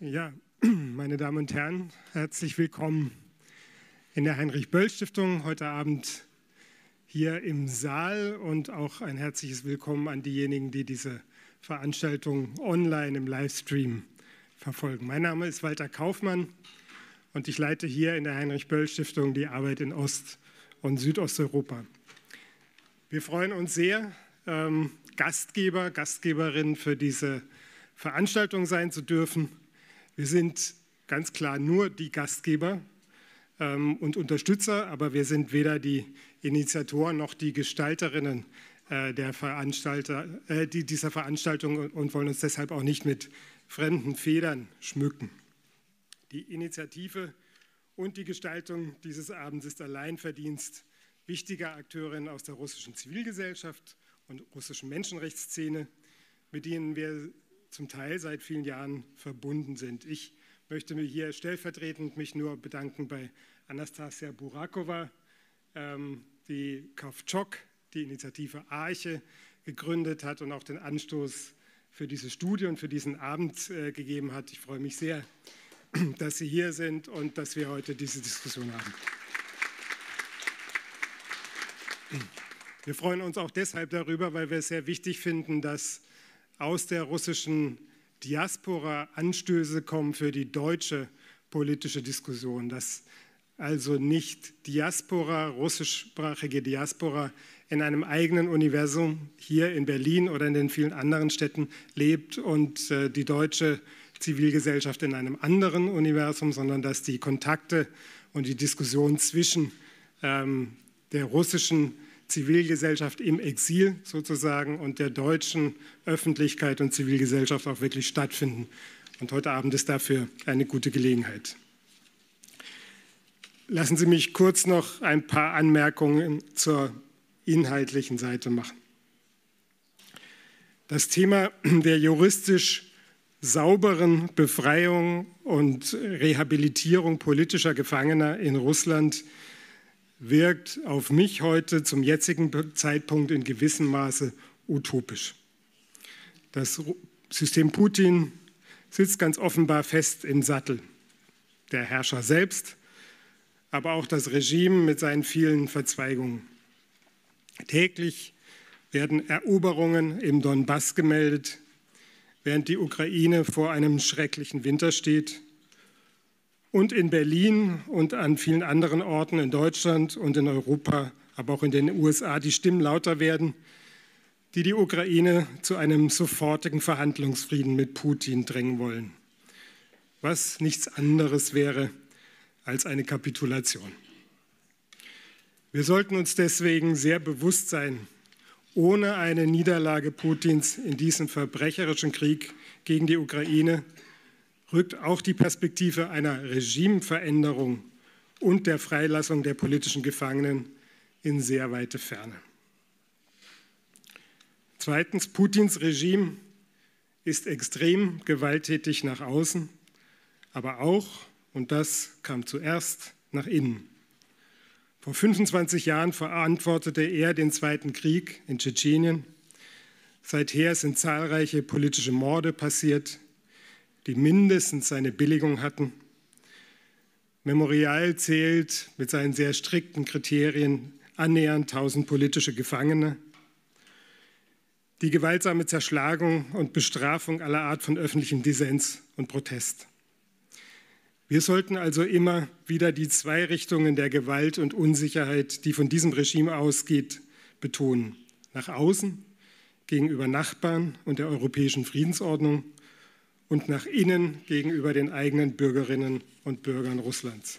Ja, meine Damen und Herren, herzlich willkommen in der Heinrich-Böll-Stiftung heute Abend hier im Saal und auch ein herzliches Willkommen an diejenigen, die diese Veranstaltung online im Livestream verfolgen. Mein Name ist Walter Kaufmann und ich leite hier in der Heinrich-Böll-Stiftung die Arbeit in Ost- und Südosteuropa. Wir freuen uns sehr, Gastgeberin für diese Veranstaltung sein zu dürfen. Wir sind ganz klar nur die Gastgeber und Unterstützer, aber wir sind weder die Initiatoren noch die Gestalterinnen dieser Veranstaltung und wollen uns deshalb auch nicht mit fremden Federn schmücken. Die Initiative und die Gestaltung dieses Abends ist allein Verdienst wichtiger Akteurinnen aus der russischen Zivilgesellschaft und russischen Menschenrechtsszene, mit denen wir zum Teil seit vielen Jahren verbunden sind. Ich möchte mich hier stellvertretend nur bedanken bei Anastasia Burakova, die Kavchok, die Initiative Arche gegründet hat und auch den Anstoß für diese Studie und für diesen Abend gegeben hat. Ich freue mich sehr, dass Sie hier sind und dass wir heute diese Diskussion haben. Wir freuen uns auch deshalb darüber, weil wir es sehr wichtig finden, dass aus der russischen Diaspora Anstöße kommen für die deutsche politische Diskussion, dass also nicht Diaspora, russischsprachige Diaspora in einem eigenen Universum hier in Berlin oder in den vielen anderen Städten lebt und die deutsche Zivilgesellschaft in einem anderen Universum, sondern dass die Kontakte und die Diskussion zwischen der russischen Zivilgesellschaft im Exil sozusagen und der deutschen Öffentlichkeit und Zivilgesellschaft auch wirklich stattfinden. Und heute Abend ist dafür eine gute Gelegenheit. Lassen Sie mich kurz noch ein paar Anmerkungen zur inhaltlichen Seite machen. Das Thema der juristisch sauberen Befreiung und Rehabilitierung politischer Gefangener in Russland wirkt auf mich heute zum jetzigen Zeitpunkt in gewissem Maße utopisch. Das System Putin sitzt ganz offenbar fest im Sattel. Der Herrscher selbst, aber auch das Regime mit seinen vielen Verzweigungen. Täglich werden Eroberungen im Donbass gemeldet, während die Ukraine vor einem schrecklichen Winter steht. Und in Berlin und an vielen anderen Orten in Deutschland und in Europa, aber auch in den USA, die Stimmen lauter werden, die die Ukraine zu einem sofortigen Verhandlungsfrieden mit Putin drängen wollen, was nichts anderes wäre als eine Kapitulation. Wir sollten uns deswegen sehr bewusst sein, ohne eine Niederlage Putins in diesem verbrecherischen Krieg gegen die Ukraine rückt auch die Perspektive einer Regimeveränderung und der Freilassung der politischen Gefangenen in sehr weite Ferne. Zweitens, Putins Regime ist extrem gewalttätig nach außen, aber auch, und das kam zuerst, nach innen. Vor 25 Jahren verantwortete er den Zweiten Krieg in Tschetschenien. Seither sind zahlreiche politische Morde passiert, die mindestens seine Billigung hatten. Memorial zählt mit seinen sehr strikten Kriterien annähernd 1000 politische Gefangene. Die gewaltsame Zerschlagung und Bestrafung aller Art von öffentlichem Dissens und Protest. Wir sollten also immer wieder die zwei Richtungen der Gewalt und Unsicherheit, die von diesem Regime ausgeht, betonen. Nach außen, gegenüber Nachbarn und der europäischen Friedensordnung, und nach innen gegenüber den eigenen Bürgerinnen und Bürgern Russlands.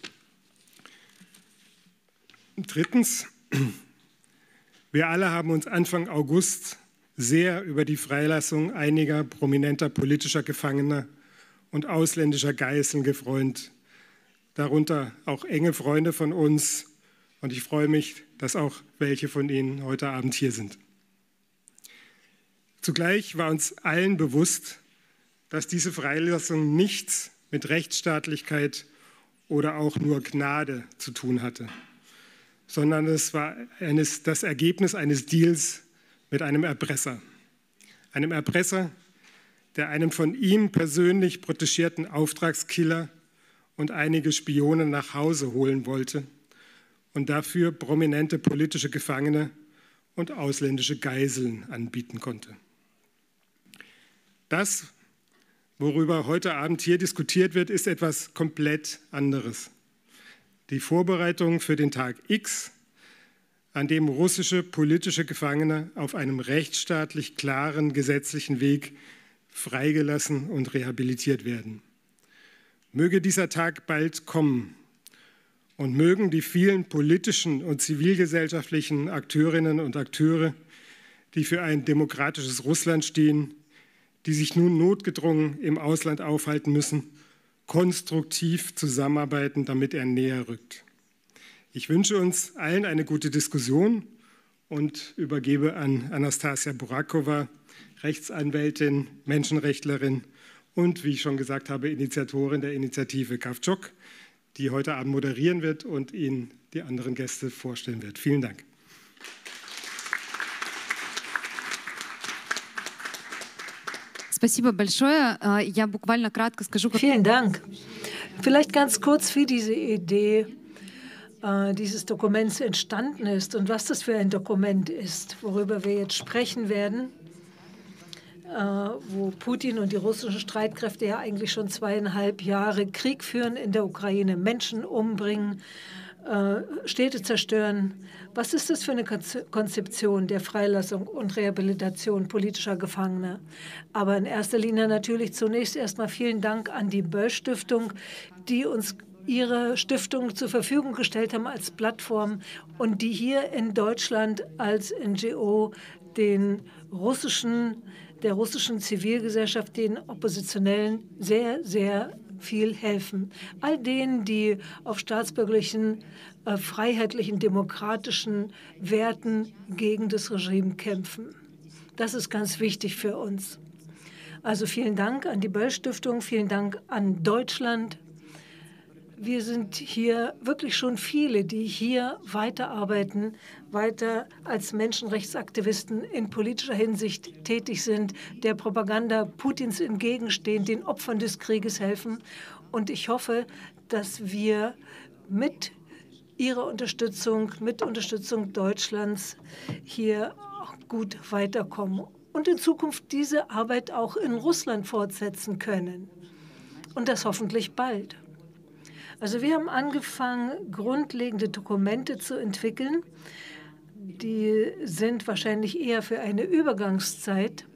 Drittens, wir alle haben uns Anfang August sehr über die Freilassung einiger prominenter politischer Gefangener und ausländischer Geiseln gefreut, darunter auch enge Freunde von uns, und ich freue mich, dass auch welche von Ihnen heute Abend hier sind. Zugleich war uns allen bewusst, dass diese Freilassung nichts mit Rechtsstaatlichkeit oder auch nur Gnade zu tun hatte, sondern es war das Ergebnis eines Deals mit einem Erpresser. Einem Erpresser, der einen von ihm persönlich protegierten Auftragskiller und einige Spione nach Hause holen wollte und dafür prominente politische Gefangene und ausländische Geiseln anbieten konnte. Das, worüber heute Abend hier diskutiert wird, ist etwas komplett anderes. Die Vorbereitung für den Tag X, an dem russische politische Gefangene auf einem rechtsstaatlich klaren gesetzlichen Weg freigelassen und rehabilitiert werden. Möge dieser Tag bald kommen und mögen die vielen politischen und zivilgesellschaftlichen Akteurinnen und Akteure, die für ein demokratisches Russland stehen, die sich nun notgedrungen im Ausland aufhalten müssen, konstruktiv zusammenarbeiten, damit er näher rückt. Ich wünsche uns allen eine gute Diskussion und übergebe an Anastasia Burakova, Rechtsanwältin, Menschenrechtlerin und, wie ich schon gesagt habe, Initiatorin der Initiative Kavchok, die heute Abend moderieren wird und Ihnen die anderen Gäste vorstellen wird. Vielen Dank. Vielen Dank. Vielleicht ganz kurz, wie diese Idee dieses Dokuments entstanden ist und was das für ein Dokument ist, worüber wir jetzt sprechen werden, wo Putin und die russischen Streitkräfte ja eigentlich schon 2,5 Jahre Krieg führen in der Ukraine, Menschen umbringen, Städte zerstören. Was ist das für eine Konzeption der Freilassung und Rehabilitation politischer Gefangener? Aber in erster Linie natürlich zunächst erstmal vielen Dank an die Böll-Stiftung, die uns ihre Stiftung zur Verfügung gestellt haben als Plattform und die hier in Deutschland als NGO der russischen Zivilgesellschaft, den Oppositionellen sehr, sehr viel helfen. All denen, die auf staatsbürgerlichen, freiheitlichen, demokratischen Werten gegen das Regime kämpfen. Das ist ganz wichtig für uns. Also vielen Dank an die Böll-Stiftung, vielen Dank an Deutschland. Wir sind hier wirklich schon viele, die hier weiterarbeiten, weiter als Menschenrechtsaktivisten in politischer Hinsicht tätig sind, der Propaganda Putins entgegenstehen, den Opfern des Krieges helfen. Und ich hoffe, dass wir mit Ihrer Unterstützung, mit Unterstützung Deutschlands hier gut weiterkommen und in Zukunft diese Arbeit auch in Russland fortsetzen können. Und das hoffentlich bald. Also wir haben angefangen, grundlegende Dokumente zu entwickeln. Die sind wahrscheinlich eher für eine Übergangszeit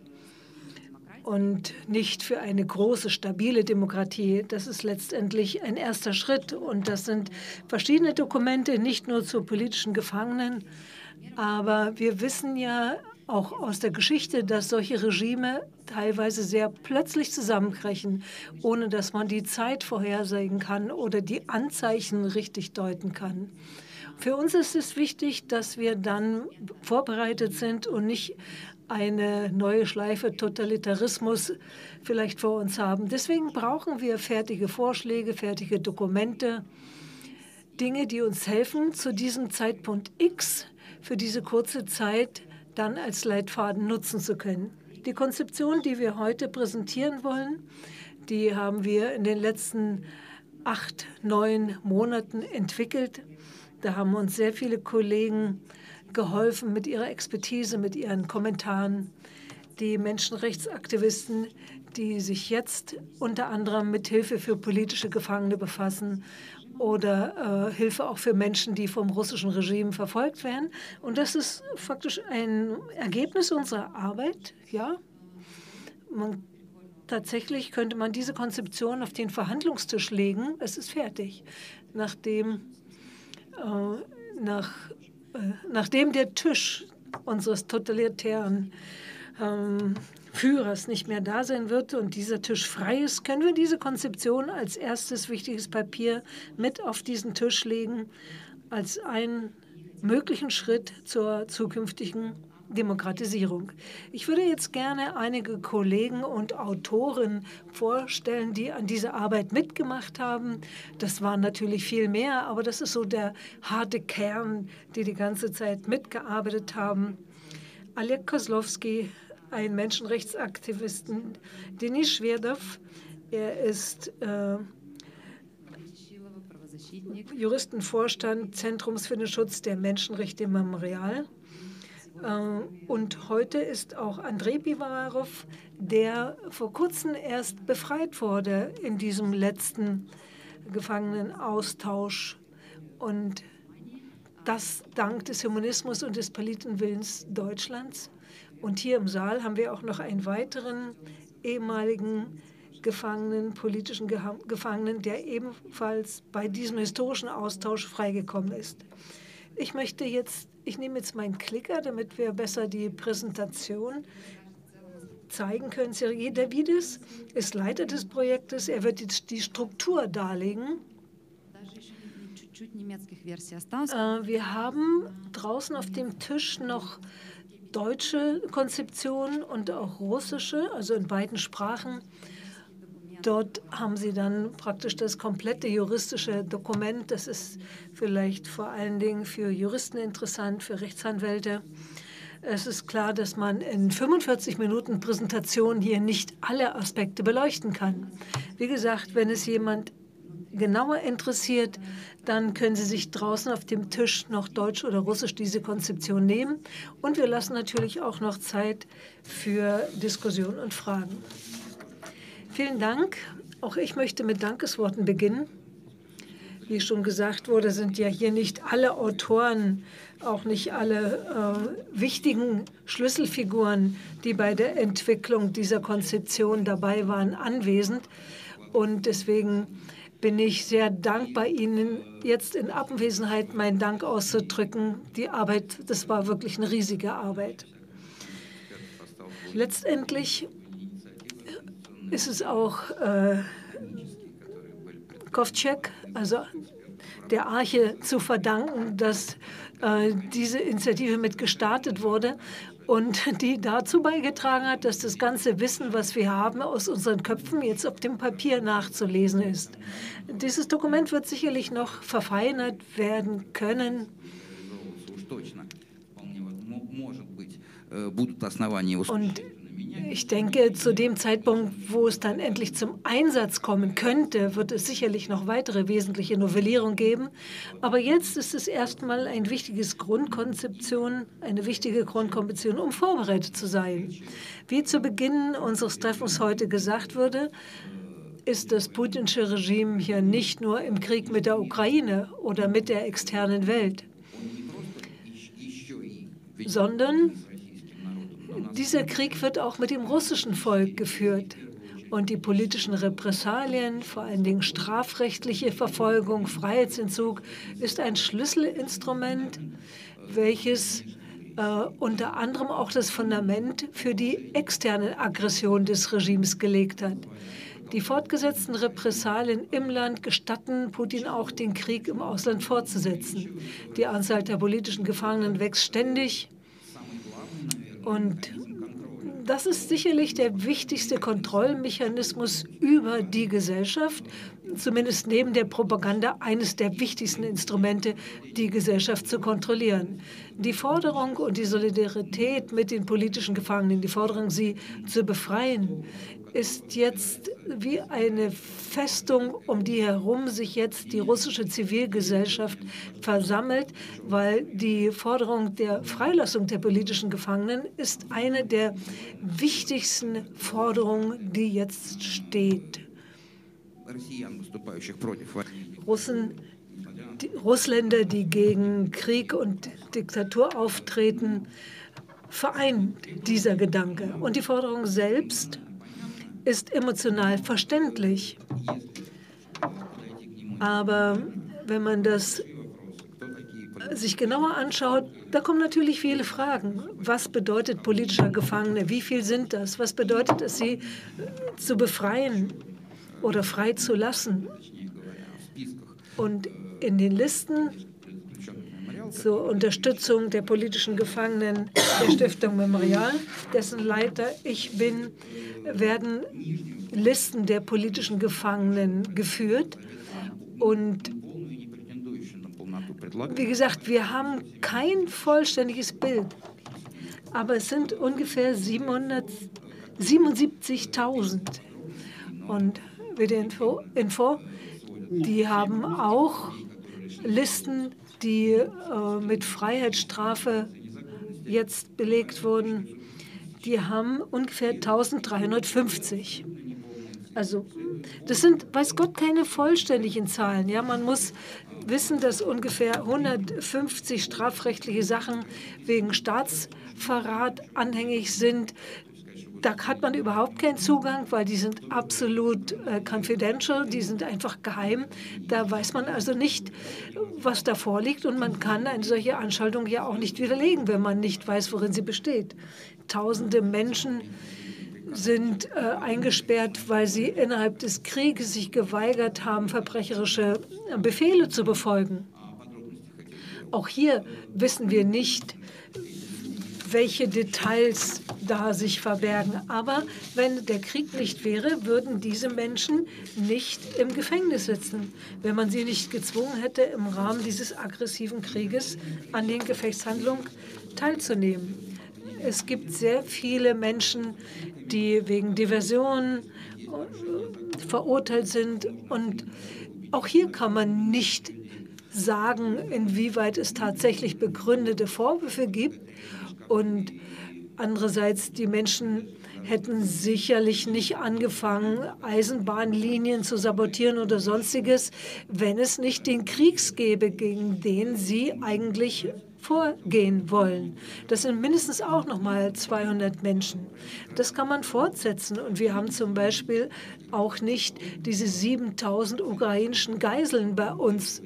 und nicht für eine große, stabile Demokratie. Das ist letztendlich ein erster Schritt. Und das sind verschiedene Dokumente, nicht nur zu politischen Gefangenen. Aber wir wissen ja auch aus der Geschichte, dass solche Regime teilweise sehr plötzlich zusammenbrechen, ohne dass man die Zeit vorhersagen kann oder die Anzeichen richtig deuten kann. Für uns ist es wichtig, dass wir dann vorbereitet sind und nicht eine neue Schleife Totalitarismus vielleicht vor uns haben. Deswegen brauchen wir fertige Vorschläge, fertige Dokumente, Dinge, die uns helfen, zu diesem Zeitpunkt X für diese kurze Zeit dann als Leitfaden nutzen zu können. Die Konzeption, die wir heute präsentieren wollen, die haben wir in den letzten 8, 9 Monaten entwickelt. Da haben uns sehr viele Kollegen geholfen mit ihrer Expertise, mit ihren Kommentaren. Die Menschenrechtsaktivisten, die sich jetzt unter anderem mit Hilfe für politische Gefangene befassen oder Hilfe auch für Menschen, die vom russischen Regime verfolgt werden. Und das ist faktisch ein Ergebnis unserer Arbeit. Ja, tatsächlich könnte man diese Konzeption auf den Verhandlungstisch legen. Es ist fertig, nachdem der Tisch unseres totalitären Führers nicht mehr da sein wird und dieser Tisch frei ist, können wir diese Konzeption als erstes wichtiges Papier mit auf diesen Tisch legen, als einen möglichen Schritt zur zukünftigen Demokratisierung. Ich würde jetzt gerne einige Kollegen und Autoren vorstellen, die an dieser Arbeit mitgemacht haben. Das waren natürlich viel mehr, aber das ist so der harte Kern, die die ganze Zeit mitgearbeitet haben. Oleg Kozlowski einen Menschenrechtsaktivisten, Denis Schwerdov. Er ist Juristenvorstand Zentrums für den Schutz der Menschenrechte im Memorial. Und heute ist auch Andrei Pivovarov, der vor kurzem erst befreit wurde in diesem letzten Gefangenenaustausch. Und das dank des Humanismus und des politischen Willens Deutschlands. Und hier im Saal haben wir auch noch einen weiteren ehemaligen Gefangenen, politischen Gefangenen, der ebenfalls bei diesem historischen Austausch freigekommen ist. Ich nehme jetzt meinen Klicker, damit wir besser die Präsentation zeigen können. Sergej Davidis ist Leiter des Projektes. Er wird jetzt die Struktur darlegen. Wir haben draußen auf dem Tisch noch deutsche Konzeptionen und auch russische, also in beiden Sprachen. Dort haben Sie dann praktisch das komplette juristische Dokument. Das ist vielleicht vor allen Dingen für Juristen interessant, für Rechtsanwälte. Es ist klar, dass man in 45 Minuten Präsentation hier nicht alle Aspekte beleuchten kann. Wie gesagt, wenn es jemand genauer interessiert, dann können Sie sich draußen auf dem Tisch noch Deutsch oder Russisch diese Konzeption nehmen. Und wir lassen natürlich auch noch Zeit für Diskussion und Fragen. Vielen Dank. Auch ich möchte mit Dankesworten beginnen. Wie schon gesagt wurde, sind ja hier nicht alle Autoren, auch nicht alle wichtigen Schlüsselfiguren, die bei der Entwicklung dieser Konzeption dabei waren, anwesend. Und deswegen bin ich sehr dankbar, Ihnen jetzt in Abwesenheit meinen Dank auszudrücken. Die Arbeit, das war wirklich eine riesige Arbeit. Letztendlich ist es auch Kovtschek, also der Arche, zu verdanken, dass diese Initiative mit gestartet wurde und die dazu beigetragen hat, dass das ganze Wissen, was wir haben, aus unseren Köpfen jetzt auf dem Papier nachzulesen ist. Dieses Dokument wird sicherlich noch verfeinert werden können. Und ich denke, zu dem Zeitpunkt, wo es dann endlich zum Einsatz kommen könnte, wird es sicherlich noch weitere wesentliche Novellierungen geben. Aber jetzt ist es erstmal eine wichtige Grundkonzeption, um vorbereitet zu sein. Wie zu Beginn unseres Treffens heute gesagt wurde, ist das putinsche Regime hier nicht nur im Krieg mit der Ukraine oder mit der externen Welt, sondern dieser Krieg wird auch mit dem russischen Volk geführt. Und die politischen Repressalien, vor allen Dingen strafrechtliche Verfolgung, Freiheitsentzug, ist ein Schlüsselinstrument, welches unter anderem auch das Fundament für die externe Aggression des Regimes gelegt hat. Die fortgesetzten Repressalien im Land gestatten Putin auch, den Krieg im Ausland fortzusetzen. Die Anzahl der politischen Gefangenen wächst ständig. Und das ist sicherlich der wichtigste Kontrollmechanismus über die Gesellschaft, zumindest neben der Propaganda eines der wichtigsten Instrumente, die Gesellschaft zu kontrollieren. Die Forderung und die Solidarität mit den politischen Gefangenen, die Forderung, sie zu befreien, ist jetzt wie eine Festung, um die herum sich jetzt die russische Zivilgesellschaft versammelt, weil die Forderung der Freilassung der politischen Gefangenen ist eine der wichtigsten Forderungen, die jetzt steht. Russländer, die gegen Krieg und Diktatur auftreten, vereint dieser Gedanke. Und die Forderung selbst ist emotional verständlich. Aber wenn man das sich genauer anschaut, da kommen natürlich viele Fragen. Was bedeutet politischer Gefangene? Wie viel sind das? Was bedeutet es, sie zu befreien oder frei zu lassen? Und in den Listen zur Unterstützung der politischen Gefangenen der Stiftung Memorial, dessen Leiter ich bin, werden Listen der politischen Gefangenen geführt. Und wie gesagt, wir haben kein vollständiges Bild. aber es sind ungefähr 777.000. Und WDInfo, die haben auch Listen, die mit Freiheitsstrafe jetzt belegt wurden. Die haben ungefähr 1350. Also das sind, weiß Gott, keine vollständigen Zahlen. Ja, man muss wissen, dass ungefähr 150 strafrechtliche Sachen wegen Staatsverrat anhängig sind. Da hat man überhaupt keinen Zugang, weil die sind absolut confidential, die sind einfach geheim. Da weiß man also nicht, was da vorliegt, und man kann eine solche Anschaltung ja auch nicht widerlegen, wenn man nicht weiß, worin sie besteht. Tausende Menschen sind eingesperrt, weil sie innerhalb des Krieges sich geweigert haben, verbrecherische Befehle zu befolgen. Auch hier wissen wir nicht, welche Details da sich verbergen. Aber wenn der Krieg nicht wäre, würden diese Menschen nicht im Gefängnis sitzen, wenn man sie nicht gezwungen hätte, im Rahmen dieses aggressiven Krieges an den Gefechtshandlungen teilzunehmen. Es gibt sehr viele Menschen, die wegen Diversion verurteilt sind. Und auch hier kann man nicht sagen, inwieweit es tatsächlich begründete Vorwürfe gibt. Und andererseits, die Menschen hätten sicherlich nicht angefangen, Eisenbahnlinien zu sabotieren oder Sonstiges, wenn es nicht den Krieg gäbe, gegen den sie eigentlich vorgehen wollen. Das sind mindestens auch noch mal 200 Menschen. Das kann man fortsetzen. Und wir haben zum Beispiel auch nicht diese 7.000 ukrainischen Geiseln bei uns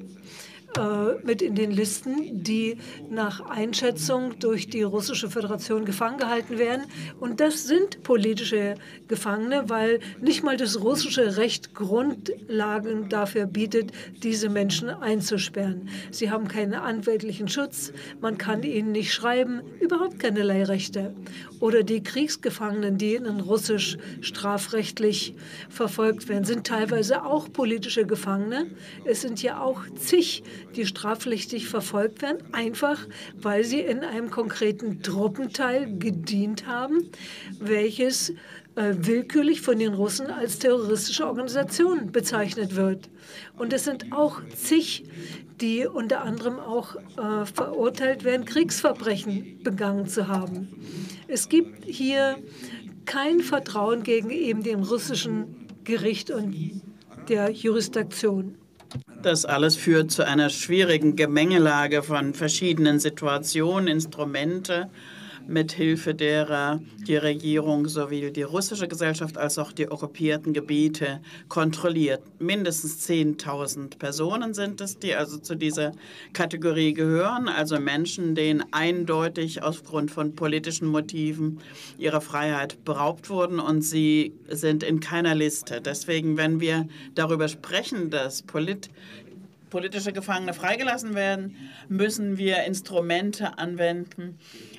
mit in den Listen, die nach Einschätzung durch die Russische Föderation gefangen gehalten werden. Und das sind politische Gefangene, weil nicht mal das russische Recht Grundlagen dafür bietet, diese Menschen einzusperren. Sie haben keinen anwältlichen Schutz, man kann ihnen nicht schreiben, überhaupt keinerlei Rechte. Oder die Kriegsgefangenen, die in Russisch strafrechtlich verfolgt werden, sind teilweise auch politische Gefangene. Es sind ja auch zig, die strafpflichtig verfolgt werden, einfach weil sie in einem konkreten Truppenteil gedient haben, welches willkürlich von den Russen als terroristische Organisation bezeichnet wird. Und es sind auch zig, die unter anderem auch verurteilt werden, Kriegsverbrechen begangen zu haben. Es gibt hier kein Vertrauen gegen eben dem russischen Gericht und der Jurisdiktion. Das alles führt zu einer schwierigen Gemengelage von verschiedenen Situationen, Instrumente, mithilfe derer die Regierung sowohl die russische Gesellschaft als auch die okkupierten Gebiete kontrolliert. Mindestens 10.000 Personen sind es, die also zu dieser Kategorie gehören, also Menschen, denen eindeutig aufgrund von politischen Motiven ihrer Freiheit beraubt wurden, und sie sind in keiner Liste. Deswegen, wenn wir darüber sprechen, dass politische Gefangene freigelassen werden, müssen wir Instrumente anwenden,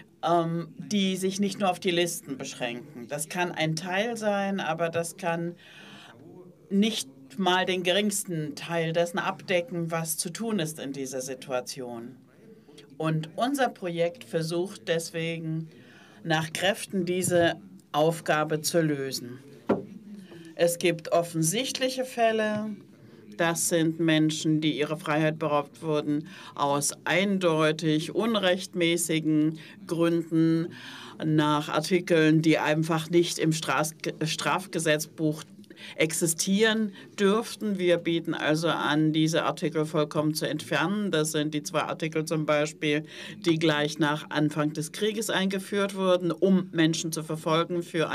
die sich nicht nur auf die Listen beschränken. Das kann ein Teil sein, aber das kann nicht mal den geringsten Teil dessen abdecken, was zu tun ist in dieser Situation. Und unser Projekt versucht deswegen nach Kräften diese Aufgabe zu lösen. Es gibt offensichtliche Fälle. Das sind Menschen, die ihrer Freiheit beraubt wurden, aus eindeutig unrechtmäßigen Gründen, nach Artikeln, die einfach nicht im Strafgesetzbuch existieren dürften. Wir bieten also an, diese Artikel vollkommen zu entfernen. Das sind die 2 Artikel zum Beispiel, die gleich nach Anfang des Krieges eingeführt wurden, um Menschen zu verfolgen für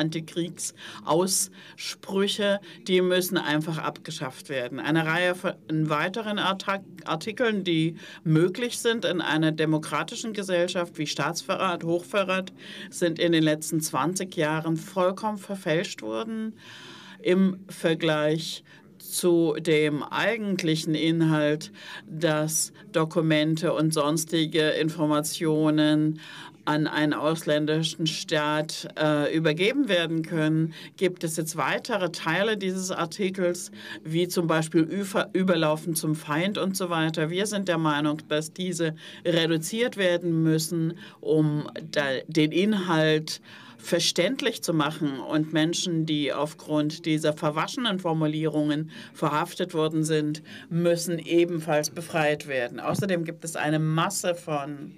Antikriegsausbrüche. Die müssen einfach abgeschafft werden. Eine Reihe von weiteren Artikeln, die möglich sind in einer demokratischen Gesellschaft, wie Staatsverrat, Hochverrat, sind in den letzten 20 Jahren vollkommen verfälscht worden im Vergleich zu dem eigentlichen Inhalt, dass Dokumente und sonstige Informationen an einen ausländischen Staat übergeben werden können, gibt es jetzt weitere Teile dieses Artikels, wie zum Beispiel Überlaufen zum Feind und so weiter. Wir sind der Meinung, dass diese reduziert werden müssen, um den Inhalt verständlich zu machen, und Menschen, die aufgrund dieser verwaschenen Formulierungen verhaftet worden sind, müssen ebenfalls befreit werden. Außerdem gibt es eine Masse von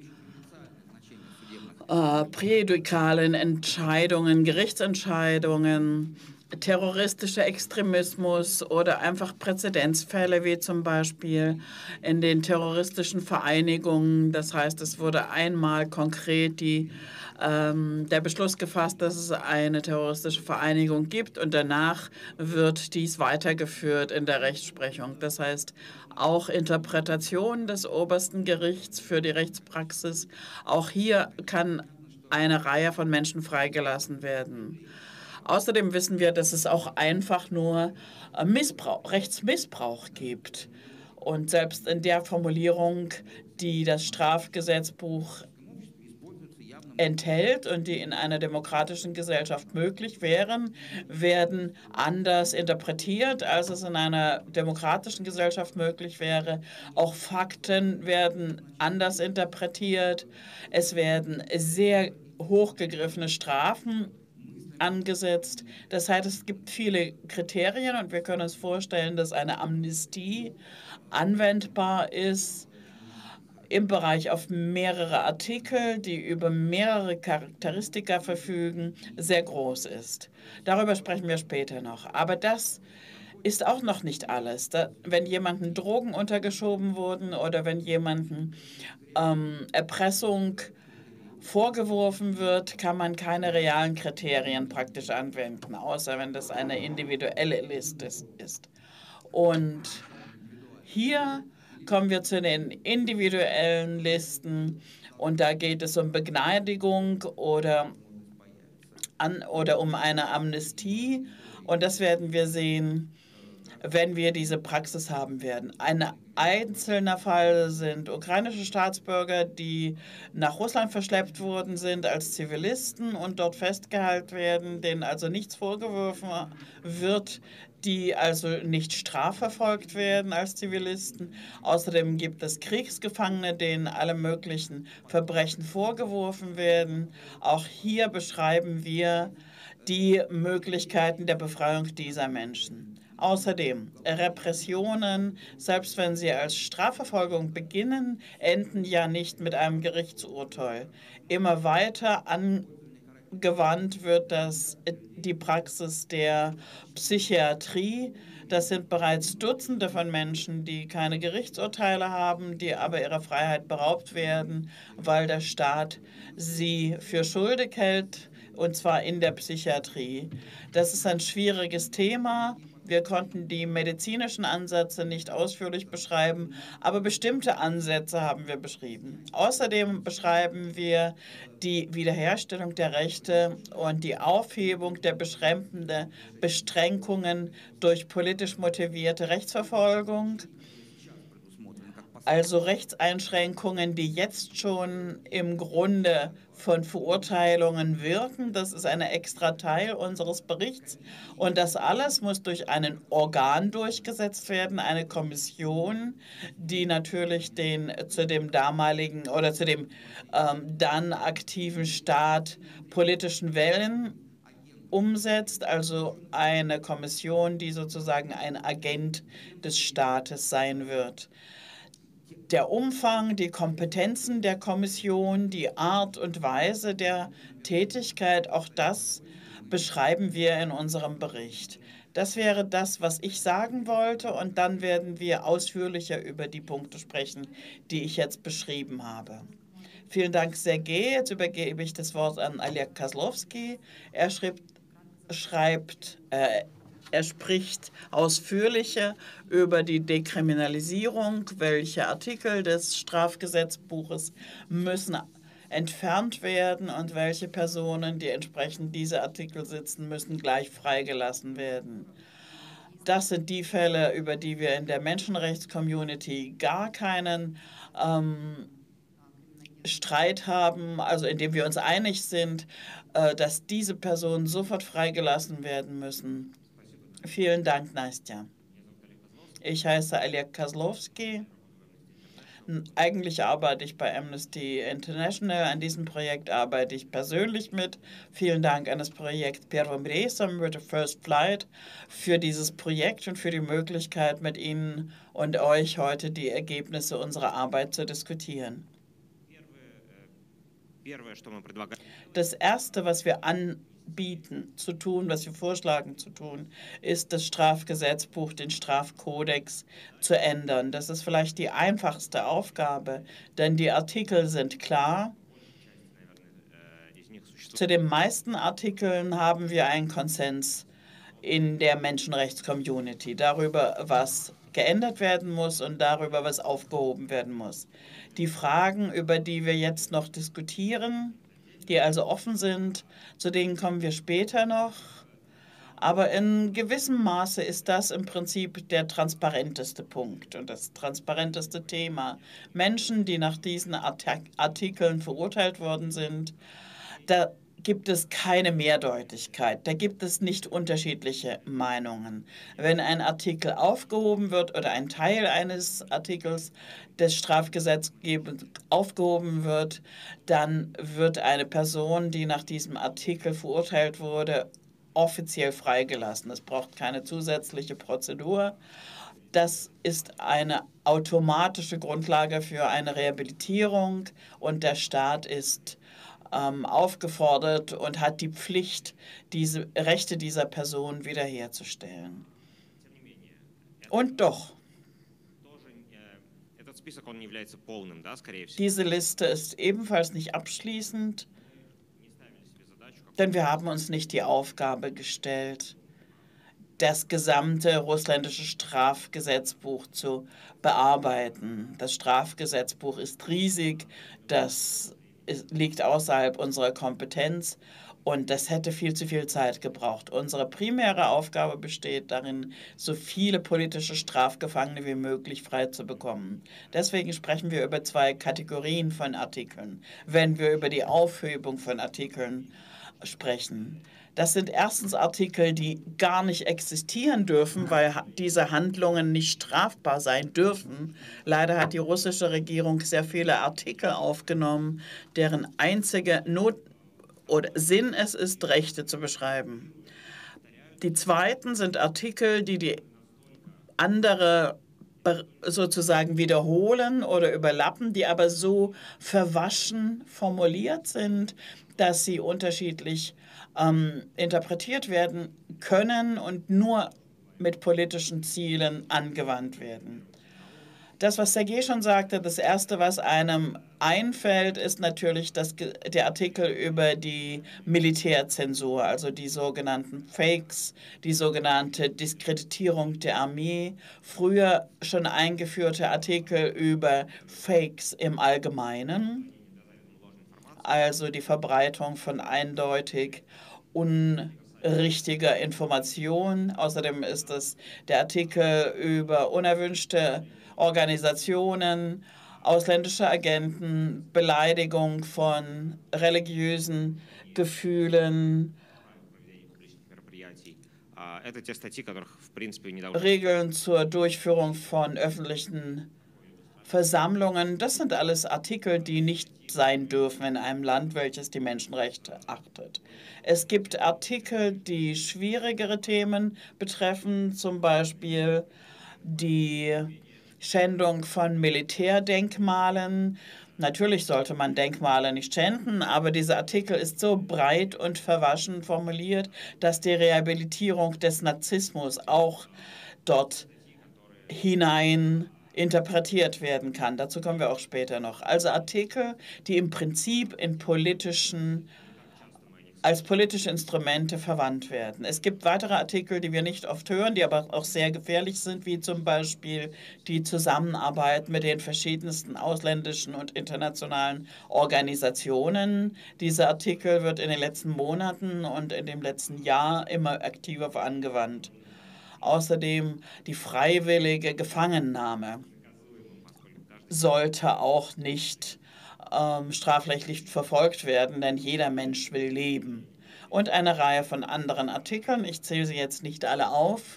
präjudikalen Entscheidungen, Gerichtsentscheidungen, terroristischer Extremismus oder einfach Präzedenzfälle, wie zum Beispiel in den terroristischen Vereinigungen. Das heißt, es wurde einmal konkret der Beschluss gefasst, dass es eine terroristische Vereinigung gibt, und danach wird dies weitergeführt in der Rechtsprechung. Das heißt, auch Interpretation des obersten Gerichts für die Rechtspraxis. Auch hier kann eine Reihe von Menschen freigelassen werden. Außerdem wissen wir, dass es auch einfach nur Rechtsmissbrauch gibt. Und selbst in der Formulierung, die das Strafgesetzbuch enthält und die in einer demokratischen Gesellschaft möglich wären, werden anders interpretiert, als es in einer demokratischen Gesellschaft möglich wäre. Auch Fakten werden anders interpretiert. Es werden sehr hochgegriffene Strafen angesetzt. Das heißt, es gibt viele Kriterien, und wir können uns vorstellen, dass eine Amnestie anwendbar ist im Bereich auf mehrere Artikel, die über mehrere Charakteristika verfügen, sehr groß ist. Darüber sprechen wir später noch. Aber das ist auch noch nicht alles. Wenn jemandem Drogen untergeschoben wurden oder wenn jemandem Erpressung vorgeworfen wird, kann man keine realen Kriterien praktisch anwenden, außer wenn das eine individuelle Liste ist. Und hier kommen wir zu den individuellen Listen, und da geht es um Begnadigung oder um eine Amnestie, und das werden wir sehen, wenn wir diese Praxis haben werden. Ein einzelner Fall sind ukrainische Staatsbürger, die nach Russland verschleppt worden sind als Zivilisten und dort festgehalten werden, denen also nichts vorgeworfen wird, die also nicht strafverfolgt werden als Zivilisten. Außerdem gibt es Kriegsgefangene, denen alle möglichen Verbrechen vorgeworfen werden. Auch hier beschreiben wir die Möglichkeiten der Befreiung dieser Menschen. Außerdem, Repressionen, selbst wenn sie als Strafverfolgung beginnen, enden ja nicht mit einem Gerichtsurteil. Immer weiter angewandt wird die Praxis der Psychiatrie. Das sind bereits Dutzende von Menschen, die keine Gerichtsurteile haben, die aber ihrer Freiheit beraubt werden, weil der Staat sie für schuldig hält, und zwar in der Psychiatrie. Das ist ein schwieriges Thema. Wir konnten die medizinischen Ansätze nicht ausführlich beschreiben, aber bestimmte Ansätze haben wir beschrieben. Außerdem beschreiben wir die Wiederherstellung der Rechte und die Aufhebung der Beschränkungen durch politisch motivierte Rechtsverfolgung. Also Rechtseinschränkungen, die jetzt schon im Grunde von Verurteilungen wirken. Das ist ein extra Teil unseres Berichts. Und das alles muss durch ein Organ durchgesetzt werden, eine Kommission, die natürlich zu dem damaligen oder zu dem dann aktiven Staat politischen Willen umsetzt, also eine Kommission, die sozusagen ein Agent des Staates sein wird. Der Umfang, die Kompetenzen der Kommission, die Art und Weise der Tätigkeit, auch das beschreiben wir in unserem Bericht. Das wäre das, was ich sagen wollte, und dann werden wir ausführlicher über die Punkte sprechen, die ich jetzt beschrieben habe. Vielen Dank, Sergej. Jetzt übergebe ich das Wort an Oleg Kozlowski. Er spricht ausführlicher über die Dekriminalisierung, welche Artikel des Strafgesetzbuches müssen entfernt werden und welche Personen, die entsprechend diese Artikel sitzen, müssen gleich freigelassen werden. Das sind die Fälle, über die wir in der Menschenrechtscommunity gar keinen Streit haben, also in dem wir uns einig sind, dass diese Personen sofort freigelassen werden müssen. Vielen Dank, Nastja. Ich heiße Oleg Kozlowski. Eigentlich arbeite ich bei Amnesty International. An diesem Projekt arbeite ich persönlich mit. Vielen Dank an das Projekt Первым рейсом with the First Flight für dieses Projekt und für die Möglichkeit, mit Ihnen und euch heute die Ergebnisse unserer Arbeit zu diskutieren. Das Erste, was wir anbieten zu tun, was wir vorschlagen zu tun, ist das Strafgesetzbuch, den Strafkodex zu ändern. Das ist vielleicht die einfachste Aufgabe, denn die Artikel sind klar. Zu den meisten Artikeln haben wir einen Konsens in der Menschenrechtscommunity darüber, was geändert werden muss und darüber, was aufgehoben werden muss. Die Fragen, über die wir jetzt noch diskutieren, die also offen sind, zu denen kommen wir später noch. Aber in gewissem Maße ist das im Prinzip der transparenteste Punkt und das transparenteste Thema. Menschen, die nach diesen Artikeln verurteilt worden sind, da gibt es keine Mehrdeutigkeit. Da gibt es nicht unterschiedliche Meinungen. Wenn ein Artikel aufgehoben wird oder ein Teil eines Artikels des Strafgesetzgebens aufgehoben wird, dann wird eine Person, die nach diesem Artikel verurteilt wurde, offiziell freigelassen. Es braucht keine zusätzliche Prozedur. Das ist eine automatische Grundlage für eine Rehabilitierung und der Staat ist aufgefordert und hat die Pflicht, diese Rechte dieser Person wiederherzustellen. Und doch, diese Liste ist ebenfalls nicht abschließend, denn wir haben uns nicht die Aufgabe gestellt, das gesamte russländische Strafgesetzbuch zu bearbeiten. Das Strafgesetzbuch ist riesig, das liegt außerhalb unserer Kompetenz und das hätte viel zu viel Zeit gebraucht. Unsere primäre Aufgabe besteht darin, so viele politische Strafgefangene wie möglich frei zu bekommen. Deswegen sprechen wir über zwei Kategorien von Artikeln, wenn wir über die Aufhebung von Artikeln sprechen. Das sind erstens Artikel, die gar nicht existieren dürfen, weil diese Handlungen nicht strafbar sein dürfen. Leider hat die russische Regierung sehr viele Artikel aufgenommen, deren einzige Sinn es ist, Rechte zu beschreiben. Die zweiten sind Artikel, die andere sozusagen wiederholen oder überlappen, die aber so verwaschen formuliert sind, dass sie unterschiedlich interpretiert werden können und nur mit politischen Zielen angewandt werden. Das, was Sergej schon sagte, das Erste, was einem einfällt, ist natürlich der Artikel über die Militärzensur, also die sogenannten Fakes, die sogenannte Diskreditierung der Armee, früher schon eingeführte Artikel über Fakes im Allgemeinen, also die Verbreitung von eindeutig unrichtiger Information. Außerdem ist es der Artikel über unerwünschte Organisationen, ausländische Agenten, Beleidigung von religiösen Gefühlen, Regeln zur Durchführung von öffentlichen Versammlungen. Das sind alles Artikel, die nicht sein dürfen in einem Land, welches die Menschenrechte achtet. Es gibt Artikel, die schwierigere Themen betreffen, zum Beispiel die Schändung von Militärdenkmalen. Natürlich sollte man Denkmale nicht schänden, aber dieser Artikel ist so breit und verwaschen formuliert, dass die Rehabilitierung des Narzissmus auch dort hinein interpretiert werden kann. Dazu kommen wir auch später noch. Also Artikel, die im Prinzip als politische Instrumente verwandt werden. Es gibt weitere Artikel, die wir nicht oft hören, die aber auch sehr gefährlich sind, wie zum Beispiel die Zusammenarbeit mit den verschiedensten ausländischen und internationalen Organisationen. Dieser Artikel wird in den letzten Monaten und in dem letzten Jahr immer aktiver angewandt. Außerdem die freiwillige Gefangennahme sollte auch nicht strafrechtlich verfolgt werden, denn jeder Mensch will leben. Und eine Reihe von anderen Artikeln, ich zähle sie jetzt nicht alle auf,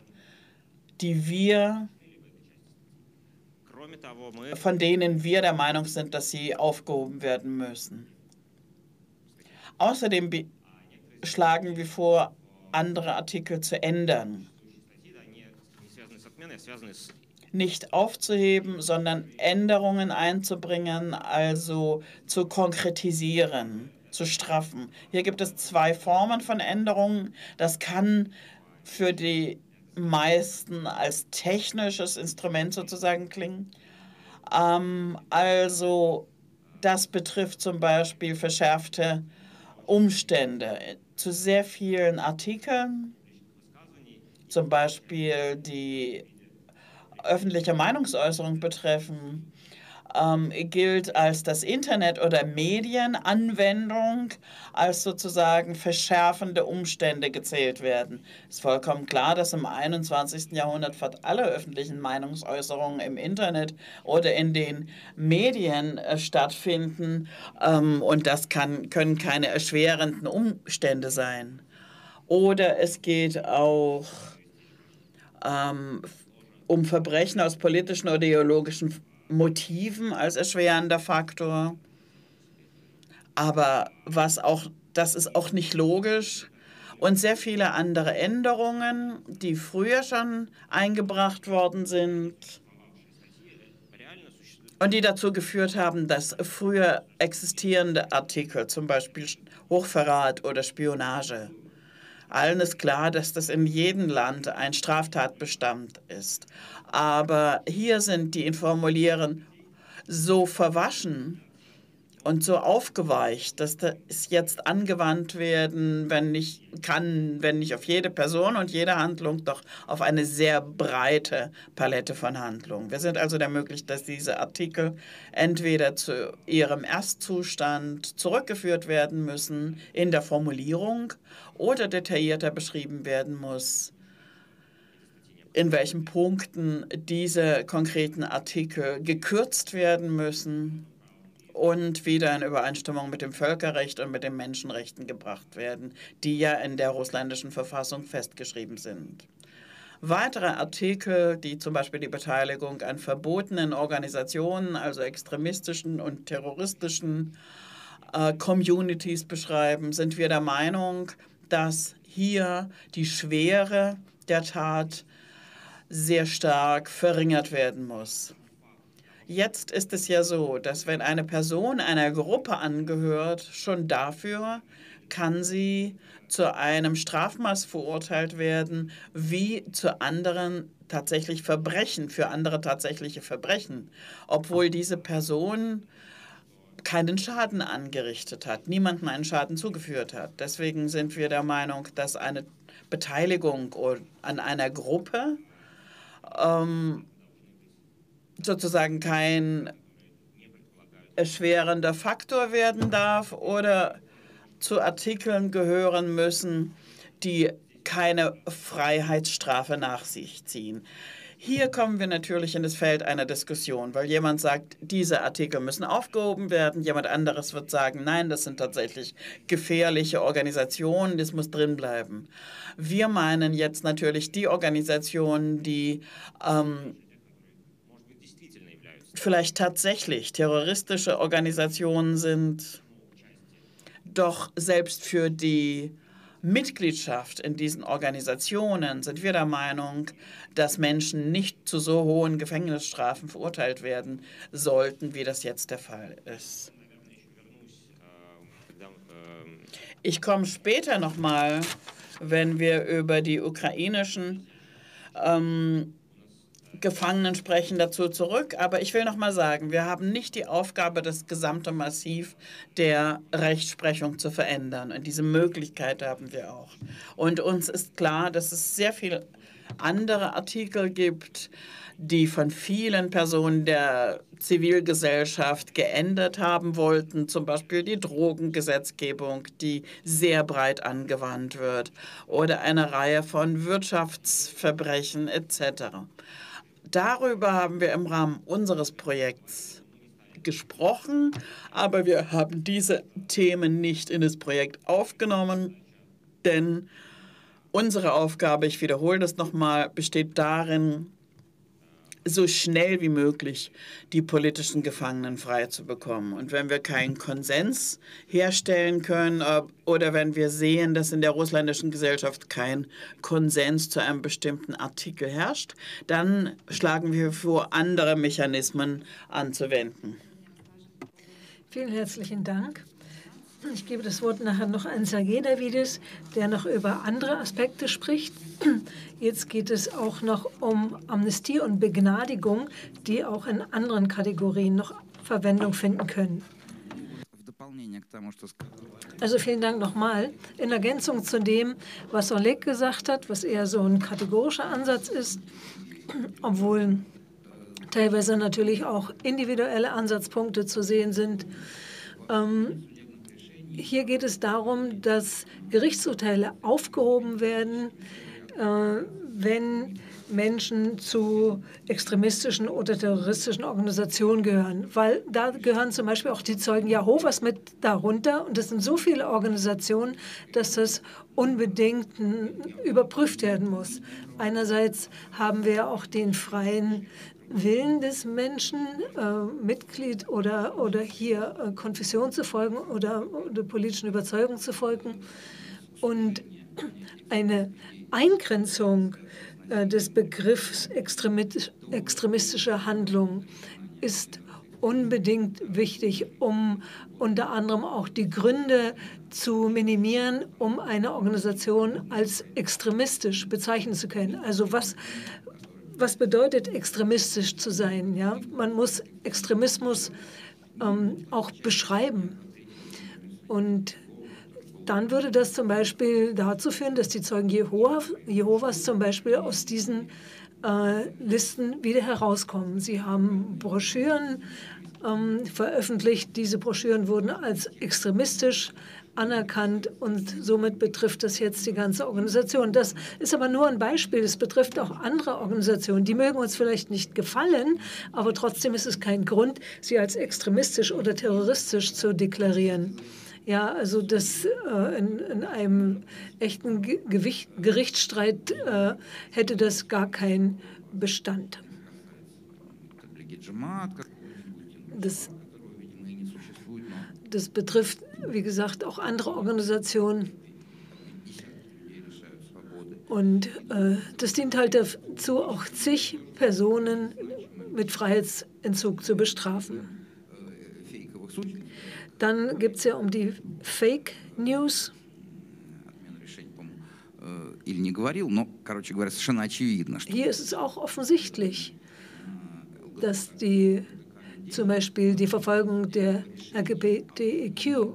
von denen wir der Meinung sind, dass sie aufgehoben werden müssen. Außerdem schlagen wir vor, andere Artikel zu ändern. Nicht aufzuheben, sondern Änderungen einzubringen, also zu konkretisieren, zu straffen. Hier gibt es zwei Formen von Änderungen. Das kann für die meisten als technisches Instrument sozusagen klingen. Also das betrifft zum Beispiel verschärfte Umstände. Zu sehr vielen Artikeln, zum Beispiel die öffentliche Meinungsäußerung betreffen, gilt als das Internet oder Medienanwendung als sozusagen verschärfende Umstände gezählt werden. Es ist vollkommen klar, dass im 21. Jahrhundert fast alle öffentlichen Meinungsäußerungen im Internet oder in den Medien stattfinden und das können keine erschwerenden Umstände sein. Oder es geht auch um Verbrechen aus politischen oder ideologischen Motiven als erschwerender Faktor. Aber das ist auch nicht logisch. Und sehr viele andere Änderungen, die früher schon eingebracht worden sind und die dazu geführt haben, dass früher existierende Artikel, zum Beispiel Hochverrat oder Spionage, allen ist klar, dass das in jedem Land ein Straftatbestand ist. Aber hier sind die in Formulieren so verwaschen und so aufgeweicht, dass das jetzt angewandt werden, wenn nicht auf jede Person und jede Handlung, doch auf eine sehr breite Palette von Handlungen. Wir sind also der Meinung, dass diese Artikel entweder zu ihrem Erstzustand zurückgeführt werden müssen in der Formulierung oder detaillierter beschrieben werden muss, in welchen Punkten diese konkreten Artikel gekürzt werden müssen und wieder in Übereinstimmung mit dem Völkerrecht und mit den Menschenrechten gebracht werden, die ja in der russländischen Verfassung festgeschrieben sind. Weitere Artikel, die zum Beispiel die Beteiligung an verbotenen Organisationen, also extremistischen und terroristischen Communities beschreiben, sind wir der Meinung, dass hier die Schwere der Tat sehr stark verringert werden muss. Jetzt ist es ja so, dass wenn eine Person einer Gruppe angehört, schon dafür kann sie zu einem Strafmaß verurteilt werden, wie zu anderen tatsächlich Verbrechen, für andere tatsächliche Verbrechen, obwohl diese Person keinen Schaden angerichtet hat, niemandem einen Schaden zugeführt hat. Deswegen sind wir der Meinung, dass eine Beteiligung an einer Gruppe sozusagen kein erschwerender Faktor werden darf oder zu Artikeln gehören müssen, die keine Freiheitsstrafe nach sich ziehen. Hier kommen wir natürlich in das Feld einer Diskussion, weil jemand sagt, diese Artikel müssen aufgehoben werden, jemand anderes wird sagen, nein, das sind tatsächlich gefährliche Organisationen, das muss drin bleiben. Wir meinen jetzt natürlich die Organisationen, die vielleicht tatsächlich terroristische Organisationen sind, doch selbst für die Mitgliedschaft in diesen Organisationen sind wir der Meinung, dass Menschen nicht zu so hohen Gefängnisstrafen verurteilt werden sollten, wie das jetzt der Fall ist. Ich komme später nochmal, wenn wir über die ukrainischen Gefangenen sprechen, dazu zurück. Aber ich will noch mal sagen, wir haben nicht die Aufgabe, das gesamte Massiv der Rechtsprechung zu verändern. Und diese Möglichkeit haben wir auch. Und uns ist klar, dass es sehr viele andere Artikel gibt, die von vielen Personen der Zivilgesellschaft geändert haben wollten, zum Beispiel die Drogengesetzgebung, die sehr breit angewandt wird, oder eine Reihe von Wirtschaftsverbrechen etc. Darüber haben wir im Rahmen unseres Projekts gesprochen, aber wir haben diese Themen nicht in das Projekt aufgenommen, denn unsere Aufgabe, ich wiederhole das nochmal, besteht darin, so schnell wie möglich die politischen Gefangenen frei zu bekommen. Und wenn wir keinen Konsens herstellen können oder wenn wir sehen, dass in der russländischen Gesellschaft kein Konsens zu einem bestimmten Artikel herrscht, dann schlagen wir vor, andere Mechanismen anzuwenden. Vielen herzlichen Dank. Ich gebe das Wort nachher noch an Sergej Davidis, der noch über andere Aspekte spricht. Jetzt geht es auch noch um Amnestie und Begnadigung, die auch in anderen Kategorien noch Verwendung finden können. Also vielen Dank nochmal. In Ergänzung zu dem, was Oleg gesagt hat, was eher so ein kategorischer Ansatz ist, obwohl teilweise natürlich auch individuelle Ansatzpunkte zu sehen sind. Hier geht es darum, dass Gerichtsurteile aufgehoben werden, wenn Menschen zu extremistischen oder terroristischen Organisationen gehören. Weil da gehören zum Beispiel auch die Zeugen Jehovas mit darunter. Und das sind so viele Organisationen, dass das unbedingt überprüft werden muss. Einerseits haben wir auch den freien Willen des Menschen, Mitglied oder hier Konfession zu folgen oder politischen Überzeugung zu folgen. Und eine Eingrenzung des Begriffs extremistische Handlung ist unbedingt wichtig, um unter anderem auch die Gründe zu minimieren, um eine Organisation als extremistisch bezeichnen zu können. Also was bedeutet extremistisch zu sein? Ja? Man muss Extremismus auch beschreiben. Und dann würde das zum Beispiel dazu führen, dass die Zeugen Jehovas zum Beispiel aus diesen Listen wieder herauskommen. Sie haben Broschüren veröffentlicht. Diese Broschüren wurden als extremistisch anerkannt und somit betrifft das jetzt die ganze Organisation. Das ist aber nur ein Beispiel. Es betrifft auch andere Organisationen. Die mögen uns vielleicht nicht gefallen, aber trotzdem ist es kein Grund, sie als extremistisch oder terroristisch zu deklarieren. Ja, also das in einem echten Gerichtsstreit hätte das gar keinen Bestand. Das betrifft, wie gesagt, auch andere Organisationen. Und das dient halt dazu, auch zig Personen mit Freiheitsentzug zu bestrafen. Dann gibt es ja um die Fake News. Hier ist es auch offensichtlich, dass zum Beispiel die Verfolgung der LGBTIQ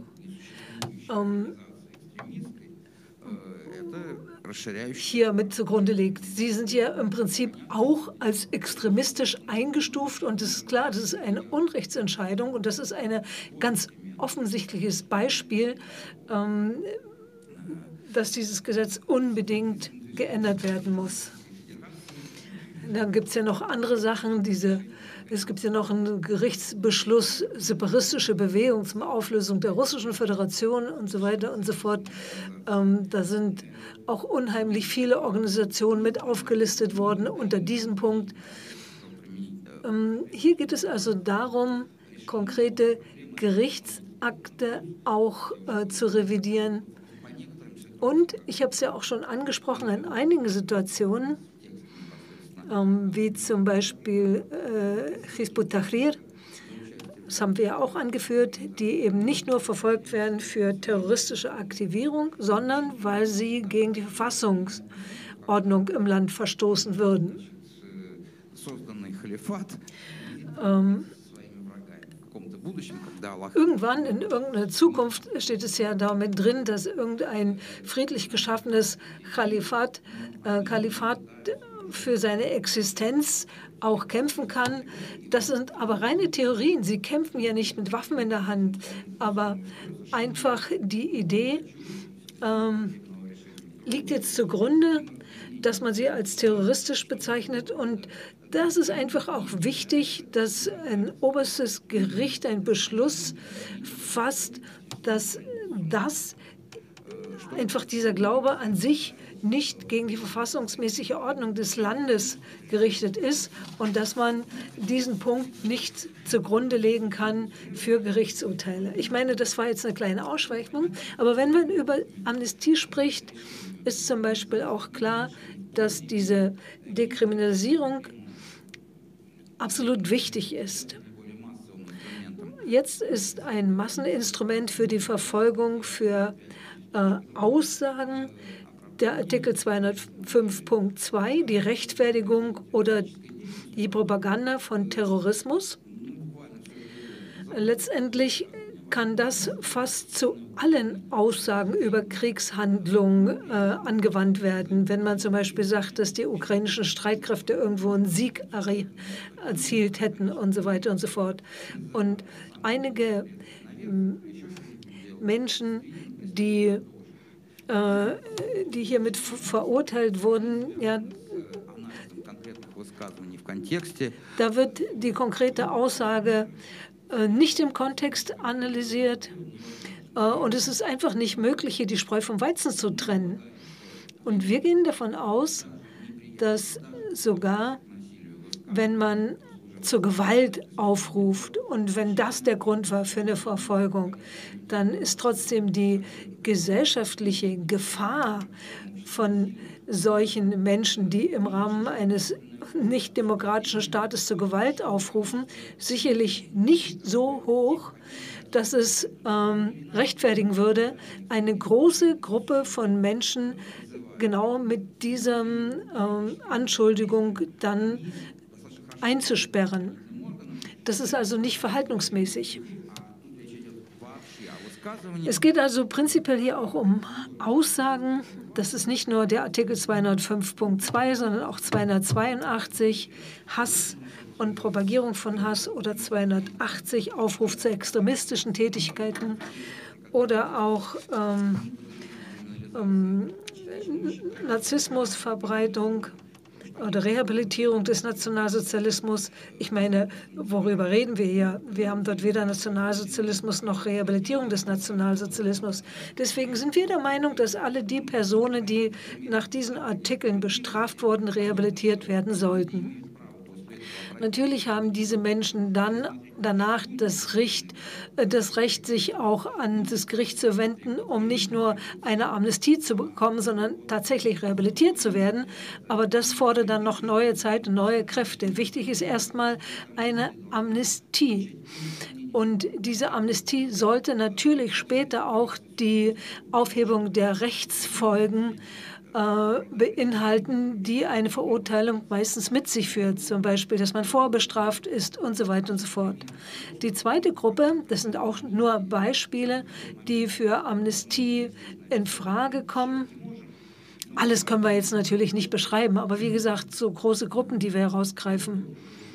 hier mit zugrunde liegt. Sie sind ja im Prinzip auch als extremistisch eingestuft und es ist klar, das ist eine Unrechtsentscheidung und das ist ein ganz offensichtliches Beispiel, dass dieses Gesetz unbedingt geändert werden muss. Dann gibt es ja noch andere Sachen, es gibt ja noch einen Gerichtsbeschluss, separatistische Bewegung zum Auflösung der Russischen Föderation und so weiter und so fort. Da sind auch unheimlich viele Organisationen mit aufgelistet worden unter diesem Punkt. Hier geht es also darum, konkrete Gerichtsakte auch zu revidieren. Und ich habe es ja auch schon angesprochen, in einigen Situationen, wie zum Beispiel Hizb ut-Tahrir, das haben wir ja auch angeführt, die eben nicht nur verfolgt werden für terroristische Aktivierung, sondern weil sie gegen die Verfassungsordnung im Land verstoßen würden. Irgendwann in irgendeiner Zukunft steht es ja damit drin, dass irgendein friedlich geschaffenes Kalifat für seine Existenz auch kämpfen kann. Das sind aber reine Theorien. Sie kämpfen ja nicht mit Waffen in der Hand, aber einfach die Idee liegt jetzt zugrunde, dass man sie als terroristisch bezeichnet und Das ist einfach auch wichtig, dass ein oberstes Gericht einen Beschluss fasst, dass das einfach dieser Glaube an sich nicht gegen die verfassungsmäßige Ordnung des Landes gerichtet ist und dass man diesen Punkt nicht zugrunde legen kann für Gerichtsurteile. Ich meine, das war jetzt eine kleine Ausschweifung, aber wenn man über Amnestie spricht, ist zum Beispiel auch klar, dass diese Dekriminalisierung absolut wichtig ist. Jetzt ist ein Masseninstrument für die Verfolgung für Aussagen der Artikel 205.2, die Rechtfertigung oder die Propaganda von Terrorismus. Letztendlich kann das fast zu allen Aussagen über Kriegshandlungen angewandt werden. Wenn man zum Beispiel sagt, dass die ukrainischen Streitkräfte irgendwo einen Sieg erzielt hätten und so weiter und so fort. Und einige Menschen, die hiermit verurteilt wurden, ja, da wird die konkrete Aussage nicht im Kontext analysiert und es ist einfach nicht möglich, hier die Spreu vom Weizen zu trennen. Und wir gehen davon aus, dass sogar, wenn man zur Gewalt aufruft und wenn das der Grund war für eine Verfolgung, dann ist trotzdem die gesellschaftliche Gefahr von solchen Menschen, die im Rahmen eines nicht demokratischen Staates zur Gewalt aufrufen, sicherlich nicht so hoch, dass es rechtfertigen würde, eine große Gruppe von Menschen genau mit dieser Anschuldigung dann einzusperren. Das ist also nicht verhaltensmäßig. Es geht also prinzipiell hier auch um Aussagen. Das ist nicht nur der Artikel 205.2, sondern auch 282, Hass und Propagierung von Hass, oder 280, Aufruf zu extremistischen Tätigkeiten, oder auch Narzissmusverbreitung oder Rehabilitierung des Nationalsozialismus. Ich meine, worüber reden wir hier? Wir haben dort weder Nationalsozialismus noch Rehabilitierung des Nationalsozialismus. Deswegen sind wir der Meinung, dass alle die Personen, die nach diesen Artikeln bestraft wurden, rehabilitiert werden sollten. Natürlich haben diese Menschen dann danach das Recht, sich auch an das Gericht zu wenden, um nicht nur eine Amnestie zu bekommen, sondern tatsächlich rehabilitiert zu werden. Aber das fordert dann noch neue Zeit und neue Kräfte. Wichtig ist erstmal eine Amnestie. Und diese Amnestie sollte natürlich später auch die Aufhebung der Rechtsfolgen beinhalten, die eine Verurteilung meistens mit sich führt, zum Beispiel, dass man vorbestraft ist und so weiter und so fort. Die zweite Gruppe, das sind auch nur Beispiele, die für Amnestie in Frage kommen. Alles können wir jetzt natürlich nicht beschreiben, aber wie gesagt, so große Gruppen, die wir herausgreifen.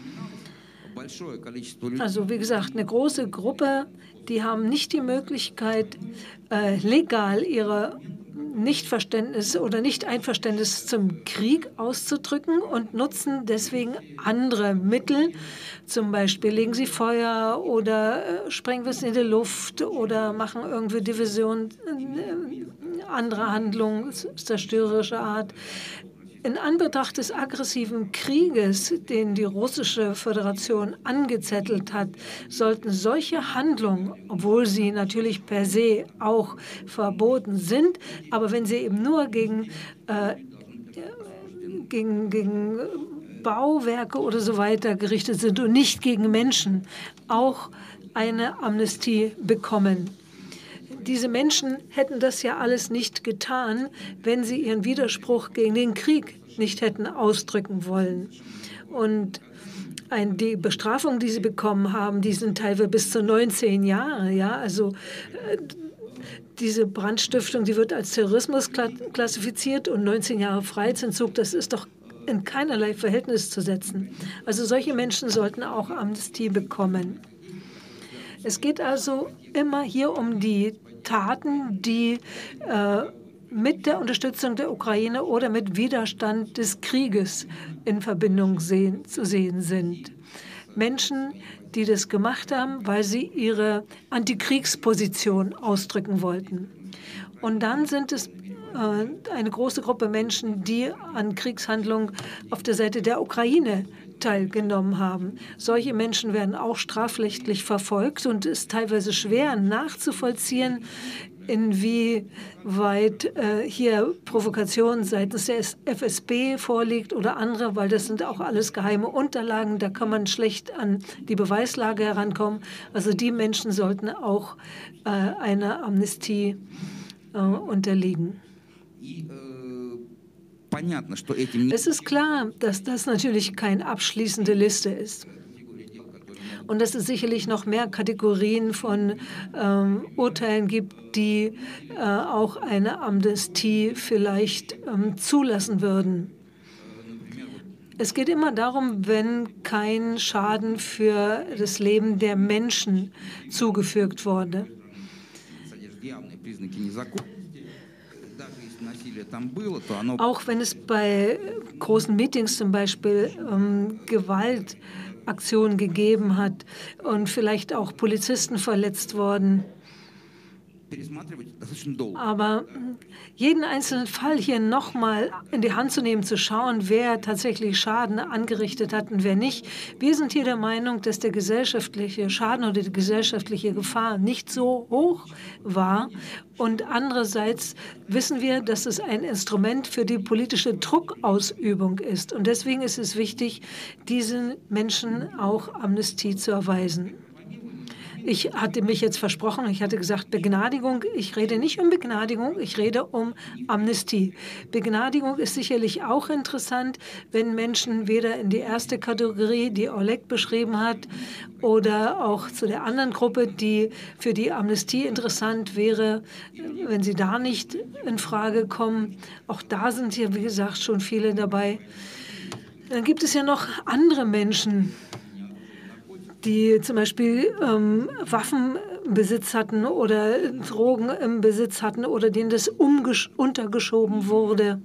Also wie gesagt, eine große Gruppe, die haben nicht die Möglichkeit, legal ihre Nichtverständnis oder Nicht-Einverständnis zum Krieg auszudrücken und nutzen deswegen andere Mittel. Zum Beispiel legen sie Feuer oder sprengen was in die Luft oder machen irgendwie Division, andere Handlungen zerstörerischer Art. In Anbetracht des aggressiven Krieges, den die russische Föderation angezettelt hat, sollten solche Handlungen, obwohl sie natürlich per se auch verboten sind, aber wenn sie eben nur gegen Bauwerke oder so weiter gerichtet sind und nicht gegen Menschen, auch eine Amnestie bekommen. Diese Menschen hätten das ja alles nicht getan, wenn sie ihren Widerspruch gegen den Krieg nicht hätten ausdrücken wollen. Und die Bestrafungen, die sie bekommen haben, die sind teilweise bis zu 19 Jahre. Ja? Also diese Brandstiftung, die wird als Terrorismus klassifiziert und 19 Jahre Freiheitsentzug, das ist doch in keinerlei Verhältnis zu setzen. Also solche Menschen sollten auch Amnestie bekommen. Es geht also immer hier um die Taten, die mit der Unterstützung der Ukraine oder mit Widerstand des Krieges in Verbindung zu sehen sind. Menschen, die das gemacht haben, weil sie ihre Antikriegsposition ausdrücken wollten. Und dann sind es eine große Gruppe Menschen, die an Kriegshandlungen auf der Seite der Ukraine teilgenommen haben. Solche Menschen werden auch strafrechtlich verfolgt und es ist teilweise schwer nachzuvollziehen, inwieweit hier Provokation seitens der FSB vorliegt oder andere, weil das sind auch alles geheime Unterlagen. Da kann man schlecht an die Beweislage herankommen. Also die Menschen sollten auch einer Amnestie unterliegen. Es ist klar, dass das natürlich keine abschließende Liste ist und dass es sicherlich noch mehr Kategorien von Urteilen gibt, die auch eine Amnestie vielleicht zulassen würden. Es geht immer darum, wenn kein Schaden für das Leben der Menschen zugefügt wurde. Auch wenn es bei großen Meetings zum Beispiel Gewaltaktionen gegeben hat und vielleicht auch Polizisten verletzt worden. Aber jeden einzelnen Fall hier nochmal in die Hand zu nehmen, zu schauen, wer tatsächlich Schaden angerichtet hat und wer nicht. Wir sind hier der Meinung, dass der gesellschaftliche Schaden oder die gesellschaftliche Gefahr nicht so hoch war. Und andererseits wissen wir, dass es ein Instrument für die politische Druckausübung ist. Und deswegen ist es wichtig, diesen Menschen auch Amnestie zu erweisen. Ich hatte mich jetzt versprochen, ich hatte gesagt Begnadigung. Ich rede nicht um Begnadigung, ich rede um Amnestie. Begnadigung ist sicherlich auch interessant, wenn Menschen weder in die erste Kategorie, die Oleg beschrieben hat, oder auch zu der anderen Gruppe, die für die Amnestie interessant wäre, wenn sie da nicht in Frage kommen. Auch da sind hier, wie gesagt, schon viele dabei. Dann gibt es ja noch andere Menschen, die zum Beispiel Waffen im Besitz hatten oder Drogen im Besitz hatten oder denen das untergeschoben wurde.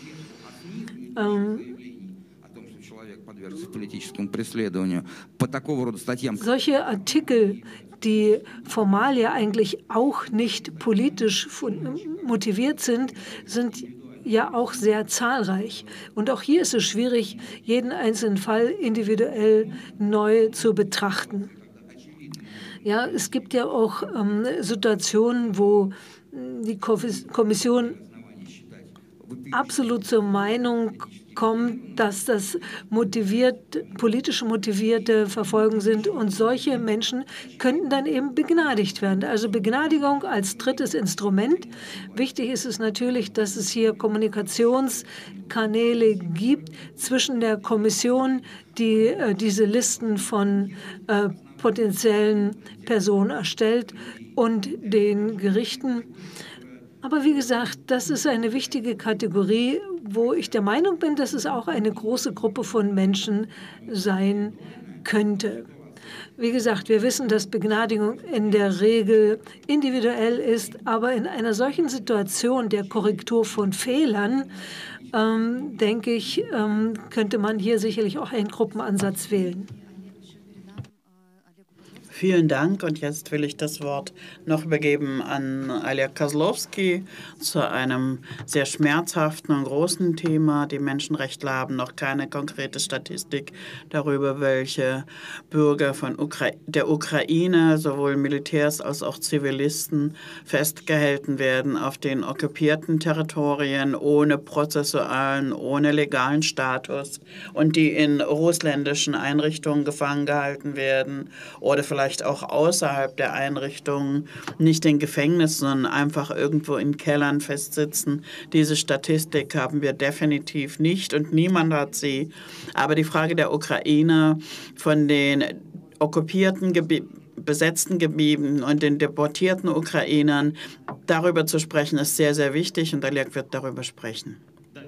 Solche Artikel, die formal ja eigentlich auch nicht politisch motiviert sind, sind ja auch sehr zahlreich. Und auch hier ist es schwierig, jeden einzelnen Fall individuell neu zu betrachten. Ja, es gibt ja auch Situationen, wo die Kommission absolut zur Meinung kommt, dass das politisch motivierte Verfolgung sind. Und solche Menschen könnten dann eben begnadigt werden. Also Begnadigung als drittes Instrument. Wichtig ist es natürlich, dass es hier Kommunikationskanäle gibt zwischen der Kommission, die diese Listen von potenziellen Personen erstellt, und den Gerichten. Aber wie gesagt, das ist eine wichtige Kategorie, wo ich der Meinung bin, dass es auch eine große Gruppe von Menschen sein könnte. Wie gesagt, wir wissen, dass Begnadigung in der Regel individuell ist, aber in einer solchen Situation der Korrektur von Fehlern, denke ich, könnte man hier sicherlich auch einen Gruppenansatz wählen. Vielen Dank. Und jetzt will ich das Wort noch übergeben an Oleg Kozlowski zu einem sehr schmerzhaften und großen Thema. Die Menschenrechtler haben noch keine konkrete Statistik darüber, welche Bürger von der Ukraine, sowohl Militärs als auch Zivilisten, festgehalten werden auf den okkupierten Territorien ohne prozessualen, ohne legalen Status und die in russländischen Einrichtungen gefangen gehalten werden oder vielleicht auch außerhalb der Einrichtungen, nicht in Gefängnissen, sondern einfach irgendwo in Kellern festsitzen. Diese Statistik haben wir definitiv nicht und niemand hat sie. Aber die Frage der Ukraine von den okkupierten besetzten Gebieten und den deportierten Ukrainern, darüber zu sprechen, ist sehr, sehr wichtig und Oleg wird darüber sprechen.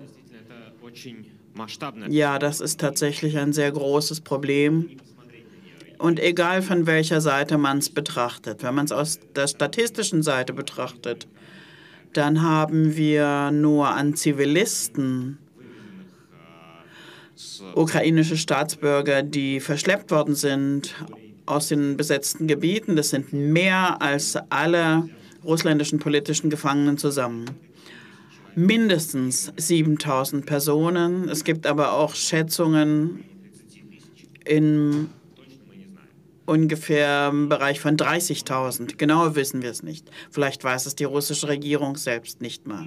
Ja, das ist tatsächlich ein sehr großes Problem. Und egal von welcher Seite man es betrachtet, wenn man es aus der statistischen Seite betrachtet, dann haben wir nur an Zivilisten, ukrainische Staatsbürger, die verschleppt worden sind aus den besetzten Gebieten. Das sind mehr als alle russländischen politischen Gefangenen zusammen. Mindestens 7.000 Personen. Es gibt aber auch Schätzungen im ungefähr im Bereich von 30.000. Genau wissen wir es nicht. Vielleicht weiß es die russische Regierung selbst nicht mal.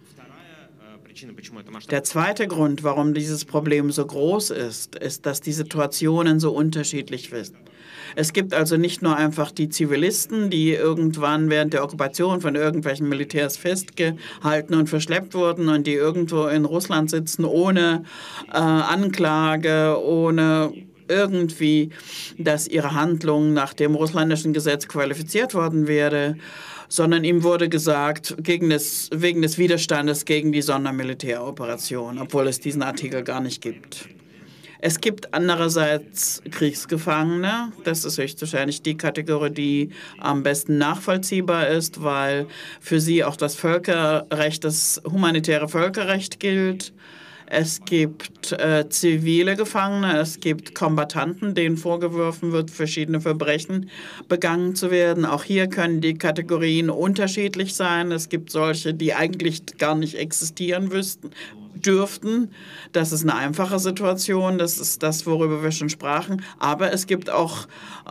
Der zweite Grund, warum dieses Problem so groß ist, ist, dass die Situationen so unterschiedlich sind. Es gibt also nicht nur einfach die Zivilisten, die irgendwann während der Okkupation von irgendwelchen Militärs festgehalten und verschleppt wurden und die irgendwo in Russland sitzen ohne Anklage, ohne irgendwie, dass ihre Handlung nach dem russländischen Gesetz qualifiziert worden wäre, sondern ihm wurde gesagt, wegen des Widerstandes gegen die Sondermilitäroperation, obwohl es diesen Artikel gar nicht gibt. Es gibt andererseits Kriegsgefangene. Das ist höchstwahrscheinlich die Kategorie, die am besten nachvollziehbar ist, weil für sie auch das Völkerrecht, das humanitäre Völkerrecht gilt. Es gibt zivile Gefangene, es gibt Kombattanten, denen vorgeworfen wird, verschiedene Verbrechen begangen zu werden. Auch hier können die Kategorien unterschiedlich sein. Es gibt solche, die eigentlich gar nicht existieren dürften. Das ist eine einfache Situation, das ist das, worüber wir schon sprachen. Aber es gibt auch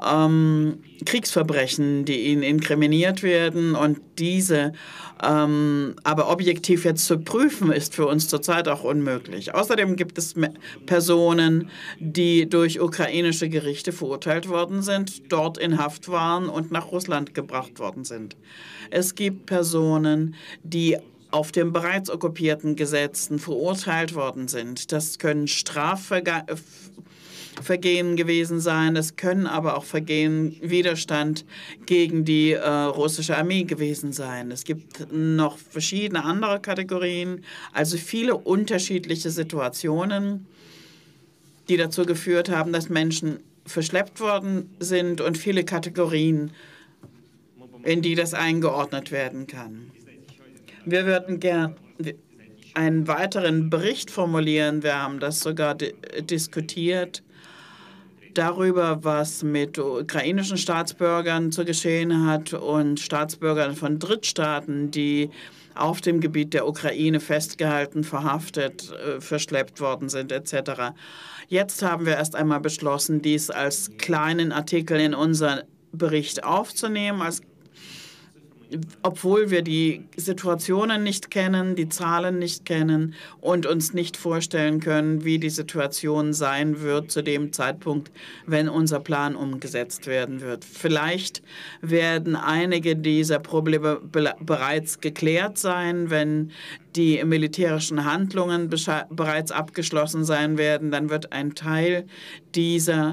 Kriegsverbrechen, die ihnen inkriminiert werden und diese aber objektiv jetzt zu prüfen, ist für uns zurzeit auch unmöglich. Außerdem gibt es Personen, die durch ukrainische Gerichte verurteilt worden sind, dort in Haft waren und nach Russland gebracht worden sind. Es gibt Personen, die auf den bereits okkupierten Gesetzen verurteilt worden sind. Das können Strafvergehen gewesen sein, es können aber auch Vergehen, Widerstand gegen die russische Armee gewesen sein. Es gibt noch verschiedene andere Kategorien, also viele unterschiedliche Situationen, die dazu geführt haben, dass Menschen verschleppt worden sind und viele Kategorien, in die das eingeordnet werden kann. Wir würden gern einen weiteren Bericht formulieren. Wir haben das sogar diskutiert darüber, was mit ukrainischen Staatsbürgern zu geschehen hat und Staatsbürgern von Drittstaaten, die auf dem Gebiet der Ukraine festgehalten, verhaftet, verschleppt worden sind, etc. Jetzt haben wir erst einmal beschlossen, dies als kleinen Artikel in unseren Bericht aufzunehmen, obwohl wir die Situationen nicht kennen, die Zahlen nicht kennen und uns nicht vorstellen können, wie die Situation sein wird zu dem Zeitpunkt, wenn unser Plan umgesetzt werden wird. Vielleicht werden einige dieser Probleme bereits geklärt sein, wenn die militärischen Handlungen bereits abgeschlossen sein werden, dann wird ein Teil dieser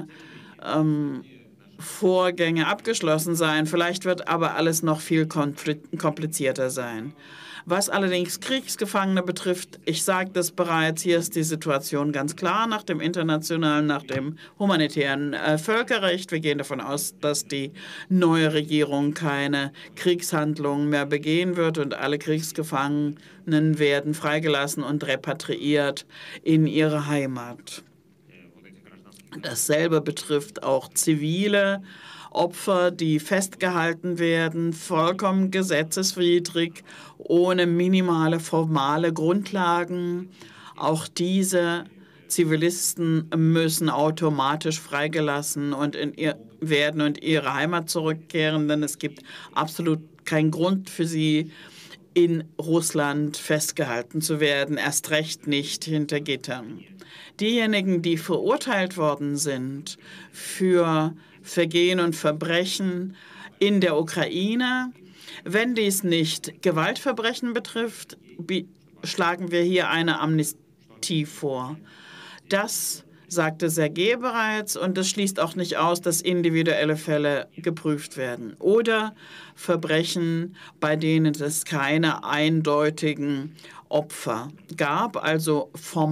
Vorgänge abgeschlossen sein. Vielleicht wird aber alles noch viel komplizierter sein. Was allerdings Kriegsgefangene betrifft, ich sagte es bereits, hier ist die Situation ganz klar nach dem internationalen, nach dem humanitären Völkerrecht. Wir gehen davon aus, dass die neue Regierung keine Kriegshandlungen mehr begehen wird und alle Kriegsgefangenen werden freigelassen und repatriiert in ihre Heimat. Dasselbe betrifft auch zivile Opfer, die festgehalten werden, vollkommen gesetzeswidrig, ohne minimale formale Grundlagen. Auch diese Zivilisten müssen automatisch freigelassen werden und ihre Heimat zurückkehren, denn es gibt absolut keinen Grund für sie, in Russland festgehalten zu werden, erst recht nicht hinter Gittern. Diejenigen, die verurteilt worden sind für Vergehen und Verbrechen in der Ukraine, wenn dies nicht Gewaltverbrechen betrifft, schlagen wir hier eine Amnestie vor. Das sagte Sergej bereits und das schließt auch nicht aus, dass individuelle Fälle geprüft werden oder Verbrechen, bei denen es keine eindeutigen Opfer gab, also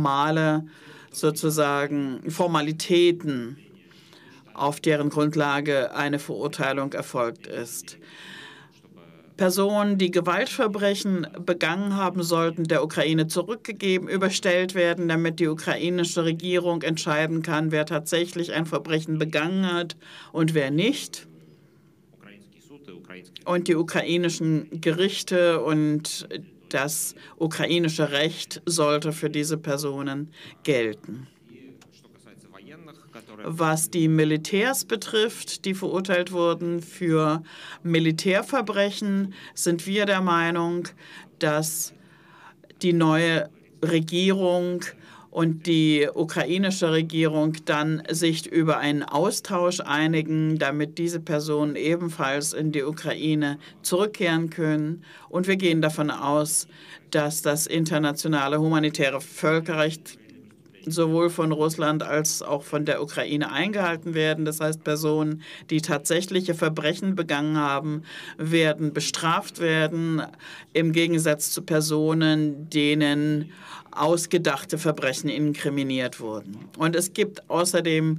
Formalitäten, auf deren Grundlage eine Verurteilung erfolgt ist. Personen, die Gewaltverbrechen begangen haben, sollten der Ukraine zurückgegeben, überstellt werden, damit die ukrainische Regierung entscheiden kann, wer tatsächlich ein Verbrechen begangen hat und wer nicht. Und die ukrainischen Gerichte und das ukrainische Recht sollte für diese Personen gelten. Was die Militärs betrifft, die verurteilt wurden für Militärverbrechen, sind wir der Meinung, dass die neue Regierung und die ukrainische Regierung dann sich über einen Austausch einigen, damit diese Personen ebenfalls in die Ukraine zurückkehren können. Und wir gehen davon aus, dass das internationale humanitäre Völkerrecht sowohl von Russland als auch von der Ukraine eingehalten werden. Das heißt, Personen, die tatsächliche Verbrechen begangen haben, werden bestraft werden, im Gegensatz zu Personen, denen ausgedachte Verbrechen inkriminiert wurden. Und es gibt außerdem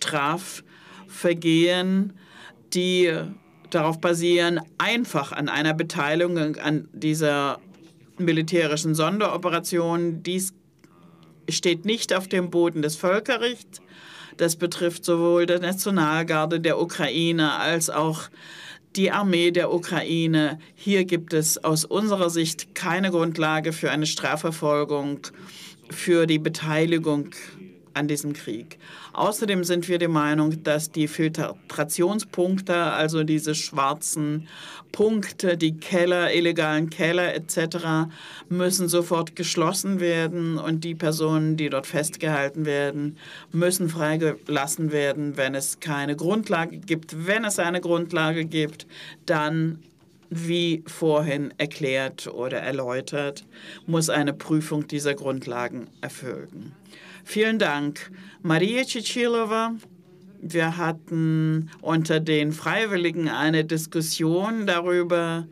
Strafvergehen, die darauf basieren, einfach an einer Beteiligung an dieser militärischen Sonderoperation. Dies steht nicht auf dem Boden des Völkerrechts. Das betrifft sowohl die Nationalgarde der Ukraine als auch die Armee der Ukraine. Hier gibt es aus unserer Sicht keine Grundlage für eine Strafverfolgung für die Beteiligung an diesem Krieg. Außerdem sind wir der Meinung, dass die Filtrationspunkte, also diese schwarzen Punkte, die Keller, illegalen Keller etc., müssen sofort geschlossen werden und die Personen, die dort festgehalten werden, müssen freigelassen werden, wenn es keine Grundlage gibt. Wenn es eine Grundlage gibt, dann, wie vorhin erklärt oder erläutert, muss eine Prüfung dieser Grundlagen erfolgen. Vielen Dank, Maria Tschitschilova. Wir hatten unter den Freiwilligen eine Diskussion darüber,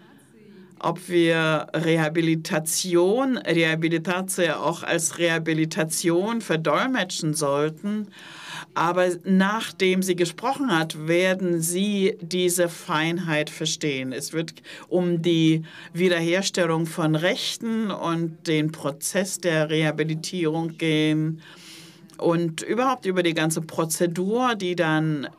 ob wir Rehabilitation auch als Rehabilitation verdolmetschen sollten. Aber nachdem sie gesprochen hat, werden Sie diese Feinheit verstehen. Es wird um die Wiederherstellung von Rechten und den Prozess der Rehabilitierung gehen und überhaupt über die ganze Prozedur, die dann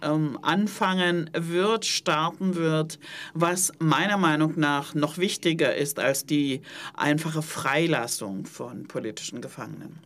starten wird, was meiner Meinung nach noch wichtiger ist als die einfache Freilassung von politischen Gefangenen.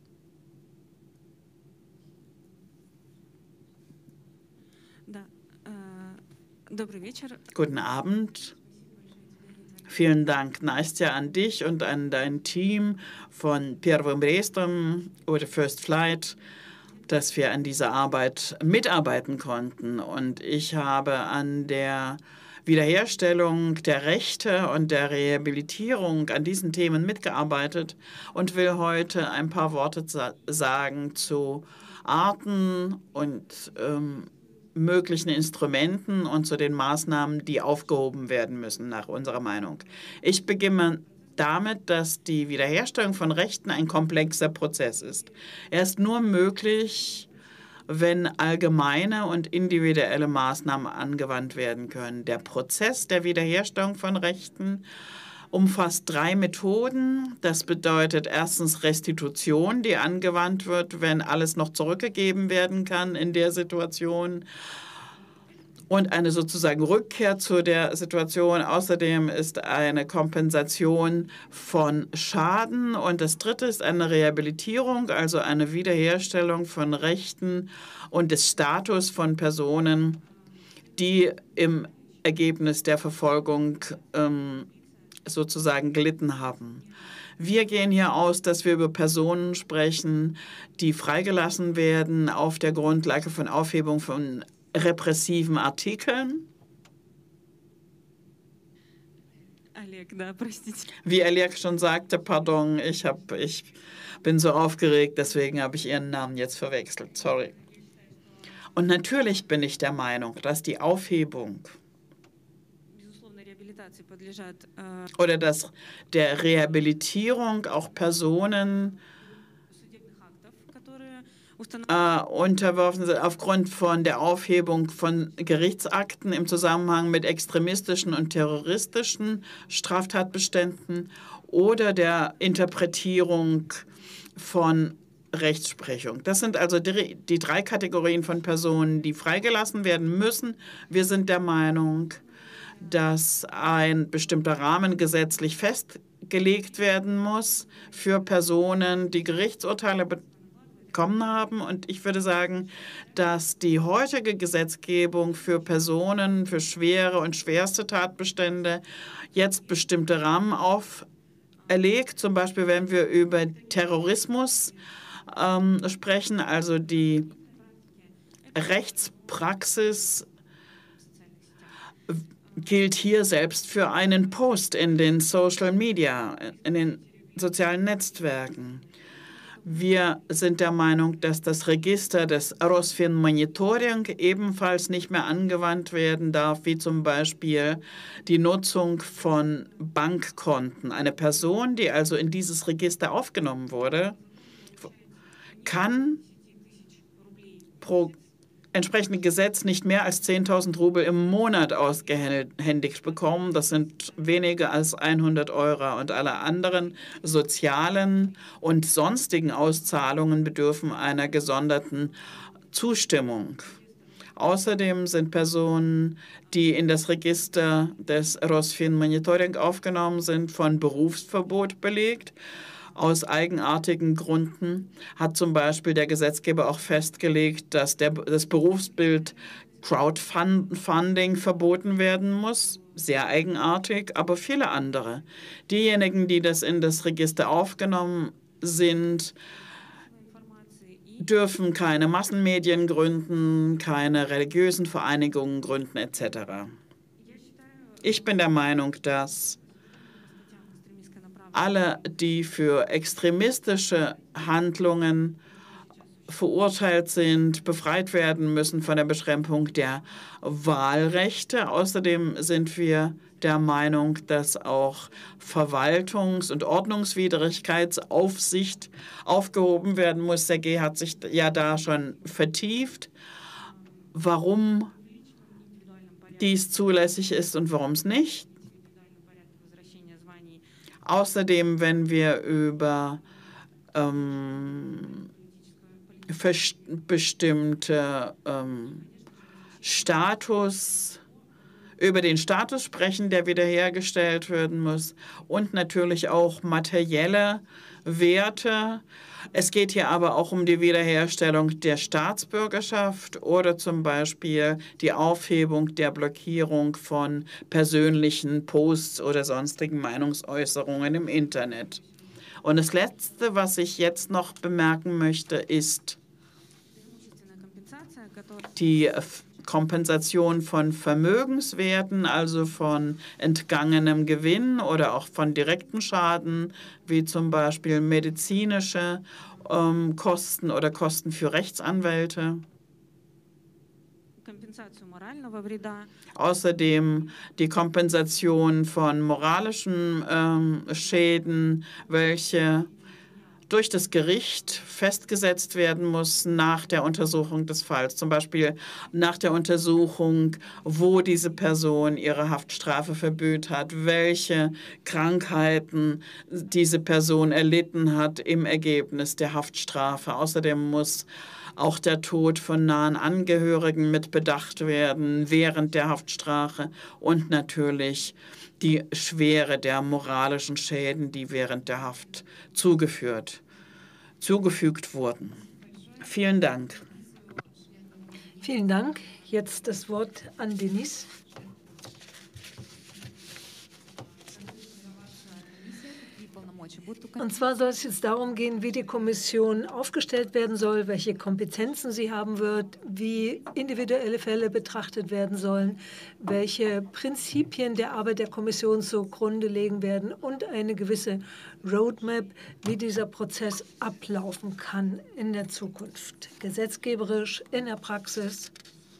Guten Abend. Vielen Dank, Nastja, an dich und an dein Team von Первым рейсом oder First Flight, dass wir an dieser Arbeit mitarbeiten konnten. Und ich habe an der Wiederherstellung der Rechte und der Rehabilitierung an diesen Themen mitgearbeitet und will heute ein paar Worte sagen zu Arten und möglichen Instrumenten und zu den Maßnahmen, die aufgehoben werden müssen, nach unserer Meinung. Ich beginne damit, dass die Wiederherstellung von Rechten ein komplexer Prozess ist. Er ist nur möglich, wenn allgemeine und individuelle Maßnahmen angewandt werden können. Der Prozess der Wiederherstellung von Rechten umfasst 3 Methoden. Das bedeutet erstens Restitution, die angewandt wird, wenn alles noch zurückgegeben werden kann in der Situation. Und eine sozusagen Rückkehr zu der Situation. Außerdem ist eine Kompensation von Schaden. Und das dritte ist eine Rehabilitierung, also eine Wiederherstellung von Rechten und des Status von Personen, die im Ergebnis der Verfolgung sozusagen gelitten haben. Wir gehen hier aus, dass wir über Personen sprechen, die freigelassen werden auf der Grundlage von Aufhebung von repressiven Artikeln. Wie Oleg schon sagte, pardon, ich bin so aufgeregt, deswegen habe ich Ihren Namen jetzt verwechselt. Sorry. Und natürlich bin ich der Meinung, dass die Aufhebung oder dass der Rehabilitierung auch Personen unterworfen sind aufgrund von der Aufhebung von Gerichtsakten im Zusammenhang mit extremistischen und terroristischen Straftatbeständen oder der Interpretierung von Rechtsprechung. Das sind also die drei Kategorien von Personen, die freigelassen werden müssen. Wir sind der Meinung, dass ein bestimmter Rahmen gesetzlich festgelegt werden muss für Personen, die Gerichtsurteile bekommen haben. Und ich würde sagen, dass die heutige Gesetzgebung für Personen, für schwere und schwerste Tatbestände jetzt bestimmte Rahmen auferlegt. Zum Beispiel, wenn wir über Terrorismus sprechen, also die Rechtspraxis gilt hier selbst für einen Post in den Social Media, in den sozialen Netzwerken. Wir sind der Meinung, dass das Register des Rosfinmonitoring ebenfalls nicht mehr angewandt werden darf, wie zum Beispiel die Nutzung von Bankkonten. Eine Person, die also in dieses Register aufgenommen wurde, kann pro entsprechendem Gesetz nicht mehr als 10.000 Rubel im Monat ausgehändigt bekommen. Das sind weniger als 100 Euro. Und alle anderen sozialen und sonstigen Auszahlungen bedürfen einer gesonderten Zustimmung. Außerdem sind Personen, die in das Register des Rosfinmonitoring aufgenommen sind, von Berufsverbot belegt. Aus eigenartigen Gründen hat zum Beispiel der Gesetzgeber auch festgelegt, dass das Berufsbild Crowdfunding verboten werden muss. Sehr eigenartig, aber viele andere. Diejenigen, die in das Register aufgenommen sind, dürfen keine Massenmedien gründen, keine religiösen Vereinigungen gründen etc. Ich bin der Meinung, dass alle, die für extremistische Handlungen verurteilt sind, befreit werden müssen von der Beschränkung der Wahlrechte. Außerdem sind wir der Meinung, dass auch Verwaltungs- und Ordnungswidrigkeitsaufsicht aufgehoben werden muss. Der G hat sich ja da schon vertieft, warum dies zulässig ist und warum es nicht. Außerdem, wenn wir über bestimmte über den Status sprechen, der wiederhergestellt werden muss und natürlich auch materielle Werte. Es geht hier aber auch um die Wiederherstellung der Staatsbürgerschaft oder zum Beispiel die Aufhebung der Blockierung von persönlichen Posts oder sonstigen Meinungsäußerungen im Internet. Und das Letzte, was ich jetzt noch bemerken möchte, ist die Kompensation von Vermögenswerten, also von entgangenem Gewinn oder auch von direkten Schaden, wie zum Beispiel medizinische Kosten oder Kosten für Rechtsanwälte. Außerdem die Kompensation von moralischen Schäden, welche durch das Gericht festgesetzt werden muss nach der Untersuchung des Falls. Zum Beispiel nach der Untersuchung, wo diese Person ihre Haftstrafe verbüßt hat, welche Krankheiten diese Person erlitten hat im Ergebnis der Haftstrafe. Außerdem muss auch der Tod von nahen Angehörigen mit bedacht werden während der Haftstrafe und natürlich die Schwere der moralischen Schäden, die während der Haft zugefügt wurden. Vielen Dank. Vielen Dank. Jetzt das Wort an Denise. Und zwar soll es jetzt darum gehen, wie die Kommission aufgestellt werden soll, welche Kompetenzen sie haben wird, wie individuelle Fälle betrachtet werden sollen, welche Prinzipien der Arbeit der Kommission zugrunde legen werden und eine gewisse Roadmap, wie dieser Prozess ablaufen kann in der Zukunft, gesetzgeberisch, in der Praxis.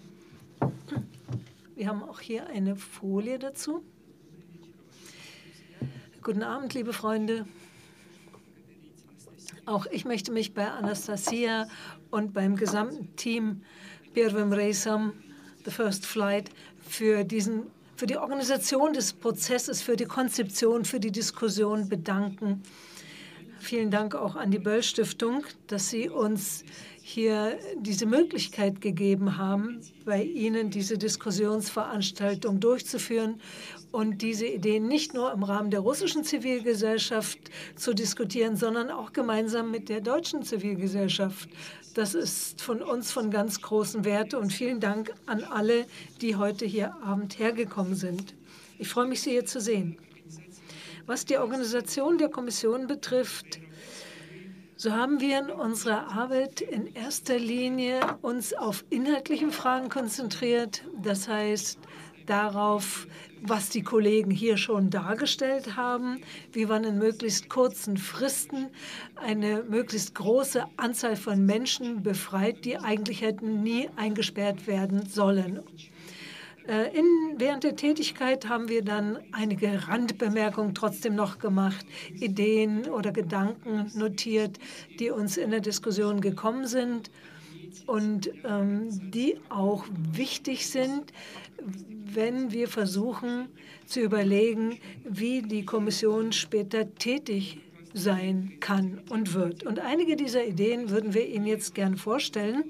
Wir haben auch hier eine Folie dazu. Guten Abend, liebe Freunde. Auch ich möchte mich bei Anastasia und beim gesamten Team Первым рейсом, The First Flight, für die Organisation des Prozesses, für die Konzeption, für die Diskussion bedanken. Vielen Dank auch an die Böll-Stiftung, dass Sie uns hier diese Möglichkeit gegeben haben, bei Ihnen diese Diskussionsveranstaltung durchzuführen und diese Ideen nicht nur im Rahmen der russischen Zivilgesellschaft zu diskutieren, sondern auch gemeinsam mit der deutschen Zivilgesellschaft. Das ist von uns von ganz großem Wert und vielen Dank an alle, die heute hier Abend hergekommen sind. Ich freue mich, Sie hier zu sehen. Was die Organisation der Kommission betrifft, so haben wir in unserer Arbeit in erster Linie uns auf inhaltliche Fragen konzentriert. Das heißt darauf, was die Kollegen hier schon dargestellt haben, wie man in möglichst kurzen Fristen eine möglichst große Anzahl von Menschen befreit, die eigentlich hätten nie eingesperrt werden sollen. Während der Tätigkeit haben wir dann einige Randbemerkungen trotzdem noch gemacht, Ideen oder Gedanken notiert, die uns in der Diskussion gekommen sind und die auch wichtig sind, wenn wir versuchen zu überlegen, wie die Kommission später tätig sein kann und wird. Und einige dieser Ideen würden wir Ihnen jetzt gern vorstellen.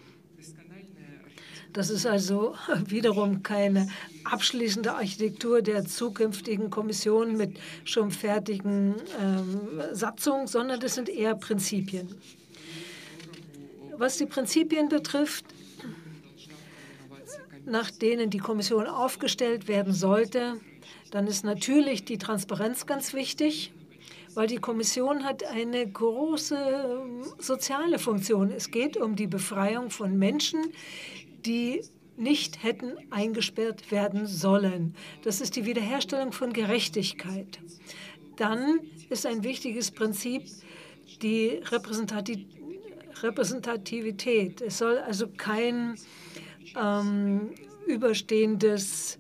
Das ist also wiederum keine abschließende Architektur der zukünftigen Kommission mit schon fertigen Satzungen, sondern das sind eher Prinzipien. Was die Prinzipien betrifft, nach denen die Kommission aufgestellt werden sollte, dann ist natürlich die Transparenz ganz wichtig, weil die Kommission hat eine große soziale Funktion. Es geht um die Befreiung von Menschen, die nicht hätten eingesperrt werden sollen. Das ist die Wiederherstellung von Gerechtigkeit. Dann ist ein wichtiges Prinzip die Repräsentativität. Es soll also kein überstehendes,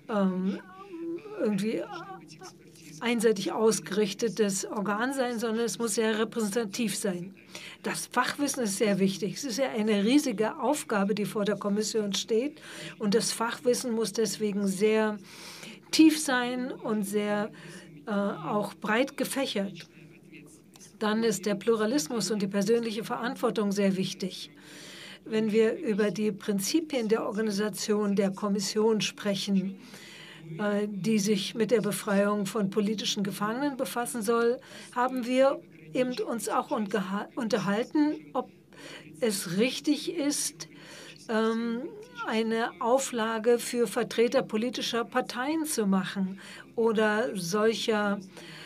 irgendwie einseitig ausgerichtetes Organ sein, sondern es muss sehr repräsentativ sein. Das Fachwissen ist sehr wichtig. Es ist ja eine riesige Aufgabe, die vor der Kommission steht. Und das Fachwissen muss deswegen sehr tief sein und sehr auch breit gefächert. Dann ist der Pluralismus und die persönliche Verantwortung sehr wichtig. Wenn wir über die Prinzipien der Organisation der Kommission sprechen, die sich mit der Befreiung von politischen Gefangenen befassen soll, haben wir eben uns auch unterhalten, ob es richtig ist, eine Auflage für Vertreter politischer Parteien zu machen oder solcher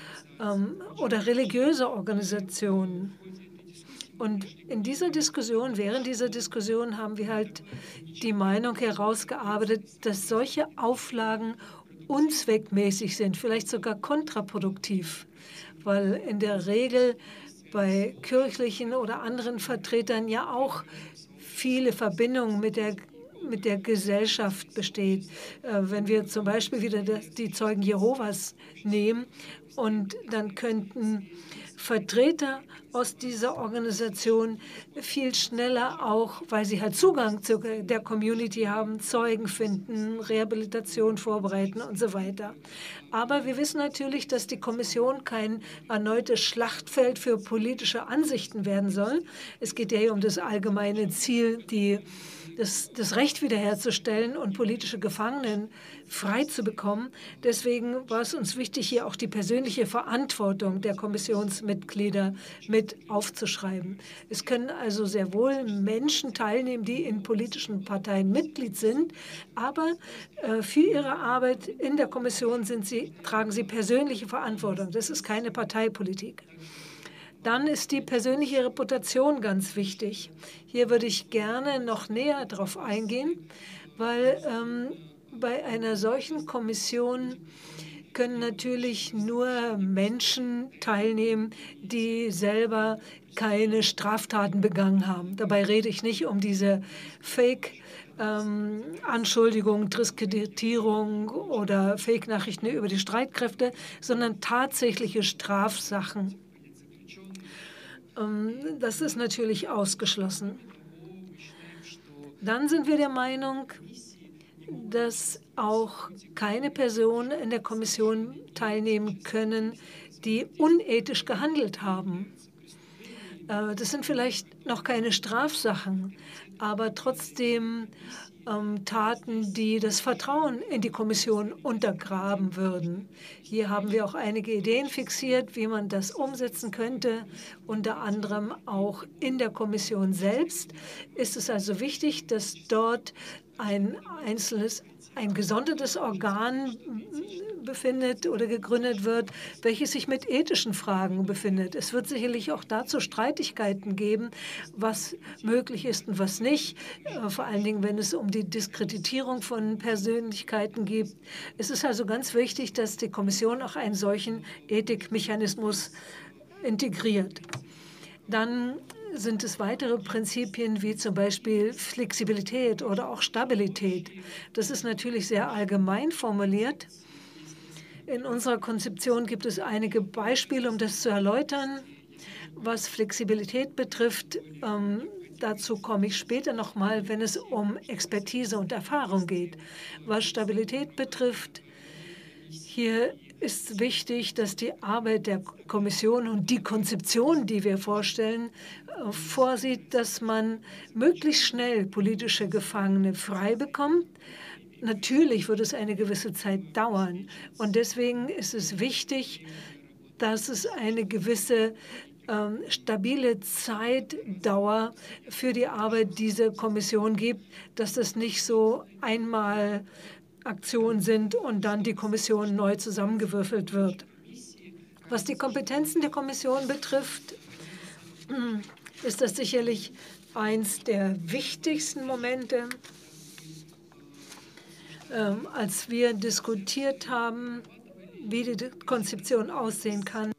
oder religiöser Organisationen. Und in dieser Diskussion, während dieser Diskussion, haben wir halt die Meinung herausgearbeitet, dass solche Auflagen unzweckmäßig sind, vielleicht sogar kontraproduktiv, weil in der Regel bei kirchlichen oder anderen Vertretern ja auch viele Verbindungen mit der Gesellschaft besteht. Wenn wir zum Beispiel wieder die Zeugen Jehovas nehmen und dann könnten Vertreter aus dieser Organisation viel schneller auch, weil sie halt Zugang zu der Community haben, Zeugen finden, Rehabilitation vorbereiten und so weiter. Aber wir wissen natürlich, dass die Kommission kein erneutes Schlachtfeld für politische Ansichten werden soll. Es geht ja hier um das allgemeine Ziel, das Recht wiederherzustellen und politische Gefangenen frei zu bekommen. Deswegen war es uns wichtig, hier auch die persönliche Verantwortung der Kommissionsmitglieder mit aufzuschreiben. Es können also sehr wohl Menschen teilnehmen, die in politischen Parteien Mitglied sind, aber für ihre Arbeit in der Kommission tragen sie persönliche Verantwortung. Das ist keine Parteipolitik. Dann ist die persönliche Reputation ganz wichtig. Hier würde ich gerne noch näher darauf eingehen, weil bei einer solchen Kommission können natürlich nur Menschen teilnehmen, die selber keine Straftaten begangen haben. Dabei rede ich nicht um diese Fake-Anschuldigungen, Diskreditierung oder Fake-Nachrichten über die Streitkräfte, sondern tatsächliche Strafsachen. Das ist natürlich ausgeschlossen. Dann sind wir der Meinung, dass auch keine Personen in der Kommission teilnehmen können, die unethisch gehandelt haben. Das sind vielleicht noch keine Strafsachen, aber trotzdem Taten, die das Vertrauen in die Kommission untergraben würden. Hier haben wir auch einige Ideen fixiert, wie man das umsetzen könnte. Unter anderem auch in der Kommission selbst ist es also wichtig, dass dort ein gesondertes Organ befindet oder gegründet wird, welches sich mit ethischen Fragen befindet. Es wird sicherlich auch dazu Streitigkeiten geben, was möglich ist und was nicht, vor allen Dingen, wenn es um die Diskreditierung von Persönlichkeiten geht. Es ist also ganz wichtig, dass die Kommission auch einen solchen Ethikmechanismus integriert. Dann sind es weitere Prinzipien wie zum Beispiel Flexibilität oder auch Stabilität. Das ist natürlich sehr allgemein formuliert. In unserer Konzeption gibt es einige Beispiele, um das zu erläutern. Was Flexibilität betrifft, dazu komme ich später noch mal, wenn es um Expertise und Erfahrung geht. Was Stabilität betrifft, hier ist wichtig, dass die Arbeit der Kommission und die Konzeption, die wir vorstellen, vorsieht, dass man möglichst schnell politische Gefangene frei bekommt. Natürlich wird es eine gewisse Zeit dauern. Und deswegen ist es wichtig, dass es eine gewisse stabile Zeitdauer für die Arbeit dieser Kommission gibt, dass das nicht so einmal Aktionen sind und dann die Kommission neu zusammengewürfelt wird. Was die Kompetenzen der Kommission betrifft, ist das sicherlich eins der wichtigsten Momente. Als wir diskutiert haben, wie die Konzeption aussehen kann,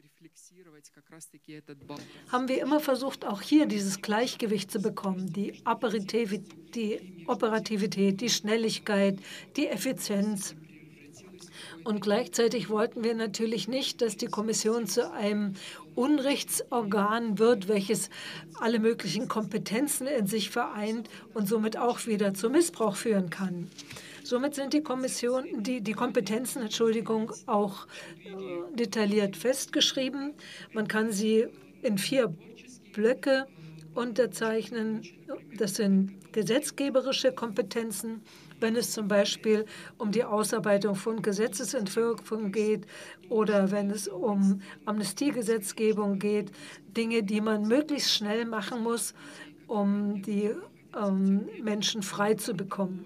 haben wir immer versucht, auch hier dieses Gleichgewicht zu bekommen, die Operativität, die Schnelligkeit, die Effizienz. Und gleichzeitig wollten wir natürlich nicht, dass die Kommission zu einem Unrechtsorgan wird, welches alle möglichen Kompetenzen in sich vereint und somit auch wieder zu Missbrauch führen kann. Somit sind die Kompetenzen, auch detailliert festgeschrieben. Man kann sie in 4 Blöcke unterzeichnen. Das sind gesetzgeberische Kompetenzen, wenn es zum Beispiel um die Ausarbeitung von Gesetzesentwürfen geht oder wenn es um Amnestiegesetzgebung geht, Dinge, die man möglichst schnell machen muss, um die Menschen frei zu bekommen.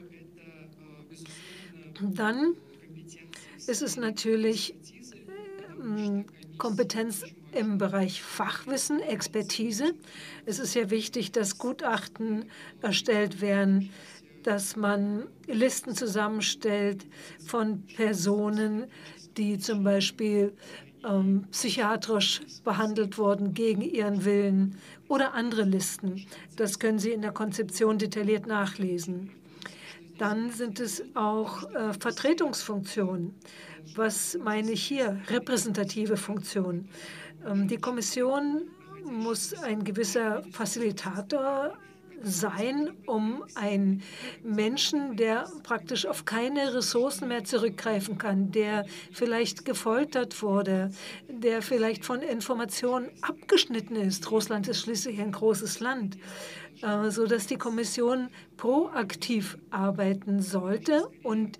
Dann ist es natürlich Kompetenz im Bereich Fachwissen, Expertise. Es ist ja wichtig, dass Gutachten erstellt werden, dass man Listen zusammenstellt von Personen, die zum Beispiel psychiatrisch behandelt wurden gegen ihren Willen oder andere Listen. Das können Sie in der Konzeption detailliert nachlesen. Dann sind es auch Vertretungsfunktionen. Was meine ich hier? Repräsentative Funktionen. Die Kommission muss ein gewisser Facilitator sein, um einen Menschen, der praktisch auf keine Ressourcen mehr zurückgreifen kann, der vielleicht gefoltert wurde, der vielleicht von Informationen abgeschnitten ist. Russland ist schließlich ein großes Land, sodass die Kommission proaktiv arbeiten sollte und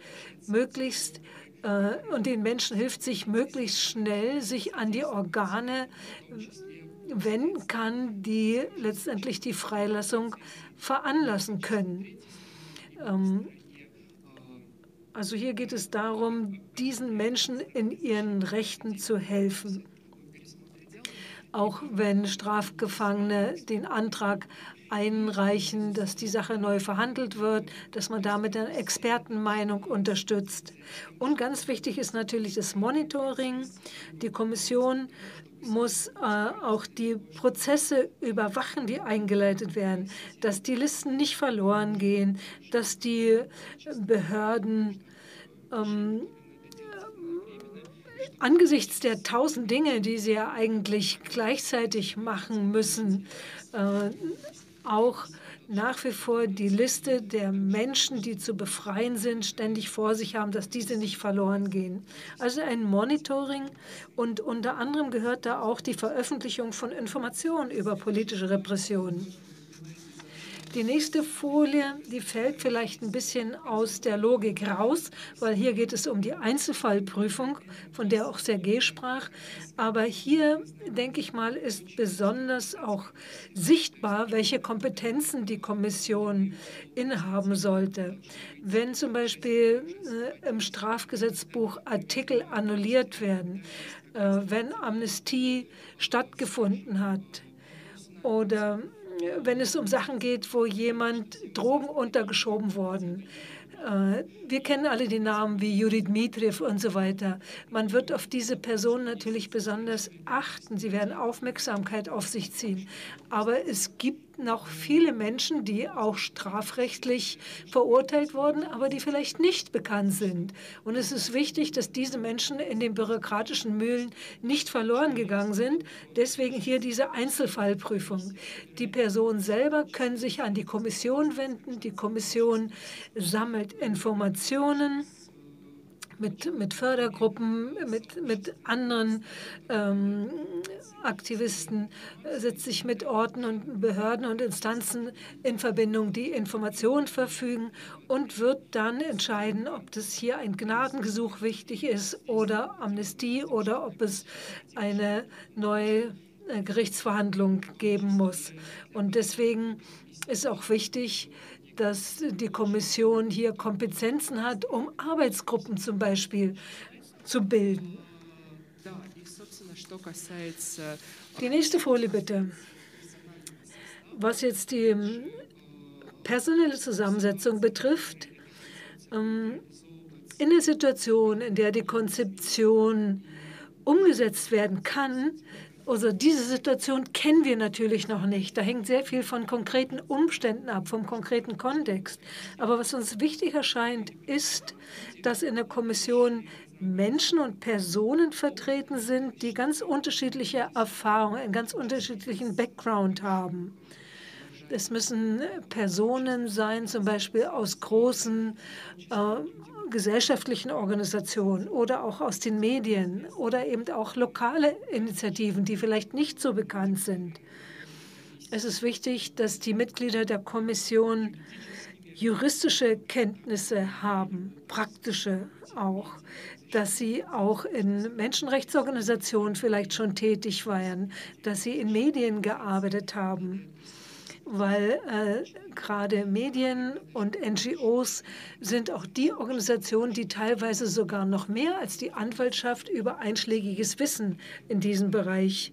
den Menschen hilft, sich möglichst schnell sich an die Organe wenden kann, die letztendlich die Freilassung veranlassen können. Also hier geht es darum, diesen Menschen in ihren Rechten zu helfen. Auch wenn Strafgefangene den Antrag einreichen, dass die Sache neu verhandelt wird, dass man damit eine Expertenmeinung unterstützt. Und ganz wichtig ist natürlich das Monitoring. Die Kommission muss auch die Prozesse überwachen, die eingeleitet werden, dass die Listen nicht verloren gehen, dass die Behörden angesichts der 1000 Dinge, die sie ja eigentlich gleichzeitig machen müssen, auch nach wie vor die Liste der Menschen, die zu befreien sind, ständig vor sich haben, dass diese nicht verloren gehen. Also ein Monitoring, und unter anderem gehört da auch die Veröffentlichung von Informationen über politische Repressionen. Die nächste Folie, die fällt vielleicht ein bisschen aus der Logik raus, weil hier geht es um die Einzelfallprüfung, von der auch Sergej sprach. Aber hier, denke ich mal, ist besonders auch sichtbar, welche Kompetenzen die Kommission innehaben sollte. Wenn zum Beispiel im Strafgesetzbuch Artikel annulliert werden, wenn Amnestie stattgefunden hat oder wenn es um Sachen geht, wo jemand Drogen untergeschoben worden. Wir kennen alle die Namen wie Juri Dmitrijew und so weiter. Man wird auf diese Personen natürlich besonders achten. Sie werden Aufmerksamkeit auf sich ziehen. Aber es gibt noch viele Menschen, die auch strafrechtlich verurteilt wurden, aber die vielleicht nicht bekannt sind. Und es ist wichtig, dass diese Menschen in den bürokratischen Mühlen nicht verloren gegangen sind. Deswegen hier diese Einzelfallprüfung. Die Personen selber können sich an die Kommission wenden. Die Kommission sammelt Informationen mit Fördergruppen, mit anderen Aktivisten, setzt sich mit Orten und Behörden und Instanzen in Verbindung, die Informationen verfügen, und wird dann entscheiden, ob das hier ein Gnadengesuch wichtig ist oder Amnestie oder ob es eine neue Gerichtsverhandlung geben muss. Und deswegen ist auch wichtig, dass die Kommission hier Kompetenzen hat, um Arbeitsgruppen zum Beispiel zu bilden. Die nächste Folie bitte. Was jetzt die personelle Zusammensetzung betrifft, in der Situation, in der die Konzeption umgesetzt werden kann, also diese Situation kennen wir natürlich noch nicht. Da hängt sehr viel von konkreten Umständen ab, vom konkreten Kontext. Aber was uns wichtig erscheint, ist, dass in der Kommission Menschen und Personen vertreten sind, die ganz unterschiedliche Erfahrungen, einen ganz unterschiedlichen Background haben. Es müssen Personen sein, zum Beispiel aus großen gesellschaftlichen Organisationen oder auch aus den Medien oder eben auch lokale Initiativen, die vielleicht nicht so bekannt sind. Es ist wichtig, dass die Mitglieder der Kommission juristische Kenntnisse haben, praktische auch, dass sie auch in Menschenrechtsorganisationen vielleicht schon tätig waren, dass sie in Medien gearbeitet haben. Weil gerade Medien und NGOs sind auch die Organisationen, die teilweise sogar noch mehr als die Anwaltschaft über einschlägiges Wissen in diesem Bereich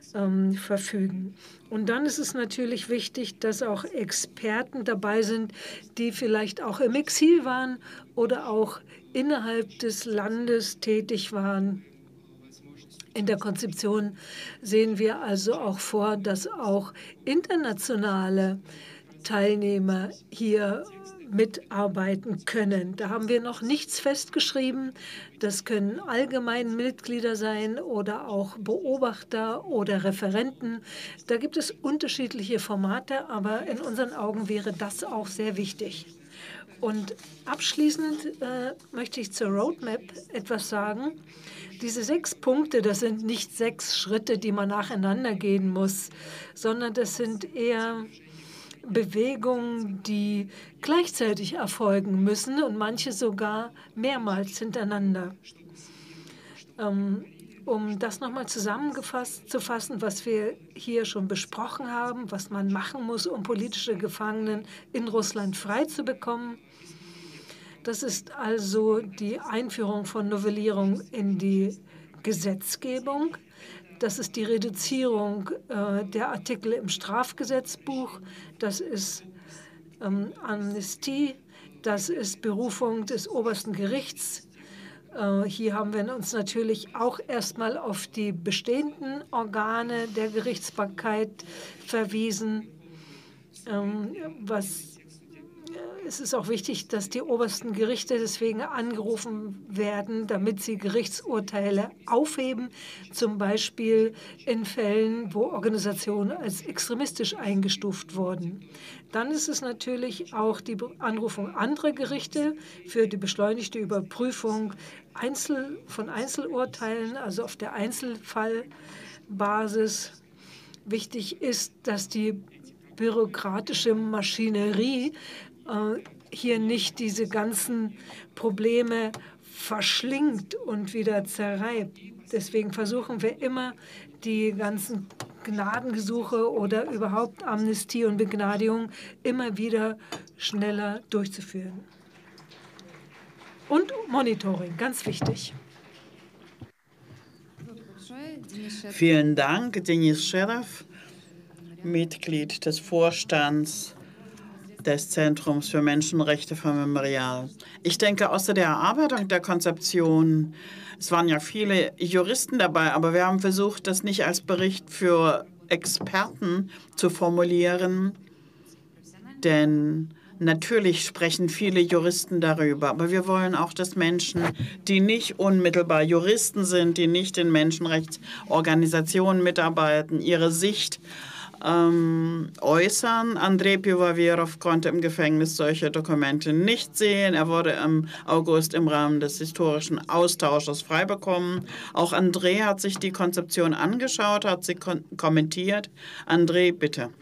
verfügen. Und dann ist es natürlich wichtig, dass auch Experten dabei sind, die vielleicht auch im Exil waren oder auch innerhalb des Landes tätig waren. In der Konzeption sehen wir also auch vor, dass auch internationale Teilnehmer hier mitarbeiten können. Da haben wir noch nichts festgeschrieben. Das können allgemeine Mitglieder sein oder auch Beobachter oder Referenten. Da gibt es unterschiedliche Formate, aber in unseren Augen wäre das auch sehr wichtig. Und abschließend möchte ich zur Roadmap etwas sagen. Diese 6 Punkte, das sind nicht 6 Schritte, die man nacheinander gehen muss, sondern das sind eher Bewegungen, die gleichzeitig erfolgen müssen und manche sogar mehrmals hintereinander. Um das nochmal zusammengefasst zu fassen, was wir hier schon besprochen haben, was man machen muss, um politische Gefangenen in Russland frei zu bekommen. Das ist also die Einführung von Novellierung in die Gesetzgebung. Das ist die Reduzierung der Artikel im Strafgesetzbuch. Das ist Amnestie. Das ist Berufung des obersten Gerichts. Hier haben wir uns natürlich auch erstmal auf die bestehenden Organe der Gerichtsbarkeit verwiesen, was es ist auch wichtig, dass die obersten Gerichte deswegen angerufen werden, damit sie Gerichtsurteile aufheben, zum Beispiel in Fällen, wo Organisationen als extremistisch eingestuft wurden. Dann ist es natürlich auch die Anrufung anderer Gerichte für die beschleunigte Überprüfung von Einzelurteilen, also auf der Einzelfallbasis. Wichtig ist, dass die bürokratische Maschinerie hier nicht diese ganzen Probleme verschlingt und wieder zerreibt. Deswegen versuchen wir immer, die ganzen Gnadengesuche oder überhaupt Amnestie und Begnadigung immer wieder schneller durchzuführen. Und Monitoring, ganz wichtig. Vielen Dank, Denis Sheriff, Mitglied des Vorstands des Zentrums für Menschenrechte von Memorial. Ich denke, außer der Erarbeitung der Konzeption, es waren ja viele Juristen dabei, aber wir haben versucht, das nicht als Bericht für Experten zu formulieren, denn natürlich sprechen viele Juristen darüber, aber wir wollen auch, dass Menschen, die nicht unmittelbar Juristen sind, die nicht in Menschenrechtsorganisationen mitarbeiten, ihre Sicht äußern. Andrei Pivovarov konnte im Gefängnis solche Dokumente nicht sehen. Er wurde im August im Rahmen des historischen Austausches freibekommen. Auch Andrei hat sich die Konzeption angeschaut, hat sie kommentiert. Andrei, bitte.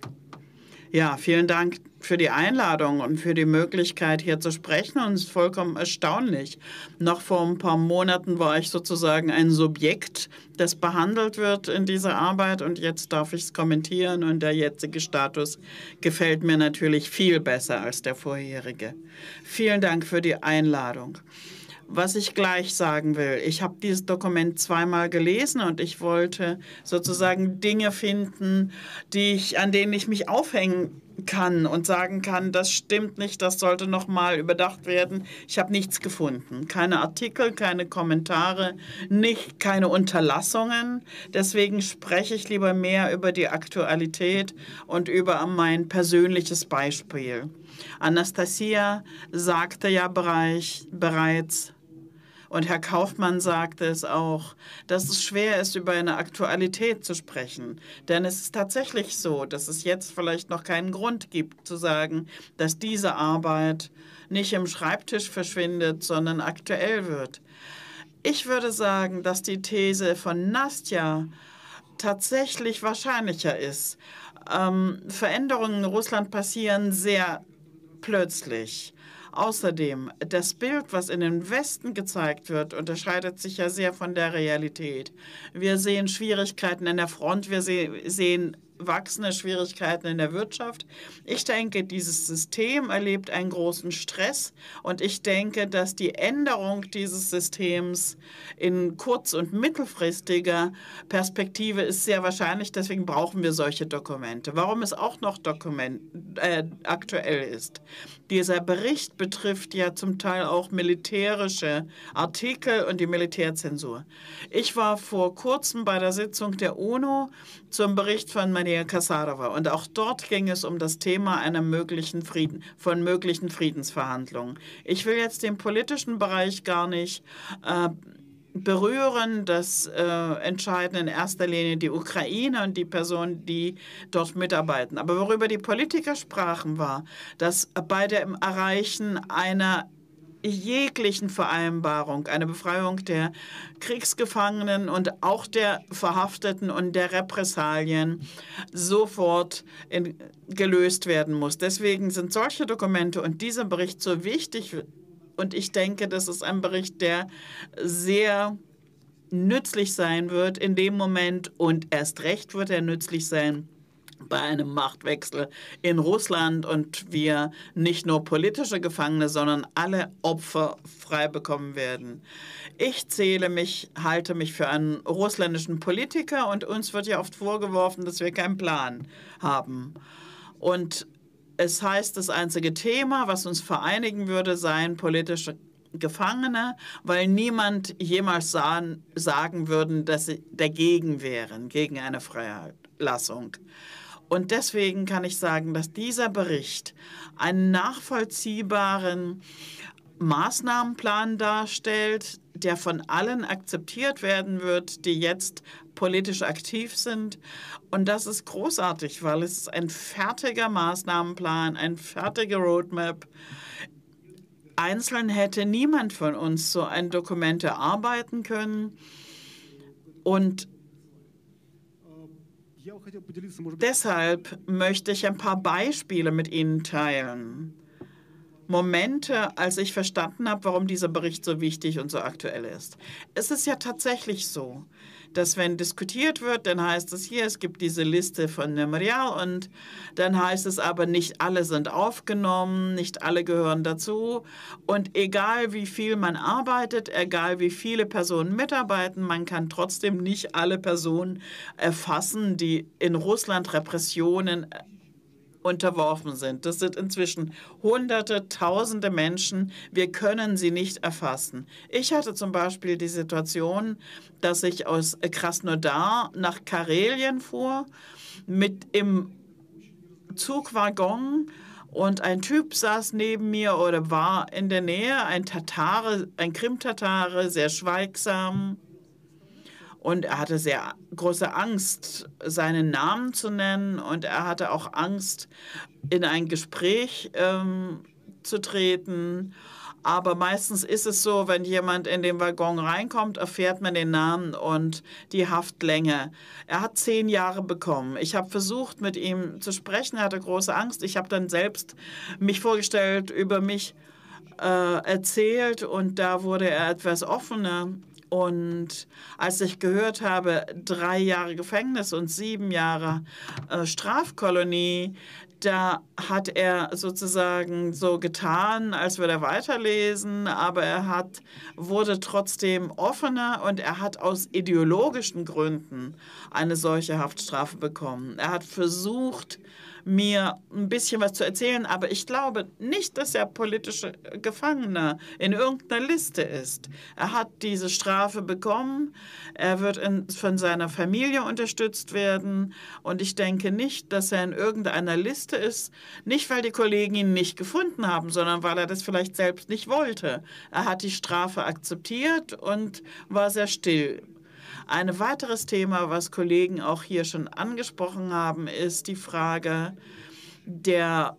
Ja, vielen Dank für die Einladung und für die Möglichkeit, hier zu sprechen. Und es ist vollkommen erstaunlich. Noch vor ein paar Monaten war ich sozusagen ein Subjekt, das behandelt wird in dieser Arbeit. Und jetzt darf ich es kommentieren. Und der jetzige Status gefällt mir natürlich viel besser als der vorherige. Vielen Dank für die Einladung. Was ich gleich sagen will, ich habe dieses Dokument zweimal gelesen und ich wollte sozusagen Dinge finden, an denen ich mich aufhängen kann und sagen kann, das stimmt nicht, das sollte noch mal überdacht werden. Ich habe nichts gefunden. Keine Artikel, keine Kommentare, keine Unterlassungen. Deswegen spreche ich lieber mehr über die Aktualität und über mein persönliches Beispiel. Anastasia sagte ja bereits, und Herr Kaufmann sagte es auch, dass es schwer ist, über eine Aktualität zu sprechen. Denn es ist tatsächlich so, dass es jetzt vielleicht noch keinen Grund gibt, zu sagen, dass diese Arbeit nicht im Schreibtisch verschwindet, sondern aktuell wird. Ich würde sagen, dass die These von Nastja tatsächlich wahrscheinlicher ist. Veränderungen in Russland passieren sehr plötzlich. Außerdem, das Bild, was in den Westen gezeigt wird, unterscheidet sich ja sehr von der Realität. Wir sehen Schwierigkeiten an der Front, wir sehen wachsende Schwierigkeiten in der Wirtschaft. Ich denke, dieses System erlebt einen großen Stress und ich denke, dass die Änderung dieses Systems in kurz- und mittelfristiger Perspektive ist sehr wahrscheinlich. Deswegen brauchen wir solche Dokumente. Warum es auch noch aktuell ist. Dieser Bericht betrifft ja zum Teil auch militärische Artikel und die Militärzensur. Ich war vor kurzem bei der Sitzung der UNO zum Bericht von Maria Kasarova und auch dort ging es um das Thema möglichen Friedensverhandlungen. Ich will jetzt den politischen Bereich gar nicht berühren. Das entscheiden in erster Linie die Ukraine und die Personen, die dort mitarbeiten. Aber worüber die Politiker sprachen, war, dass bei dem Erreichen einer jeglichen Vereinbarung, eine Befreiung der Kriegsgefangenen und auch der Verhafteten und der Repressalien sofort gelöst werden muss. Deswegen sind solche Dokumente und dieser Bericht so wichtig. Und ich denke, das ist ein Bericht, der sehr nützlich sein wird in dem Moment und erst recht wird er nützlich sein bei einem Machtwechsel in Russland und wir nicht nur politische Gefangene, sondern alle Opfer frei bekommen werden. Ich halte mich für einen russländischen Politiker und uns wird ja oft vorgeworfen, dass wir keinen Plan haben. Und es heißt, das einzige Thema, was uns vereinigen würde, seien politische Gefangene, weil niemand jemals sagen würde, dass sie dagegen wären, gegen eine Freilassung. Und deswegen kann ich sagen, dass dieser Bericht einen nachvollziehbaren Maßnahmenplan darstellt, der von allen akzeptiert werden wird, die jetzt politisch aktiv sind. Und das ist großartig, weil es ist ein fertiger Maßnahmenplan, ein fertiger Roadmap. Einzeln hätte niemand von uns so ein Dokument erarbeiten können. Und deshalb möchte ich ein paar Beispiele mit Ihnen teilen. Momente, als ich verstanden habe, warum dieser Bericht so wichtig und so aktuell ist. Es ist ja tatsächlich so, dass wenn diskutiert wird, dann heißt es hier, es gibt diese Liste von Memorial und dann heißt es aber, nicht alle sind aufgenommen, nicht alle gehören dazu. Und egal wie viel man arbeitet, egal wie viele Personen mitarbeiten, man kann trotzdem nicht alle Personen erfassen, die in Russland Repressionen unterworfen sind. Das sind inzwischen Hunderte, Tausende Menschen. Wir können sie nicht erfassen. Ich hatte zum Beispiel die Situation, dass ich aus Krasnodar nach Karelien fuhr mit im Zugwaggon und ein Typ saß neben mir oder war in der Nähe, ein Tatare, ein Krim-Tatare, sehr schweigsam. Und er hatte sehr große Angst, seinen Namen zu nennen. Und er hatte auch Angst, in ein Gespräch zu treten. Aber meistens ist es so, wenn jemand in den Waggon reinkommt, erfährt man den Namen und die Haftlänge. Er hat 10 Jahre bekommen. Ich habe versucht, mit ihm zu sprechen. Er hatte große Angst. Ich habe dann selbst mich vorgestellt, über mich erzählt. Und da wurde er etwas offener. Und als ich gehört habe, 3 Jahre Gefängnis und 7 Jahre Strafkolonie, da hat er sozusagen so getan, als würde er weiterlesen, aber er wurde trotzdem offener und er hat aus ideologischen Gründen eine solche Haftstrafe bekommen. Er hat versucht, mir ein bisschen was zu erzählen, aber ich glaube nicht, dass er politischer Gefangener in irgendeiner Liste ist. Er hat diese Strafe bekommen, er wird von seiner Familie unterstützt werden und ich denke nicht, dass er in irgendeiner Liste ist, nicht weil die Kollegen ihn nicht gefunden haben, sondern weil er das vielleicht selbst nicht wollte. Er hat die Strafe akzeptiert und war sehr still. Ein weiteres Thema, was Kollegen auch hier schon angesprochen haben, ist die Frage der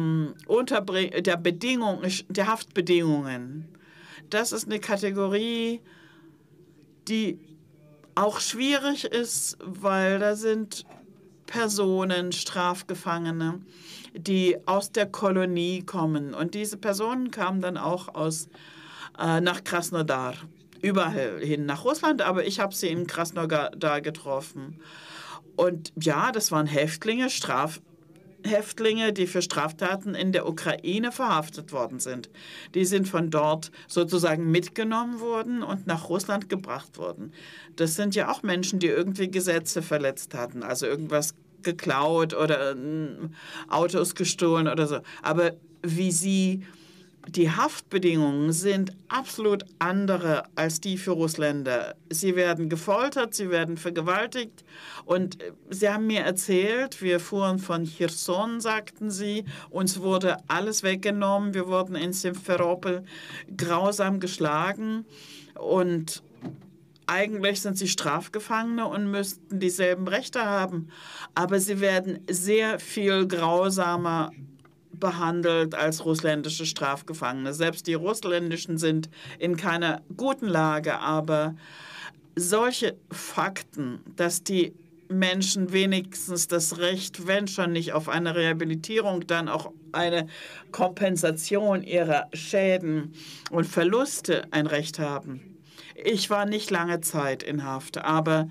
Haftbedingungen. Das ist eine Kategorie, die auch schwierig ist, weil da sind Personen, Strafgefangene, die aus der Kolonie kommen. Und diese Personen kamen dann auch nach Krasnodar. Überall hin nach Russland, aber ich habe sie in Krasnodar getroffen. Und ja, das waren Häftlinge, Strafhäftlinge, die für Straftaten in der Ukraine verhaftet worden sind. Die sind von dort sozusagen mitgenommen worden und nach Russland gebracht worden. Das sind ja auch Menschen, die irgendwie Gesetze verletzt hatten, also irgendwas geklaut oder Autos gestohlen oder so. Aber die Haftbedingungen sind absolut andere als die für Russländer. Sie werden gefoltert, sie werden vergewaltigt. Und sie haben mir erzählt, wir fuhren von Cherson, sagten sie, uns wurde alles weggenommen. Wir wurden in Simferopol grausam geschlagen. Und eigentlich sind sie Strafgefangene und müssten dieselben Rechte haben. Aber sie werden sehr viel grausamer behandelt als russländische Strafgefangene. Selbst die russländischen sind in keiner guten Lage, aber solche Fakten, dass die Menschen wenigstens das Recht, wenn schon nicht auf eine Rehabilitierung, dann auch eine Kompensation ihrer Schäden und Verluste ein Recht haben. Ich war nicht lange Zeit in Haft, aber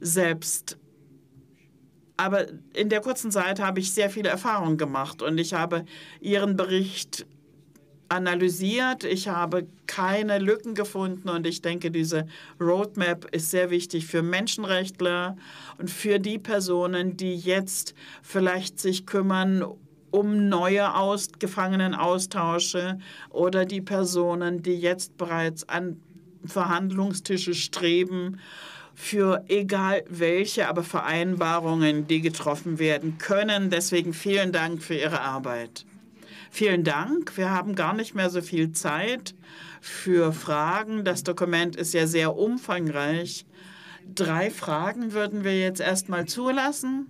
in der kurzen Zeit habe ich sehr viele Erfahrungen gemacht und ich habe Ihren Bericht analysiert. Ich habe keine Lücken gefunden und ich denke, diese Roadmap ist sehr wichtig für Menschenrechtler und für die Personen, die jetzt vielleicht sich kümmern um neue Gefangenenaustausche oder die Personen, die jetzt bereits an Verhandlungstische streben für egal welche, aber Vereinbarungen, die getroffen werden können. Deswegen vielen Dank für Ihre Arbeit. Vielen Dank. Wir haben gar nicht mehr so viel Zeit für Fragen. Das Dokument ist ja sehr umfangreich. 3 Fragen würden wir jetzt erstmal zulassen.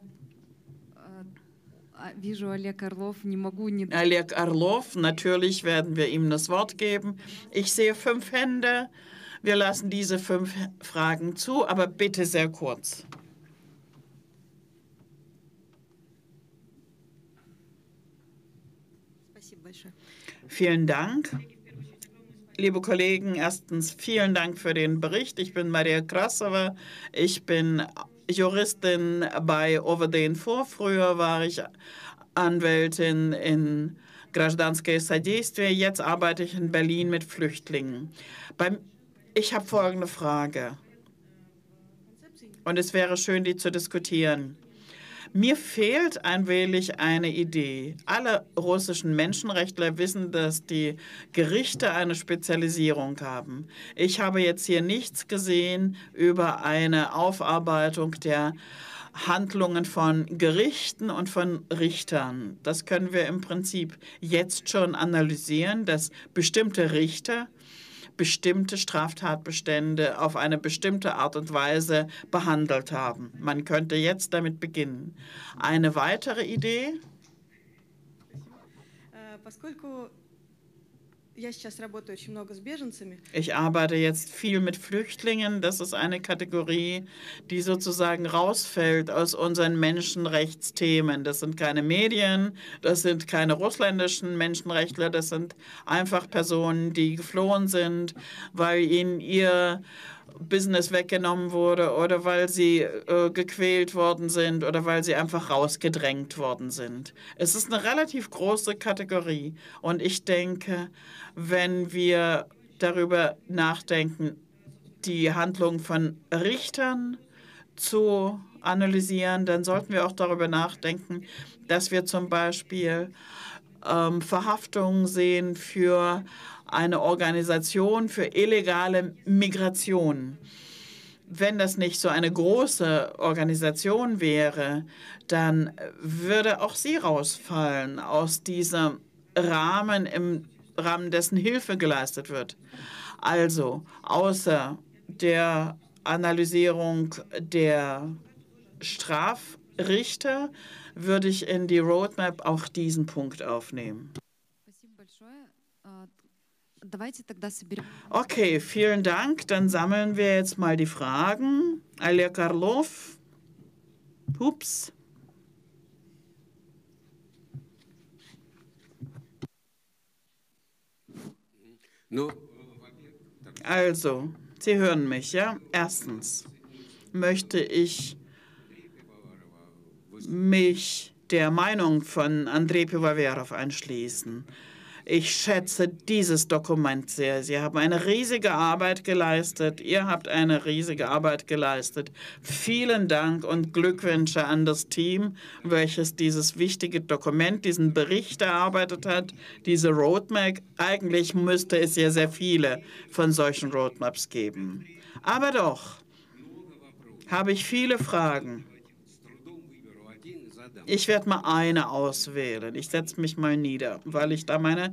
Oleg Orlov, natürlich werden wir ihm das Wort geben. Ich sehe 5 Hände. Wir lassen diese 5 Fragen zu, aber bitte sehr kurz. Vielen Dank. Liebe Kollegen, erstens vielen Dank für den Bericht. Ich bin Maria Krasova. Ich bin Juristin bei Over-the-Info. Früher war ich Anwältin in Гражданское содействие. Jetzt arbeite ich in Berlin mit Flüchtlingen. Ich habe folgende Frage. Und es wäre schön, die zu diskutieren. Mir fehlt ein wenig eine Idee. Alle russischen Menschenrechtler wissen, dass die Gerichte eine Spezialisierung haben. Ich habe jetzt hier nichts gesehen über eine Aufarbeitung der Handlungen von Gerichten und von Richtern. Das können wir im Prinzip jetzt schon analysieren, dass bestimmte Richter bestimmte Straftatbestände auf eine bestimmte Art und Weise behandelt haben. Man könnte jetzt damit beginnen. Eine weitere Idee? Ich arbeite jetzt viel mit Flüchtlingen. Das ist eine Kategorie, die sozusagen rausfällt aus unseren Menschenrechtsthemen. Das sind keine Medien, das sind keine russländischen Menschenrechtler, das sind einfach Personen, die geflohen sind, weil ihnen ihr Business weggenommen wurde oder weil sie gequält worden sind oder weil sie einfach rausgedrängt worden sind. Es ist eine relativ große Kategorie und ich denke, wenn wir darüber nachdenken, die Handlung von Richtern zu analysieren, dann sollten wir auch darüber nachdenken, dass wir zum Beispiel Verhaftungen sehen für eine Organisation für illegale Migration. Wenn das nicht so eine große Organisation wäre, dann würde auch sie rausfallen aus diesem Rahmen, im Rahmen dessen Hilfe geleistet wird. Also außer der Analysierung der Strafrichter würde ich in die Roadmap auch diesen Punkt aufnehmen. Okay, vielen Dank. Dann sammeln wir jetzt mal die Fragen. Oleg Orlov. Ups. Also, Sie hören mich, ja? Erstens möchte ich mich der Meinung von Andrei Pivovarov anschließen. Ich schätze dieses Dokument sehr. Sie haben eine riesige Arbeit geleistet. Ihr habt eine riesige Arbeit geleistet. Vielen Dank und Glückwünsche an das Team, welches dieses wichtige Dokument, diesen Bericht erarbeitet hat, diese Roadmap. Eigentlich müsste es ja sehr viele von solchen Roadmaps geben. Aber doch habe ich viele Fragen. Ich werde mal eine auswählen. Ich setze mich mal nieder, weil ich da meine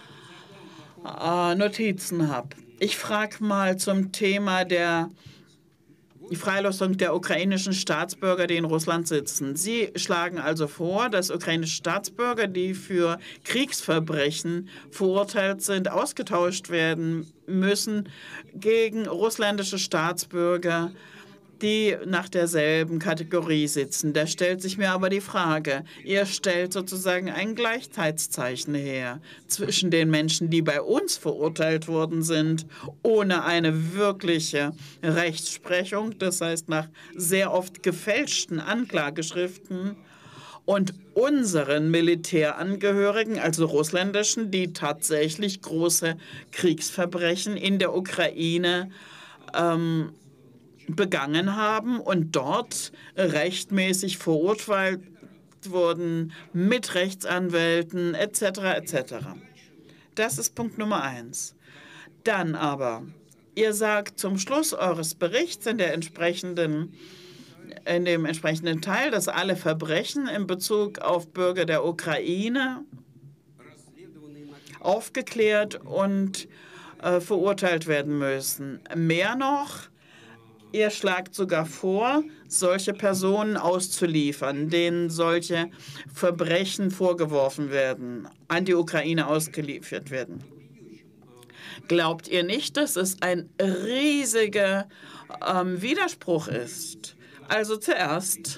Notizen habe. Ich frage mal zum Thema die Freilassung der ukrainischen Staatsbürger, die in Russland sitzen. Sie schlagen also vor, dass ukrainische Staatsbürger, die für Kriegsverbrechen verurteilt sind, ausgetauscht werden müssen gegen russländische Staatsbürger, die nach derselben Kategorie sitzen. Da stellt sich mir aber die Frage, ihr stellt sozusagen ein Gleichheitszeichen her zwischen den Menschen, die bei uns verurteilt worden sind, ohne eine wirkliche Rechtsprechung, das heißt nach sehr oft gefälschten Anklageschriften, und unseren Militärangehörigen, also russländischen, die tatsächlich große Kriegsverbrechen in der Ukraine begangen haben und dort rechtmäßig verurteilt wurden mit Rechtsanwälten etc. etc. Das ist Punkt Nummer 1. Dann aber Ihr sagt zum Schluss eures Berichts in dem entsprechenden Teil, dass alle Verbrechen in Bezug auf Bürger der Ukraine aufgeklärt und verurteilt werden müssen. Mehr noch, ihr schlagt sogar vor, solche Personen auszuliefern, denen solche Verbrechen vorgeworfen werden, an die Ukraine ausgeliefert werden. Glaubt ihr nicht, dass es ein riesiger Widerspruch ist? Also zuerst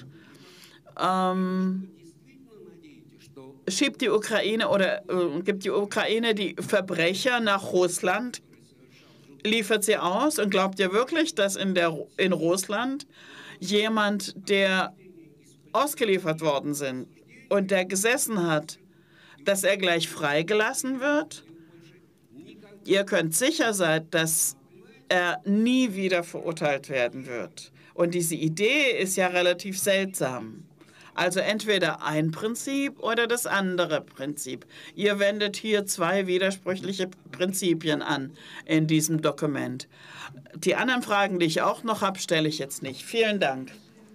schiebt die Ukraine oder gibt die Ukraine die Verbrecher nach Russland, liefert sie aus, und glaubt ihr wirklich, dass in Russland jemand, der ausgeliefert worden sind und der gesessen hat, dass er gleich freigelassen wird? Ihr könnt sicher sein, dass er nie wieder verurteilt werden wird. Und diese Idee ist ja relativ seltsam. Also entweder ein Prinzip oder das andere Prinzip. Ihr wendet hier zwei widersprüchliche Prinzipien an in diesem Dokument. Die anderen Fragen, die ich auch noch habe, stelle ich jetzt nicht. Vielen Dank.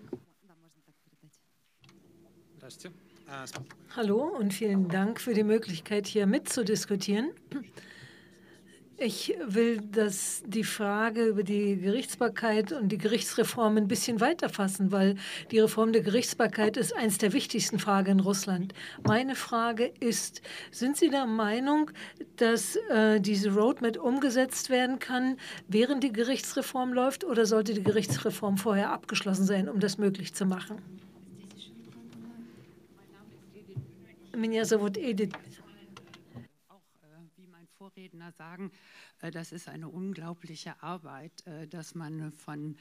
Hallo und vielen Dank für die Möglichkeit, hier mitzudiskutieren. Ich will die Frage über die Gerichtsbarkeit und die Gerichtsreform ein bisschen weiterfassen, weil die Reform der Gerichtsbarkeit ist eines der wichtigsten Fragen in Russland. Meine Frage ist, sind Sie der Meinung, dass diese Roadmap umgesetzt werden kann, während die Gerichtsreform läuft, oder sollte die Gerichtsreform vorher abgeschlossen sein, um das möglich zu machen? Меня зовут Edith. Vorredner sagen, das ist eine unglaubliche Arbeit, dass man von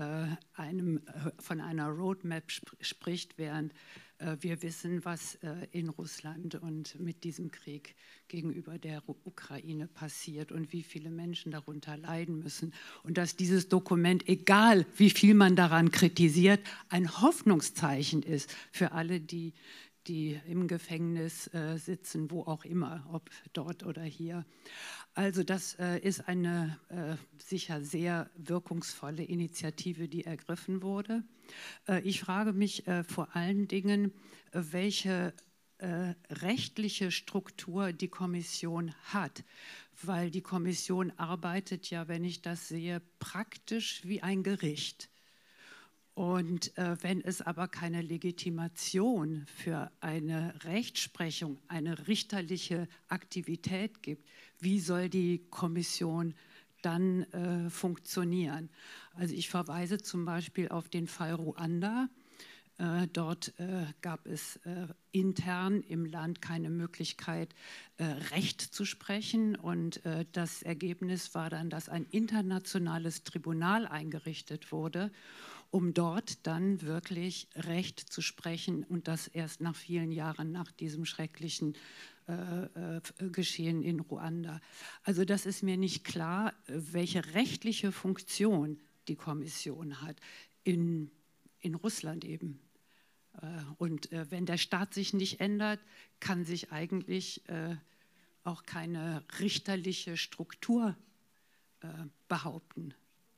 einer Roadmap spricht, während wir wissen, was in Russland und mit diesem Krieg gegenüber der Ukraine passiert und wie viele Menschen darunter leiden müssen. Und dass dieses Dokument, egal wie viel man daran kritisiert, ein Hoffnungszeichen ist für alle, die im Gefängnis sitzen, wo auch immer, ob dort oder hier. Also das ist eine sicher sehr wirkungsvolle Initiative, die ergriffen wurde. Ich frage mich vor allen Dingen, welche rechtliche Struktur die Kommission hat, weil die Kommission arbeitet ja, wenn ich das sehe, praktisch wie ein Gericht. Und wenn es aber keine Legitimation für eine Rechtsprechung, eine richterliche Aktivität gibt, wie soll die Kommission dann funktionieren? Also ich verweise zum Beispiel auf den Fall Ruanda. Dort gab es intern im Land keine Möglichkeit, Recht zu sprechen. Und das Ergebnis war dann, dass ein internationales Tribunal eingerichtet wurde, um dort dann wirklich Recht zu sprechen, und das erst nach vielen Jahren nach diesem schrecklichen Geschehen in Ruanda. Also das ist mir nicht klar, welche rechtliche Funktion die Kommission hat in Russland eben. Und wenn der Staat sich nicht ändert, kann sich eigentlich auch keine richterliche Struktur behaupten.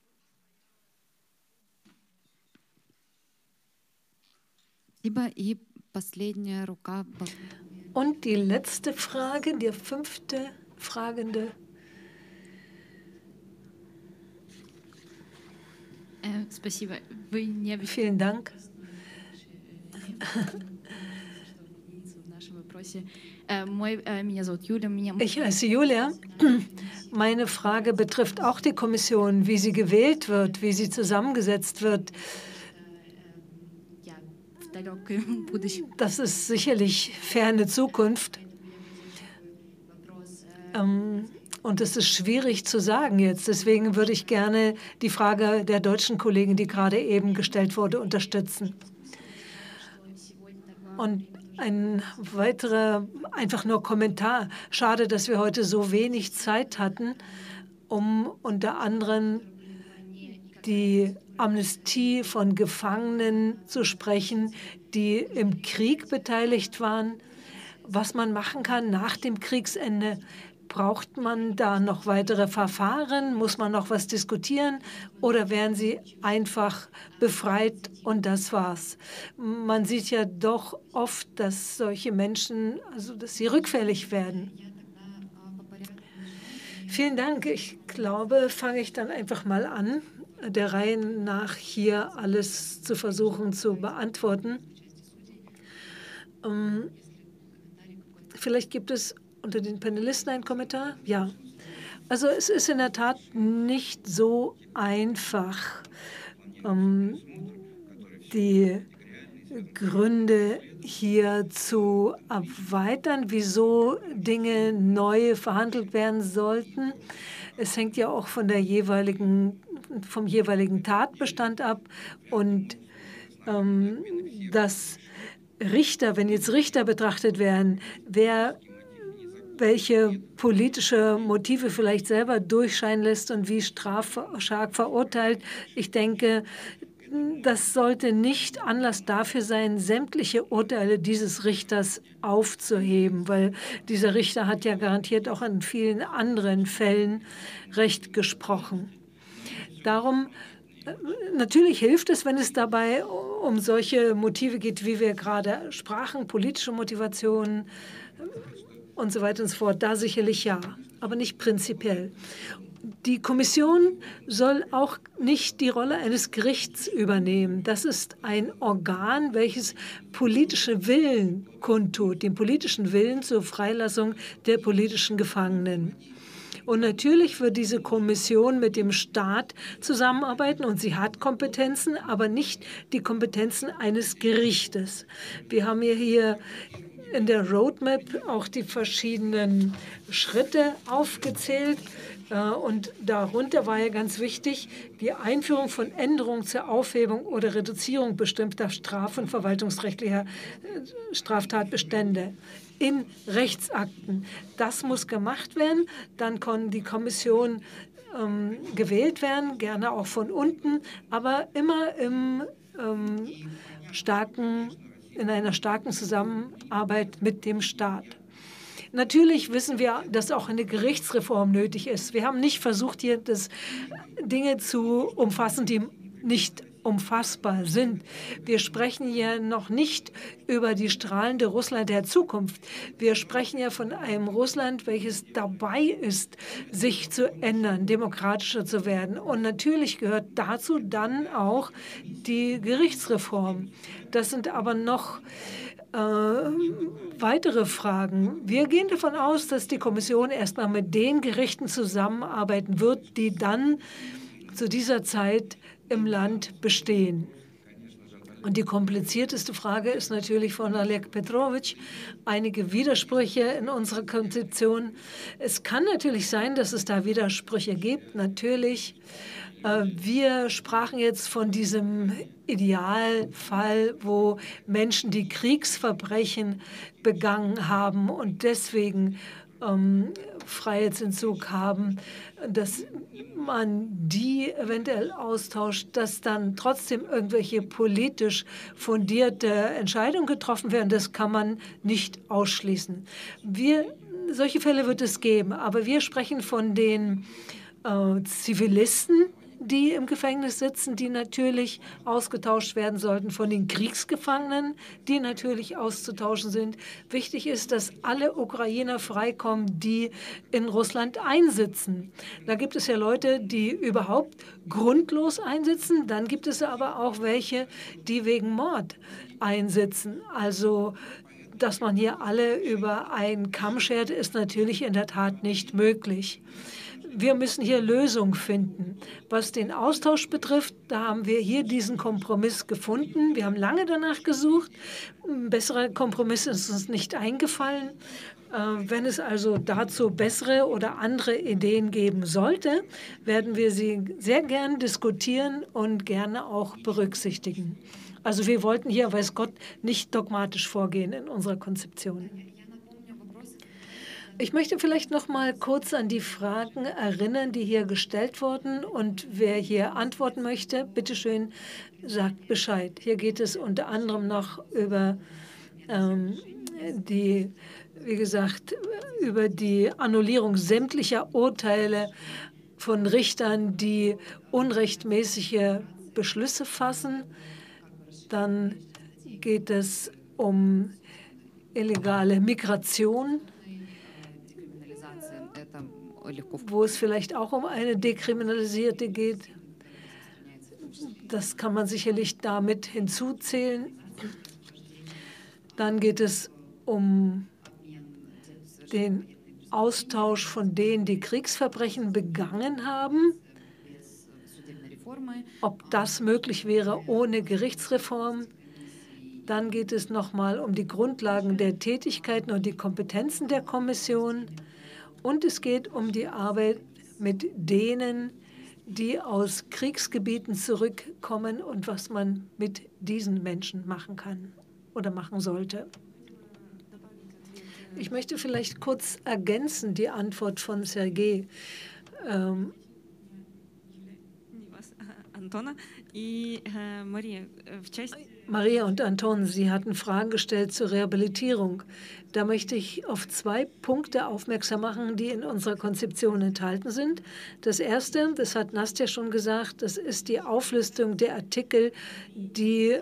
Und die letzte Frage, der fünfte Fragende. Vielen Dank. Ich heiße Julia. Meine Frage betrifft auch die Kommission, wie sie gewählt wird, wie sie zusammengesetzt wird. Das ist sicherlich ferne Zukunft. Und es ist schwierig zu sagen jetzt. Deswegen würde ich gerne die Frage der deutschen Kollegin, die gerade eben gestellt wurde, unterstützen. Und ein weiterer, einfach nur Kommentar. Schade, dass wir heute so wenig Zeit hatten, um unter anderem die Amnestie von Gefangenen zu sprechen, die im Krieg beteiligt waren, was man machen kann nach dem Kriegsende, Braucht man da noch weitere Verfahren? Muss man noch was diskutieren? Oder werden sie einfach befreit und das war's? Man sieht ja doch oft, dass solche Menschen, also dass sie rückfällig werden. Vielen Dank. Ich glaube, fange ich dann einfach mal an, der Reihe nach hier alles zu versuchen zu beantworten. Vielleicht gibt es unter den Panelisten einen Kommentar? Ja. Also es ist in der Tat nicht so einfach, die Gründe hier zu erweitern, wieso Dinge neu verhandelt werden sollten. Es hängt ja auch vom jeweiligen Tatbestand ab und dass Richter, wenn jetzt Richter betrachtet werden, welche politische Motive vielleicht selber durchscheinen lässt und wie stark verurteilt. Ich denke, das sollte nicht Anlass dafür sein, sämtliche Urteile dieses Richters aufzuheben, weil dieser Richter hat ja garantiert auch in vielen anderen Fällen Recht gesprochen. Darum natürlich hilft es, wenn es dabei um solche Motive geht, wie wir gerade sprachen, politische Motivationen und so weiter und so fort. Da sicherlich ja, aber nicht prinzipiell. Die Kommission soll auch nicht die Rolle eines Gerichts übernehmen. Das ist ein Organ, welches politische Willen kundtut, den politischen Willen zur Freilassung der politischen Gefangenen. Und natürlich wird diese Kommission mit dem Staat zusammenarbeiten und sie hat Kompetenzen, aber nicht die Kompetenzen eines Gerichtes. Wir haben hier in der Roadmap auch die verschiedenen Schritte aufgezählt. Und darunter war ja ganz wichtig, die Einführung von Änderungen zur Aufhebung oder Reduzierung bestimmter straf- und verwaltungsrechtlicher Straftatbestände in Rechtsakten. Das muss gemacht werden. Dann kann die Kommission gewählt werden, gerne auch von unten, aber immer in einer starken Zusammenarbeit mit dem Staat. Natürlich wissen wir, dass auch eine Gerichtsreform nötig ist. Wir haben nicht versucht, hier Dinge zu umfassen, die nicht umfassbar sind. Wir sprechen hier noch nicht über die strahlende Russland der Zukunft. Wir sprechen ja von einem Russland, welches dabei ist, sich zu ändern, demokratischer zu werden. Und natürlich gehört dazu dann auch die Gerichtsreform. Das sind aber noch weitere Fragen. Wir gehen davon aus, dass die Kommission erstmal mit den Gerichten zusammenarbeiten wird, die dann zu dieser Zeit im Land bestehen. Und die komplizierteste Frage ist natürlich von Oleg Petrovich einige Widersprüche in unserer Konzeption. Es kann natürlich sein, dass es da Widersprüche gibt, natürlich. Wir sprachen jetzt von diesem Idealfall, wo Menschen, die Kriegsverbrechen begangen haben und deswegen Freiheitsentzug haben, dass man die eventuell austauscht, dass dann trotzdem irgendwelche politisch fundierte Entscheidungen getroffen werden. Das kann man nicht ausschließen. Solche Fälle wird es geben, aber wir sprechen von den Zivilisten, die im Gefängnis sitzen, die natürlich ausgetauscht werden sollten, von den Kriegsgefangenen, die natürlich auszutauschen sind. Wichtig ist, dass alle Ukrainer freikommen, die in Russland einsitzen. Da gibt es ja Leute, die überhaupt grundlos einsitzen. Dann gibt es aber auch welche, die wegen Mord einsitzen. Also dass man hier alle über einen Kamm schert, ist natürlich in der Tat nicht möglich. Wir müssen hier Lösungen finden. Was den Austausch betrifft, da haben wir hier diesen Kompromiss gefunden. Wir haben lange danach gesucht. Ein besserer Kompromiss ist uns nicht eingefallen. Wenn es also dazu bessere oder andere Ideen geben sollte, werden wir sie sehr gern diskutieren und gerne auch berücksichtigen. Also wir wollten hier, weiß Gott, nicht dogmatisch vorgehen in unserer Konzeption. Ich möchte vielleicht noch mal kurz an die Fragen erinnern, die hier gestellt wurden. Und wer hier antworten möchte, bitte schön, sagt Bescheid. Hier geht es unter anderem noch über die wie gesagt, über die Annullierung sämtlicher Urteile von Richtern, die unrechtmäßige Beschlüsse fassen. Dann geht es um illegale Migration, wo es vielleicht auch um eine dekriminalisierte geht. Das kann man sicherlich damit hinzuzählen. Dann geht es um den Austausch von denen, die Kriegsverbrechen begangen haben, ob das möglich wäre ohne Gerichtsreform. Dann geht es nochmal um die Grundlagen der Tätigkeiten und die Kompetenzen der Kommission. Und es geht um die Arbeit mit denen, die aus Kriegsgebieten zurückkommen und was man mit diesen Menschen machen kann oder machen sollte. Ich möchte vielleicht kurz ergänzen die Antwort von Sergej. Maria und Anton, Sie hatten Fragen gestellt zur Rehabilitierung. Da möchte ich auf 2 Punkte aufmerksam machen, die in unserer Konzeption enthalten sind. Das erste, das hat Nastja schon gesagt, das ist die Auflistung der Artikel, die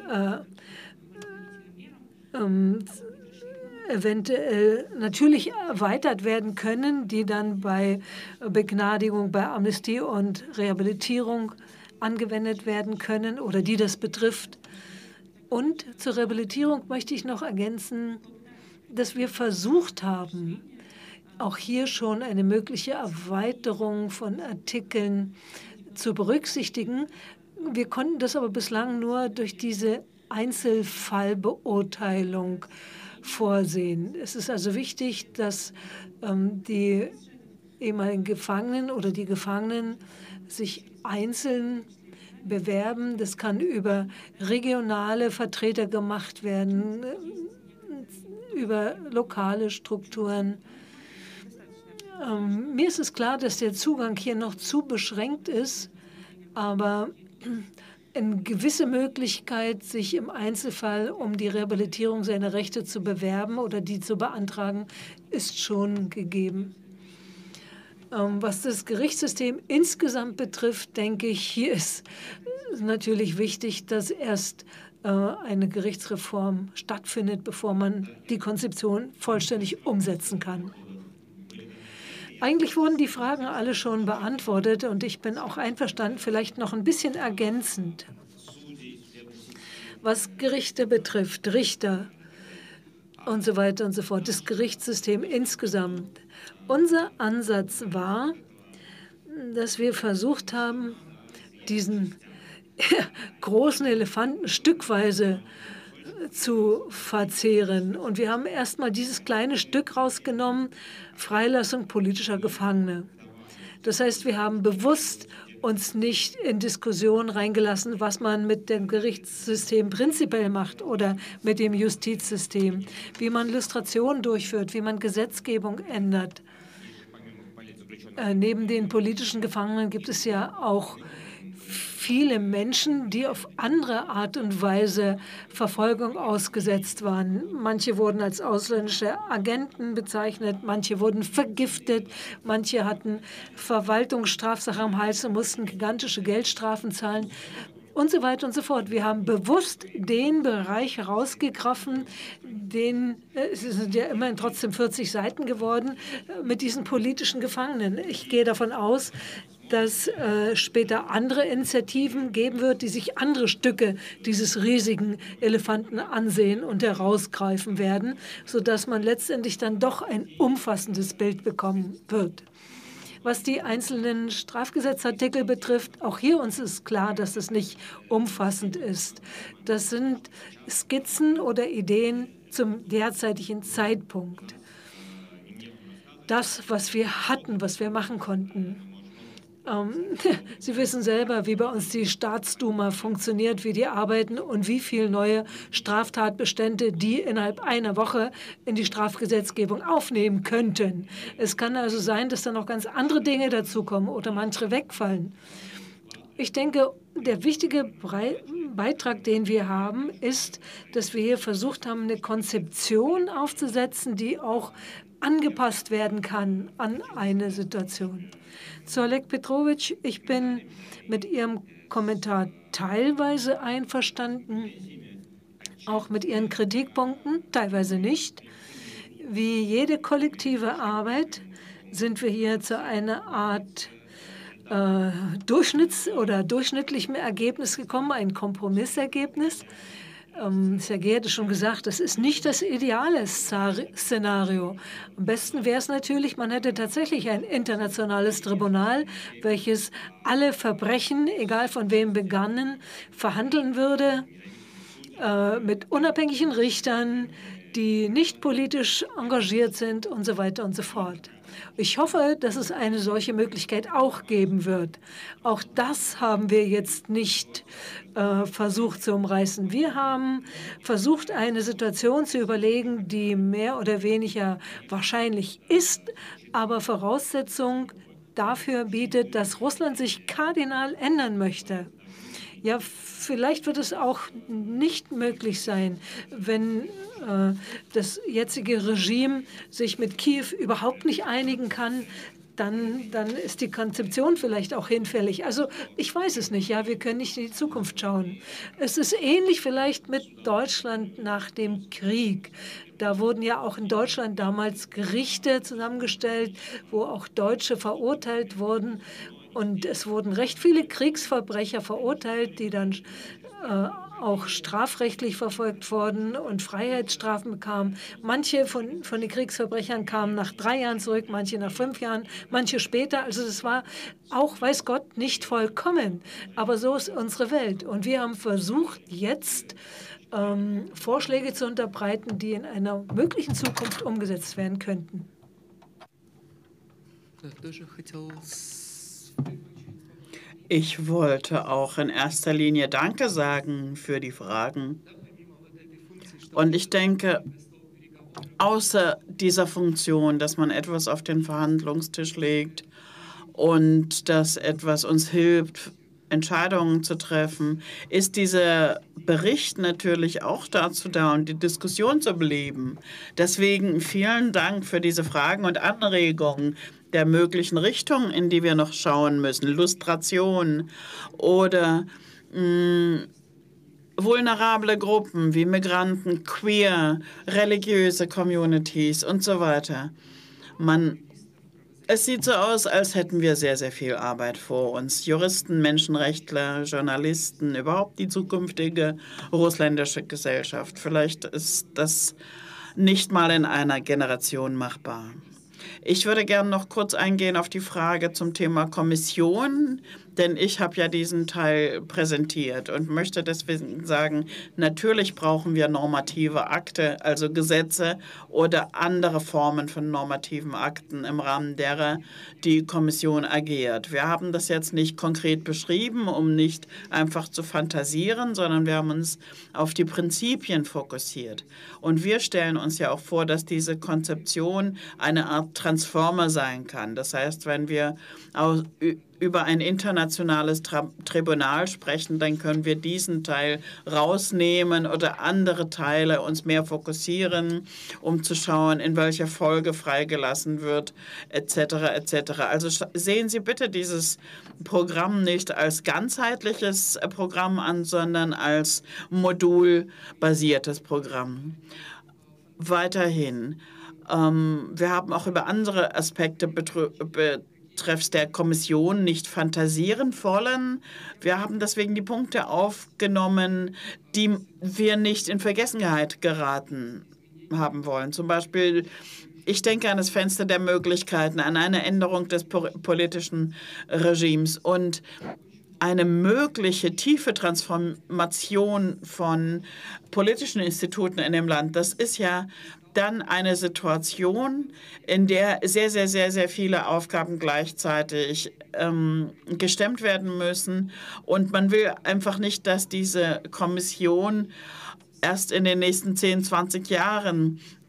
eventuell natürlich erweitert werden können, die dann bei Begnadigung, bei Amnestie und Rehabilitierung angewendet werden können oder die das betrifft. Und zur Rehabilitierung möchte ich noch ergänzen, dass wir versucht haben, auch hier schon eine mögliche Erweiterung von Artikeln zu berücksichtigen. Wir konnten das aber bislang nur durch diese Einzelfallbeurteilung vorsehen. Es ist also wichtig, dass die ehemaligen Gefangenen oder die Gefangenen sich einzeln bewerben. Das kann über regionale Vertreter gemacht werden, über lokale Strukturen. Mir ist es klar, dass der Zugang hier noch zu beschränkt ist, aber eine gewisse Möglichkeit, sich im Einzelfall um die Rehabilitierung seiner Rechte zu bewerben oder die zu beantragen, ist schon gegeben. Was das Gerichtssystem insgesamt betrifft, denke ich, hier ist natürlich wichtig, dass erst eine Gerichtsreform stattfindet, bevor man die Konzeption vollständig umsetzen kann. Eigentlich wurden die Fragen alle schon beantwortet und ich bin auch einverstanden, vielleicht noch ein bisschen ergänzend. Was Gerichte betrifft, Richter und so weiter und so fort, das Gerichtssystem insgesamt. Unser Ansatz war, dass wir versucht haben, diesen großen Elefanten stückweise zu verzehren. Und wir haben erstmal dieses kleine Stück rausgenommen, Freilassung politischer Gefangene. Das heißt, wir haben bewusst uns nicht in Diskussionen reingelassen, was man mit dem Gerichtssystem prinzipiell macht oder mit dem Justizsystem, wie man Lustration durchführt, wie man Gesetzgebung ändert. Neben den politischen Gefangenen gibt es ja auch viele Menschen, die auf andere Art und Weise Verfolgung ausgesetzt waren. Manche wurden als ausländische Agenten bezeichnet, manche wurden vergiftet, manche hatten Verwaltungsstrafsache am Hals und mussten gigantische Geldstrafen zahlen und so weiter und so fort. Wir haben bewusst den Bereich herausgegriffen, es sind ja immerhin trotzdem 40 Seiten geworden, mit diesen politischen Gefangenen. Ich gehe davon aus, dass später andere Initiativen geben wird, die sich andere Stücke dieses riesigen Elefanten ansehen und herausgreifen werden, sodass man letztendlich dann doch ein umfassendes Bild bekommen wird. Was die einzelnen Strafgesetzartikel betrifft, auch hier uns ist klar, dass es nicht umfassend ist. Das sind Skizzen oder Ideen zum derzeitigen Zeitpunkt. Das, was wir hatten, was wir machen konnten. Sie wissen selber, wie bei uns die Staatsduma funktioniert, wie die arbeiten und wie viele neue Straftatbestände die innerhalb einer Woche in die Strafgesetzgebung aufnehmen könnten. Es kann also sein, dass da noch ganz andere Dinge dazukommen oder manche wegfallen. Ich denke, der wichtige Beitrag, den wir haben, ist, dass wir hier versucht haben, eine Konzeption aufzusetzen, die auch angepasst werden kann an eine Situation. Zu Oleg Petrovic, ich bin mit Ihrem Kommentar teilweise einverstanden, auch mit Ihren Kritikpunkten, teilweise nicht. Wie jede kollektive Arbeit sind wir hier zu einer Art durchschnittlichem Ergebnis gekommen, ein Kompromissergebnis. Sergej hatte schon gesagt, das ist nicht das ideale Szenario. Am besten wäre es natürlich, man hätte tatsächlich ein internationales Tribunal, welches alle Verbrechen, egal von wem begannen, verhandeln würde, mit unabhängigen Richtern, die nicht politisch engagiert sind und so weiter und so fort. Ich hoffe, dass es eine solche Möglichkeit auch geben wird. Auch das haben wir jetzt nicht versucht zu umreißen. Wir haben versucht, eine Situation zu überlegen, die mehr oder weniger wahrscheinlich ist, aber Voraussetzung dafür bietet, dass Russland sich kardinal ändern möchte. Ja, vielleicht wird es auch nicht möglich sein, wenn das jetzige Regime sich mit Kiew überhaupt nicht einigen kann, dann ist die Konzeption vielleicht auch hinfällig. Also ich weiß es nicht, ja, wir können nicht in die Zukunft schauen. Es ist ähnlich vielleicht mit Deutschland nach dem Krieg. Da wurden ja auch in Deutschland damals Gerichte zusammengestellt, wo auch Deutsche verurteilt wurden. Und es wurden recht viele Kriegsverbrecher verurteilt, die dann auch strafrechtlich verfolgt wurden und Freiheitsstrafen bekamen. Manche von den Kriegsverbrechern kamen nach 3 Jahren zurück, manche nach 5 Jahren, manche später. Also es war auch, weiß Gott, nicht vollkommen. Aber so ist unsere Welt. Und wir haben versucht, jetzt Vorschläge zu unterbreiten, die in einer möglichen Zukunft umgesetzt werden könnten. Ich wollte auch in erster Linie Danke sagen für die Fragen. Und ich denke, außer dieser Funktion, dass man etwas auf den Verhandlungstisch legt und dass etwas uns hilft, Entscheidungen zu treffen, ist dieser Bericht natürlich auch dazu da, um die Diskussion zu beleben. Deswegen vielen Dank für diese Fragen und Anregungen der möglichen Richtungen, in die wir noch schauen müssen. Lustration oder vulnerable Gruppen wie Migranten, queer, religiöse Communities und so weiter. Es sieht so aus, als hätten wir sehr, sehr viel Arbeit vor uns. Juristen, Menschenrechtler, Journalisten, überhaupt die zukünftige russländische Gesellschaft. Vielleicht ist das nicht mal in einer Generation machbar. Ich würde gerne noch kurz eingehen auf die Frage zum Thema Kommission, denn ich habe ja diesen Teil präsentiert und möchte deswegen sagen, natürlich brauchen wir normative Akte, also Gesetze oder andere Formen von normativen Akten, im Rahmen derer die Kommission agiert. Wir haben das jetzt nicht konkret beschrieben, um nicht einfach zu fantasieren, sondern wir haben uns auf die Prinzipien fokussiert. Und wir stellen uns ja auch vor, dass diese Konzeption eine Art Transformer sein kann. Das heißt, wenn wir über ein internationales Tribunal sprechen, dann können wir diesen Teil rausnehmen oder andere Teile uns mehr fokussieren, um zu schauen, in welcher Folge freigelassen wird, etc. etc. Also sehen Sie bitte dieses Programm nicht als ganzheitliches Programm an, sondern als modulbasiertes Programm. Weiterhin, wir haben auch über andere Aspekte betreffs der Kommission nicht fantasieren wollen. Wir haben deswegen die Punkte aufgenommen, die wir nicht in Vergessenheit geraten haben wollen. Zum Beispiel, ich denke an das Fenster der Möglichkeiten, an eine Änderung des politischen Regimes und eine mögliche tiefe Transformation von politischen Instituten in dem Land. Das ist ja dann eine Situation, in der sehr, sehr, sehr, sehr viele Aufgaben gleichzeitig gestemmt werden müssen. Und man will einfach nicht, dass diese Kommission erst in den nächsten 10, 20 Jahren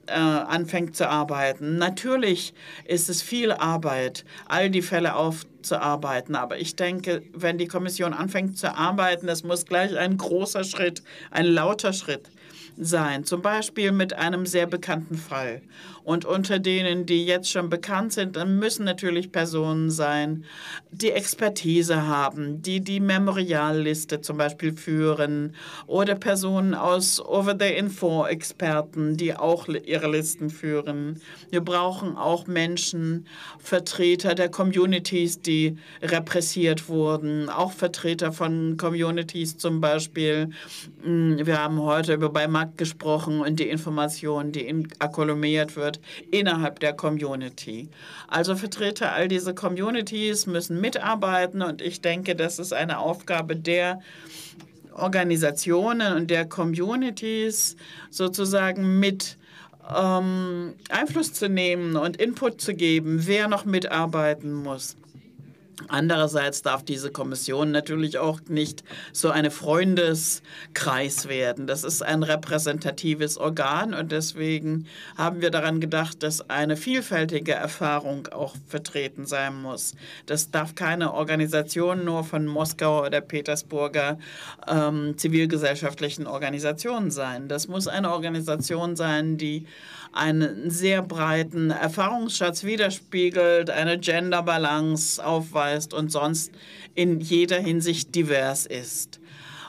anfängt zu arbeiten. Natürlich ist es viel Arbeit, all die Fälle aufzuarbeiten. Aber ich denke, wenn die Kommission anfängt zu arbeiten, das muss gleich ein großer Schritt, ein lauter Schritt sein, zum Beispiel mit einem sehr bekannten Fall. Und unter denen, die jetzt schon bekannt sind, dann müssen natürlich Personen sein, die Expertise haben, die die Memorialliste zum Beispiel führen oder Personen aus Over-the-Info-Experten, die auch ihre Listen führen. Wir brauchen auch Menschen, Vertreter der Communities, die repressiert wurden, auch Vertreter von Communities zum Beispiel. Wir haben heute über Beimak gesprochen und die Information, die akkumuliert wird innerhalb der Community. Also Vertreter all dieser Communities müssen mitarbeiten und ich denke, das ist eine Aufgabe der Organisationen und der Communities, sozusagen mit Einfluss zu nehmen und Input zu geben, wer noch mitarbeiten muss. Andererseits darf diese Kommission natürlich auch nicht so eine Freundeskreis werden. Das ist ein repräsentatives Organ und deswegen haben wir daran gedacht, dass eine vielfältige Erfahrung auch vertreten sein muss. Das darf keine Organisation nur von Moskau oder Petersburger zivilgesellschaftlichen Organisationen sein. Das muss eine Organisation sein, die einen sehr breiten Erfahrungsschatz widerspiegelt, eine Gender-Balance aufweist und sonst in jeder Hinsicht divers ist.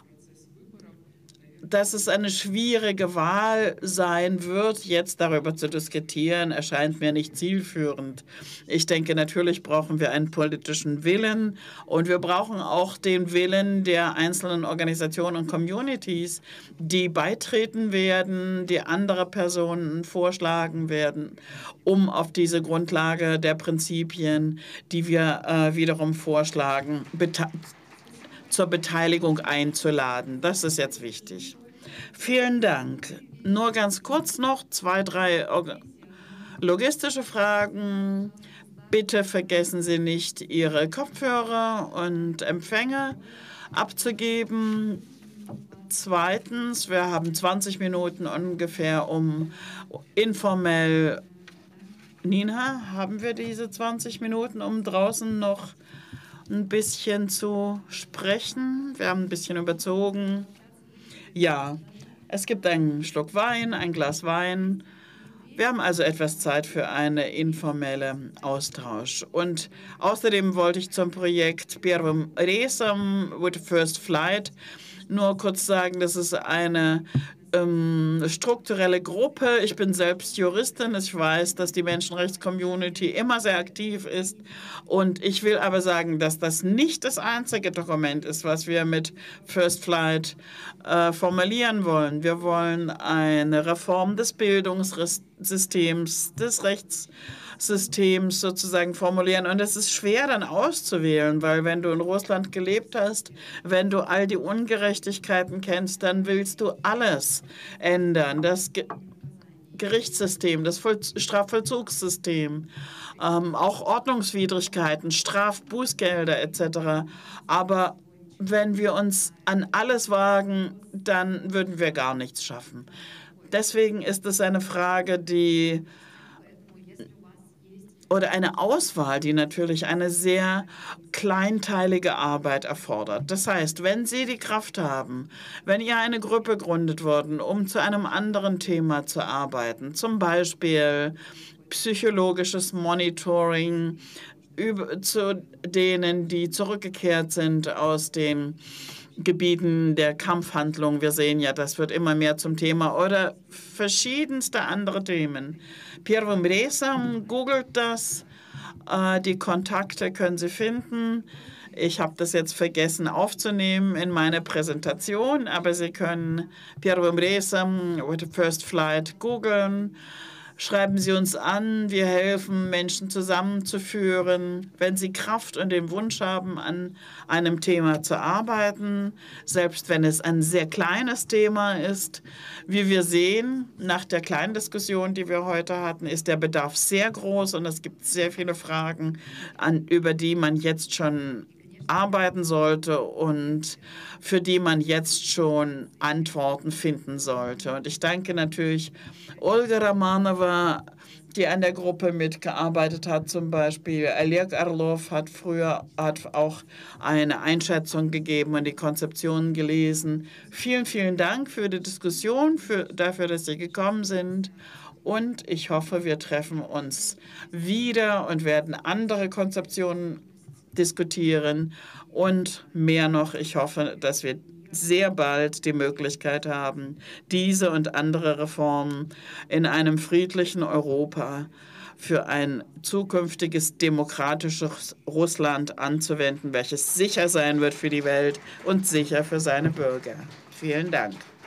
Dass es eine schwierige Wahl sein wird, jetzt darüber zu diskutieren, erscheint mir nicht zielführend. Ich denke, natürlich brauchen wir einen politischen Willen und wir brauchen auch den Willen der einzelnen Organisationen und Communities, die beitreten werden, die andere Personen vorschlagen werden, um auf diese Grundlage der Prinzipien, die wir wiederum vorschlagen, zur Beteiligung einzuladen. Das ist jetzt wichtig. Vielen Dank. Nur ganz kurz noch 2, 3 logistische Fragen. Bitte vergessen Sie nicht, Ihre Kopfhörer und Empfänger abzugeben. Zweitens, wir haben 20 Minuten ungefähr, um informell. Nina, haben wir diese 20 Minuten, um draußen noch ein bisschen zu sprechen? Wir haben ein bisschen überzogen. Ja, es gibt einen Schluck Wein, ein Glas Wein. Wir haben also etwas Zeit für einen informellen Austausch. Und außerdem wollte ich zum Projekt Первым рейсом with First Flight nur kurz sagen, das ist eine strukturelle Gruppe. Ich bin selbst Juristin. Ich weiß, dass die Menschenrechtscommunity immer sehr aktiv ist. Und ich will aber sagen, dass das nicht das einzige Dokument ist, was wir mit First Flight formulieren wollen. Wir wollen eine Reform des Bildungssystems, des Rechtssystems sozusagen formulieren. Und es ist schwer dann auszuwählen, weil wenn du in Russland gelebt hast, wenn du all die Ungerechtigkeiten kennst, dann willst du alles ändern. Das Gerichtssystem, das Strafvollzugssystem, auch Ordnungswidrigkeiten, Bußgelder etc. Aber wenn wir uns an alles wagen, dann würden wir gar nichts schaffen. Deswegen ist es eine Frage, oder eine Auswahl, die natürlich eine sehr kleinteilige Arbeit erfordert. Das heißt, wenn Sie die Kraft haben, wenn ihr eine Gruppe gründet worden, um zu einem anderen Thema zu arbeiten, zum Beispiel psychologisches Monitoring zu denen, die zurückgekehrt sind aus den Gebieten der Kampfhandlung. Wir sehen ja, das wird immer mehr zum Thema oder verschiedenste andere Themen. Первым рейсом, googelt das. Die Kontakte können Sie finden. Ich habe das jetzt vergessen aufzunehmen in meine Präsentation, aber Sie können Первым рейсом with First Flight googeln. Schreiben Sie uns an, wir helfen, Menschen zusammenzuführen, wenn Sie Kraft und den Wunsch haben, an einem Thema zu arbeiten, selbst wenn es ein sehr kleines Thema ist. Wie wir sehen, nach der kleinen Diskussion, die wir heute hatten, ist der Bedarf sehr groß und es gibt sehr viele Fragen, über die man jetzt schon arbeiten sollte und für die man jetzt schon Antworten finden sollte. Und ich danke natürlich Olga Romanova, die an der Gruppe mitgearbeitet hat, zum Beispiel. Oleg Orlov hat auch eine Einschätzung gegeben und die Konzeptionen gelesen. Vielen, vielen Dank für die Diskussion, dafür, dass Sie gekommen sind. Und ich hoffe, wir treffen uns wieder und werden andere Konzeptionen diskutieren. Und mehr noch, ich hoffe, dass wir sehr bald die Möglichkeit haben, diese und andere Reformen in einem friedlichen Europa für ein zukünftiges demokratisches Russland anzuwenden, welches sicher sein wird für die Welt und sicher für seine Bürger. Vielen Dank.